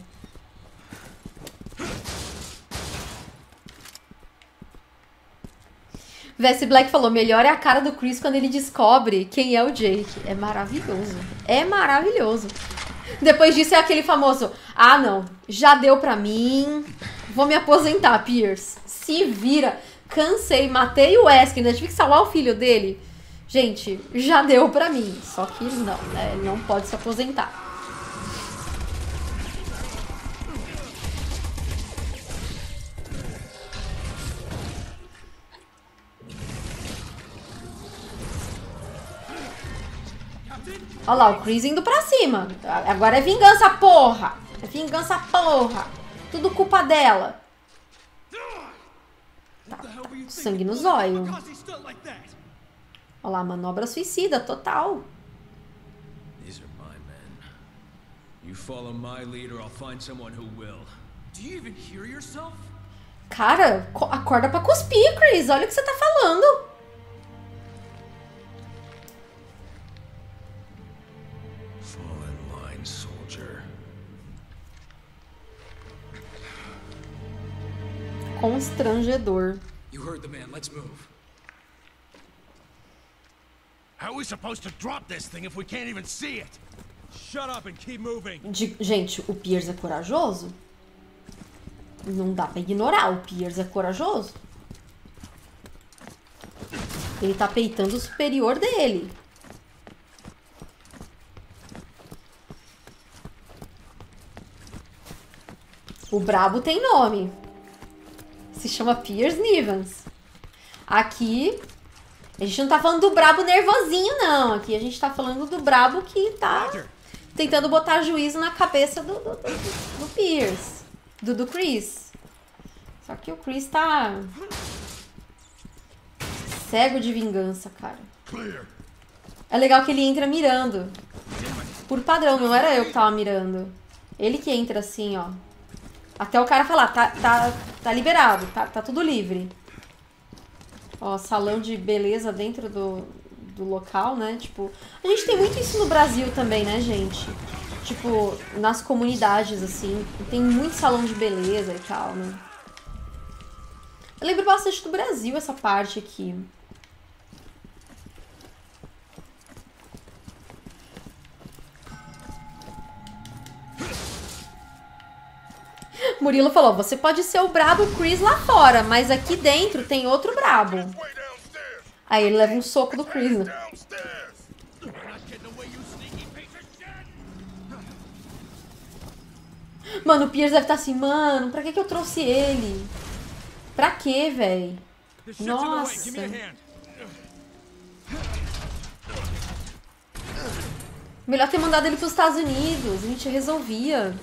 Vesse Black falou, melhor é a cara do Chris quando ele descobre quem é o Jake. É maravilhoso. É maravilhoso. Depois disso é aquele famoso, ah não, já deu pra mim, vou me aposentar, Pierce. Se vira, cansei, matei o Wesker, ainda tive que salvar o filho dele. Gente, já deu pra mim. Só que não, né? Ele não pode se aposentar. Olha lá, o Chris indo pra cima. Agora é vingança, porra. É vingança, porra. Tudo culpa dela. Tá. Sangue no zóio. Olha lá, manobra suicida, total. These are my men. You follow my lead or I'll find someone who will. Do you even hear yourself? Cara, acorda pra cuspir, Chris. Olha o que você tá falando. Fall in line, soldier. Constrangedor. You heard the man. Let's move. How are we supposed to drop this thing if we can't even see it? Shut up and keep moving. Gente, o Pierce é corajoso? Não dá pra ignorar, o Pierce é corajoso. Ele tá peitando o superior dele. O brabo tem nome. Se chama Pierce Nivens. Aqui, a gente não tá falando do brabo nervosinho, não. Aqui a gente tá falando do brabo que tá tentando botar juízo na cabeça do Pierce. Do Chris. Só que o Chris tá cego de vingança, cara. É legal que ele entra mirando. Por padrão, não era eu que tava mirando. Ele que entra assim, ó. Até o cara falar, tá liberado, tá tudo livre. Ó, salão de beleza dentro do local, né? Tipo, a gente tem muito isso no Brasil também, né, gente? Tipo, nas comunidades, assim, tem muito salão de beleza e tal, né? Eu lembro bastante do Brasil essa parte aqui. Murilo falou, você pode ser o brabo Chris lá fora, mas aqui dentro tem outro brabo. Aí ele leva um soco do Chris, né? Mano, o Pierce deve estar assim, mano, pra que eu trouxe ele? Pra quê, véi? Nossa. Melhor ter mandado ele pros Estados Unidos, a gente resolvia.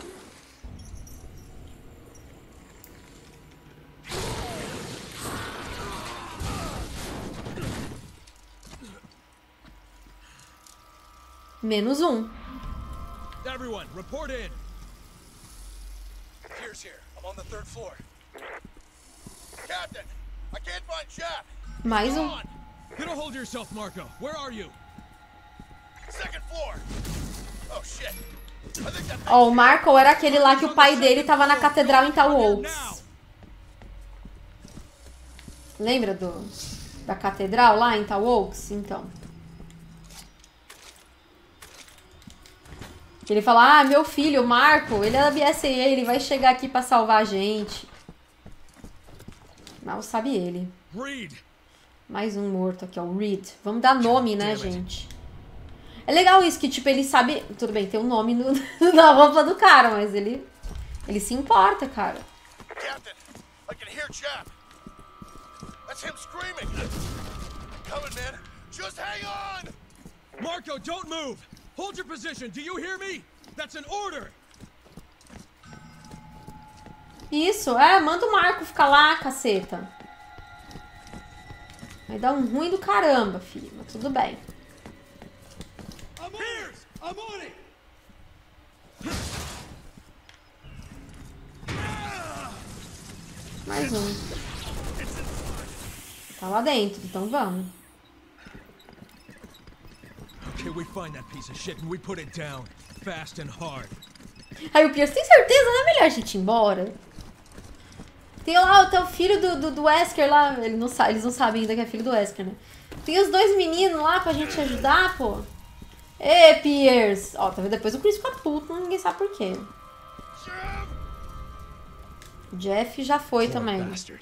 Menos um. Everyone, report in. Pierce here. I'm on the 3rd floor. Captain, I can't find Jeff. Mais um. You don't hold yourself, Marco. Where are you? 2nd floor. Oh shit. I think that Ó, o Marco era aquele lá que o pai dele tava na catedral em Tal Oaks. Lembra da catedral lá em Tal Oaks? Então. Ele fala, meu filho, o Marco, ele é da BSAA, ele vai chegar aqui pra salvar a gente. Mal sabe ele. Reed. Mais um morto aqui, ó, o Reed. Vamos dar nome, né, gente? É legal isso, que tipo, ele sabe... Tudo bem, tem um nome na roupa do cara, mas ele se importa, cara. Captain, I can hear Chap. That's him screaming. Coming, man. Just hang on. Marco, don't move. Hold your position. Do you hear me? That's an order. Isso, manda o Marco ficar lá, caceta. Vai dar um ruim do caramba, filho. Mas tudo bem. I'm on it. Mais um. Tá lá dentro, então vamos. Okay, we find that piece of shit and we put it down. Fast and hard. Aí o Pierce, tem certeza? Não é melhor a gente ir embora? Tem lá o filho do Wesker lá. Eles não sabem ainda que é filho do Wesker, né? Tem os dois meninos lá pra gente ajudar, pô. Ê, Pierce! Ó, tá vendo? Depois o Chris fica puto, ninguém sabe por quê. O Jeff já foi também. Bastard.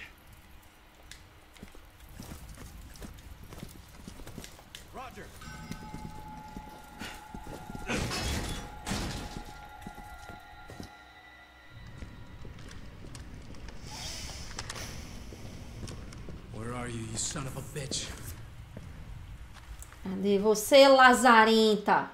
Roger. Where are you, you son of a bitch? Cadê você, lazarenta?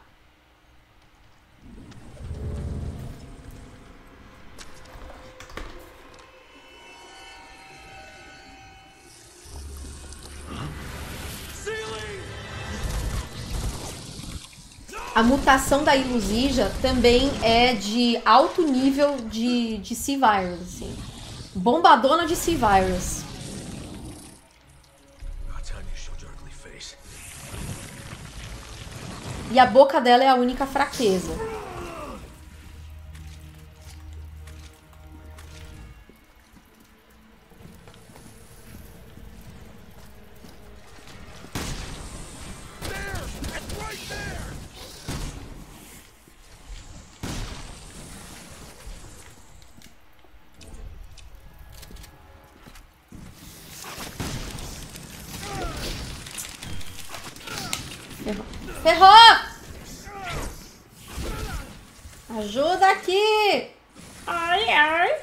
A mutação da Illusija também é de alto nível de C-Virus, assim. Bombadona de C-Virus. E a boca dela é a única fraqueza. Ferrou! Ajuda aqui! Ai, ai!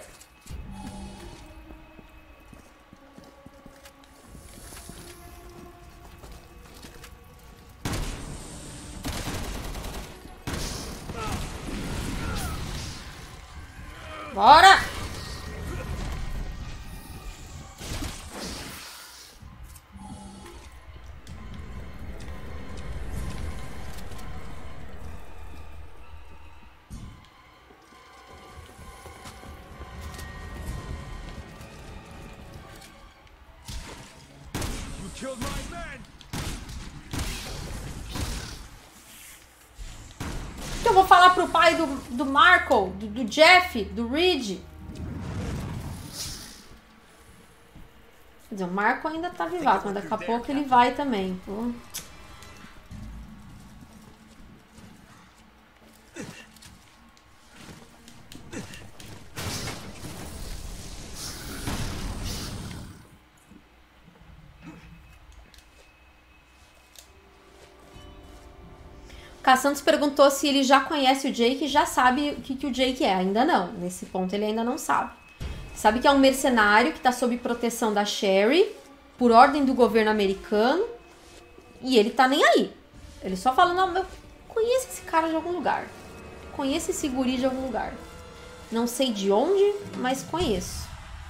Bora! Killed my men. O que eu vou falar pro pai do Marco, do Jeff, do Reed? Quer dizer, o Marco ainda tá vivaco, mas daqui a pouco ele vai também. Pô. Santos perguntou se ele já conhece o Jake e já sabe o que o Jake é. Ainda não. Nesse ponto ele ainda não sabe. Sabe que é um mercenário que tá sob proteção da Sherry, por ordem do governo americano, e ele tá nem aí. Ele só fala, não, eu conheço esse cara de algum lugar. Conheço esse guri de algum lugar. Não sei de onde, mas conheço.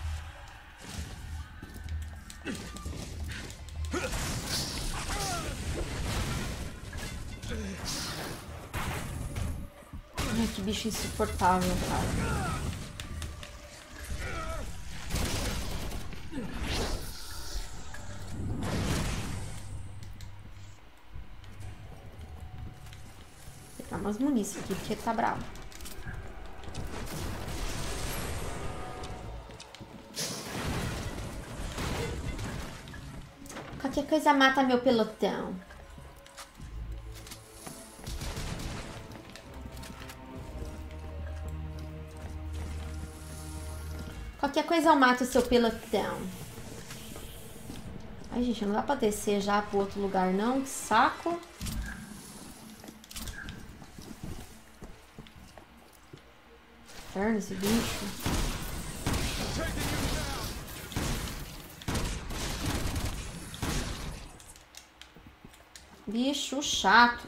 Ai, que bicho insuportável, cara. Vou pegar umas munições aqui, porque ele tá bravo. Qualquer coisa mata meu pelotão. Qualquer coisa eu mato o seu pelotão. Ai, gente, não dá pra descer já pro outro lugar, não. Que saco. Inferno esse bicho. Bicho chato.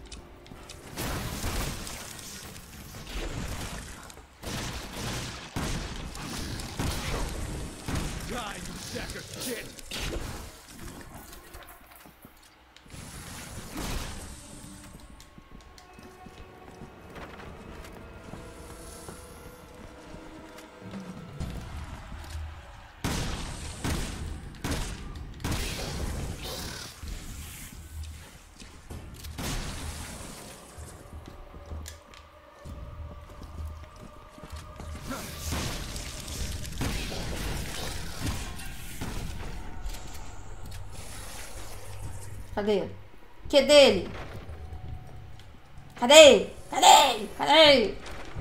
Cadê? Que dele? Cadê? Cadê? Cadê?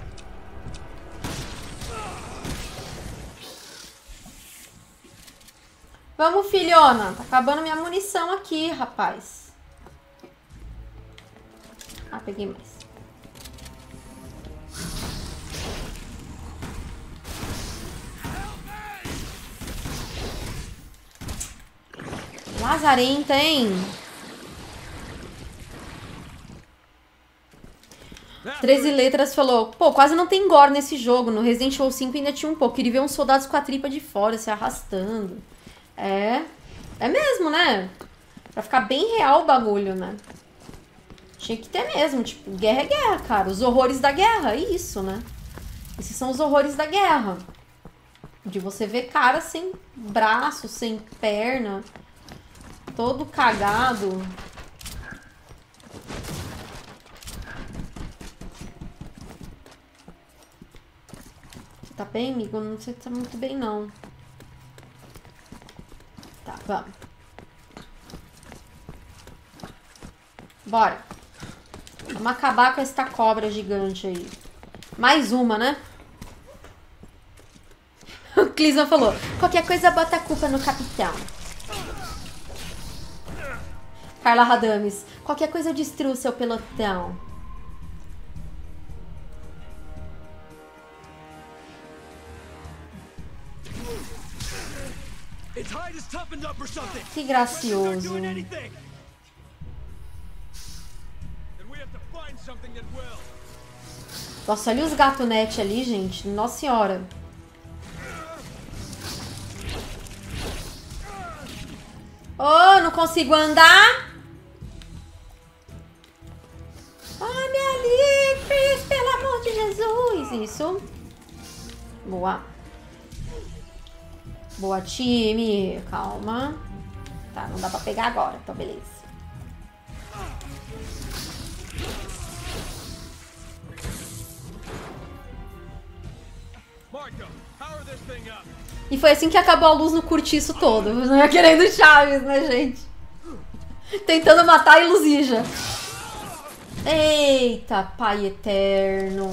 Vamos, filhona. Tá acabando minha munição aqui, rapaz. Ah, peguei mais. Lazarenta, hein? 13 letras falou, pô, quase não tem gore nesse jogo. No Resident Evil 5 ainda tinha um pouco. Queria ver uns soldados com a tripa de fora se arrastando. É mesmo, né? Pra ficar bem real o bagulho, né? Tinha que ter mesmo, tipo, guerra é guerra, cara. Os horrores da guerra, é isso, né? Esses são os horrores da guerra. De você ver cara sem braço, sem perna, todo cagado. Tá bem, amigo? Não sei se tá muito bem, não. Tá, vamos. Bora. Vamos acabar com esta cobra gigante aí. Mais uma, né? O Clisman falou, qualquer coisa bota a culpa no capitão. Carla Radames, qualquer coisa eu destruo seu pelotão. Que gracioso. Nossa, olha os gatonete ali, gente. Nossa senhora. Oh, não consigo andar. Ai, me livre, pelo amor de Jesus. Isso. Boa. Boa, time. Calma. Tá, não dá pra pegar agora. Então, beleza. E foi assim que acabou a luz no cortiço todo. Não é querendo Chaves, né, gente? Tentando matar a Iluzija. Eita, pai eterno.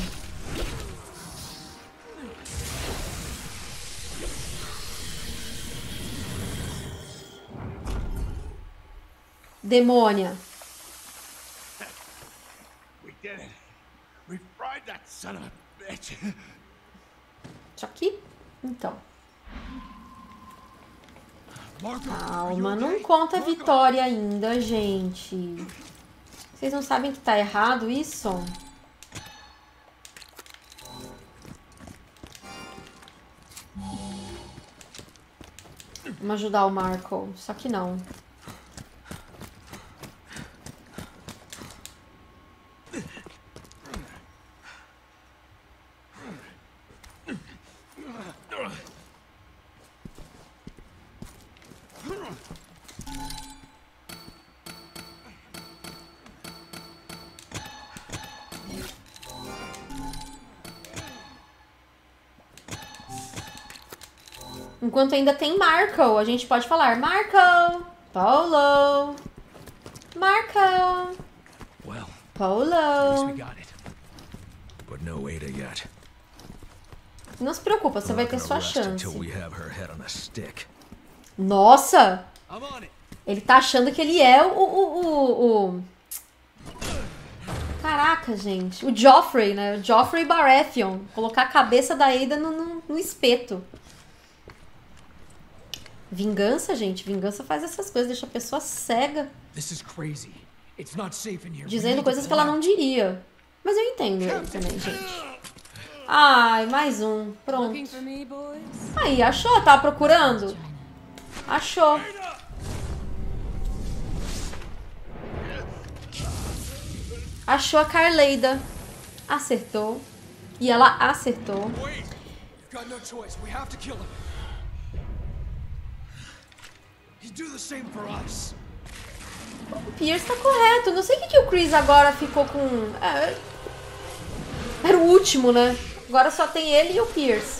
Demônia. Isso aqui? Então. Calma, não conta a vitória ainda, gente. Vocês não sabem que tá errado isso? Vamos ajudar o Marco. Só que não. Enquanto ainda tem Marco, a gente pode falar Marco! Paulo. Marco. Well, at least Paulo. we got it. But no Ada yet. Não se preocupa, você vai ter sua chance. Until we have her head on a stick. Nossa! I'm on it. Ele tá achando que ele é o... Caraca, gente. O Joffrey, né? O Joffrey Baratheon. Colocar a cabeça da Ada no espeto. Vingança, gente. Vingança faz essas coisas. Deixa a pessoa cega. This is crazy. It's not safe in here. Dizendo coisas que ela não diria. Mas eu entendo ele também, gente. Ai, mais um. Pronto. Aí, achou? Tava procurando? Achou. Achou a Carleida. Acertou. E ela acertou. We've got no choice. We have to kill him. He'd do the same for us. O Pierce tá correto. Não sei o que o Chris agora ficou com... Era o último, né? Agora só tem ele e o Pierce.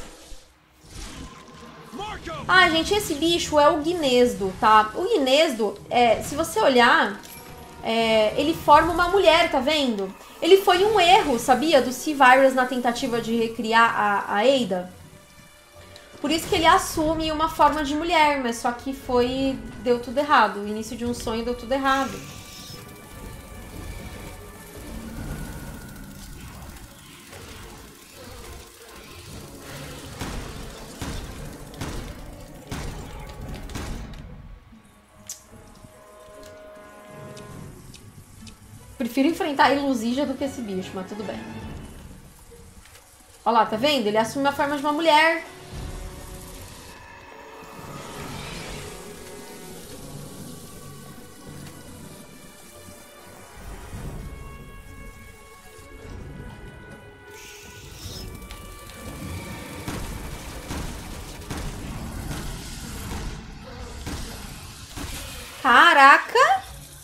Ah, gente, esse bicho é o Guinesdo, tá? O Guinesdo, se você olhar, ele forma uma mulher, tá vendo? Ele foi um erro, sabia? Do C-Virus na tentativa de recriar a Ada. Por isso que ele assume uma forma de mulher, mas só que deu tudo errado. O início de um sonho deu tudo errado. Prefiro enfrentar a Iluzija do que esse bicho, mas tudo bem. Olha lá, tá vendo? Ele assume a forma de uma mulher. Caraca!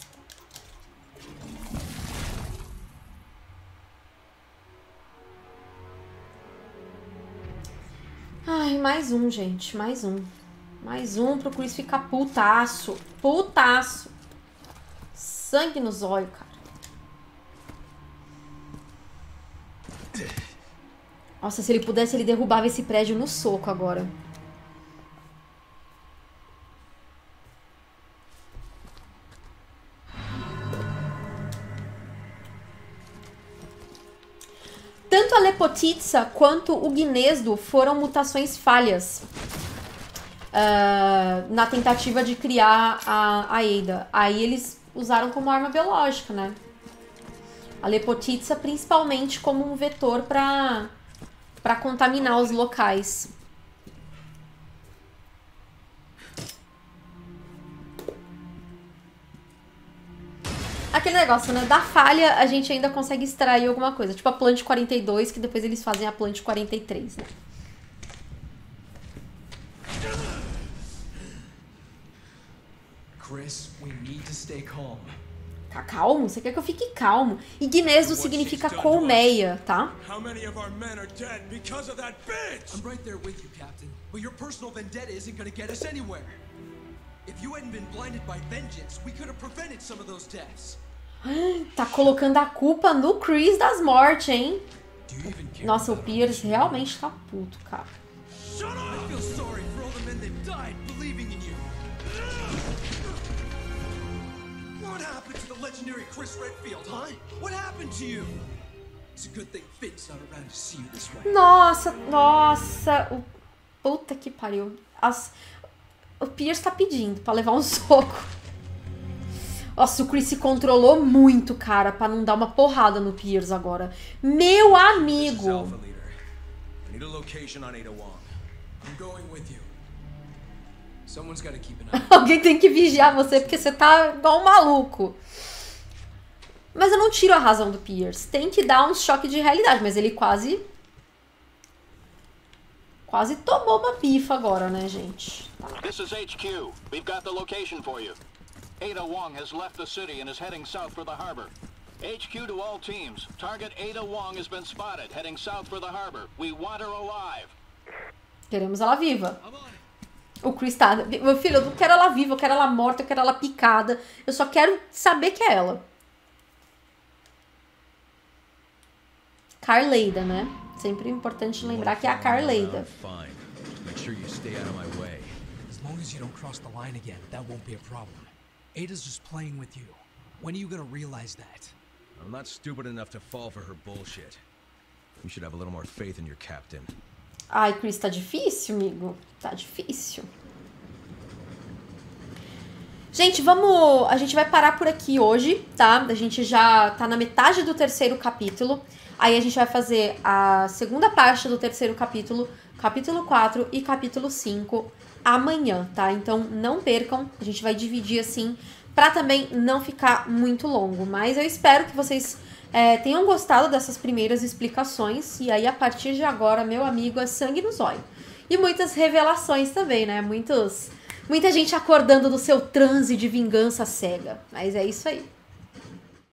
Ai, mais um, gente. Mais um. Mais um pro Chris ficar putaço. Putaço. Sangue nos olhos, cara. Nossa, se ele pudesse, ele derrubava esse prédio no soco agora. Tanto a Lepotitsa quanto o Guinesdo foram mutações falhas na tentativa de criar a Ada. Aí eles usaram como arma biológica, né? A Lepotitsa principalmente como um vetor para contaminar os locais. Aquele negócio, né? Da falha, a gente ainda consegue extrair alguma coisa. Tipo a Plant 42, que depois eles fazem a Plant 43, né? Chris, we need to stay calm. Tá calmo? Você quer que eu fique calmo? E Guinesdo significa colmeia, tá? How many of our men are dead because of that bitch? I'm right there with you, Captain. But your personal vendetta isn't gonna get us anywhere. If you hadn't been blinded by vengeance, we could have prevented some of those deaths. Tá colocando a culpa no Chris das mortes, hein? Nossa, o Pierce realmente tá puto, cara. Shut up! I feel sorry for all the men that died believing in you. What happened to the legendary Chris Redfield, huh? What happened to you? It's a good thing Finn's not around to see you this way. Nossa, nossa. Puta que pariu. O Pierce tá pedindo pra levar um soco. Nossa, o Chris se controlou muito, cara, pra não dar uma porrada no Pierce agora. Meu amigo! I need a location on Ada Wong. I'm going with you. Someone's gotta keep an eye. Alguém tem que vigiar você, porque você tá igual um maluco. Mas eu não tiro a razão do Pierce. Tem que dar um choque de realidade, mas ele quase tomou uma bifa agora, né, gente? This is HQ. We've got the location for you. Ada Wong has left the city and is heading south for the harbor. HQ to all teams. Target Ada Wong has been spotted, heading south for the harbor. We want her alive. Queremos ela viva. O Chris tá... Meu filho, eu não quero ela viva, eu quero ela morta, eu quero ela picada. Eu só quero saber que é ela. Carleida, né? Sempre é importante lembrar que é a Carleida. Fine. Just make sure you stay out of my way. As long as you don't cross the line again, that won't be a problem. Ada's just playing with you. When are you gonna realize that? I'm not stupid enough to fall for her bullshit. You should have a little more faith in your captain. Ai, Chris, tá difícil, amigo. Tá difícil. Gente, vamos... A gente vai parar por aqui hoje, tá? A gente já tá na metade do 3º capítulo. Aí a gente vai fazer a segunda parte do 3º capítulo, capítulo 4 e capítulo 5 amanhã, tá? Então não percam, a gente vai dividir assim, pra também não ficar muito longo. Mas eu espero que vocês tenham gostado dessas primeiras explicações. E aí a partir de agora, meu amigo, é sangue no zóio. E muitas revelações também, né? Muita gente acordando do seu transe de vingança cega. Mas é isso aí.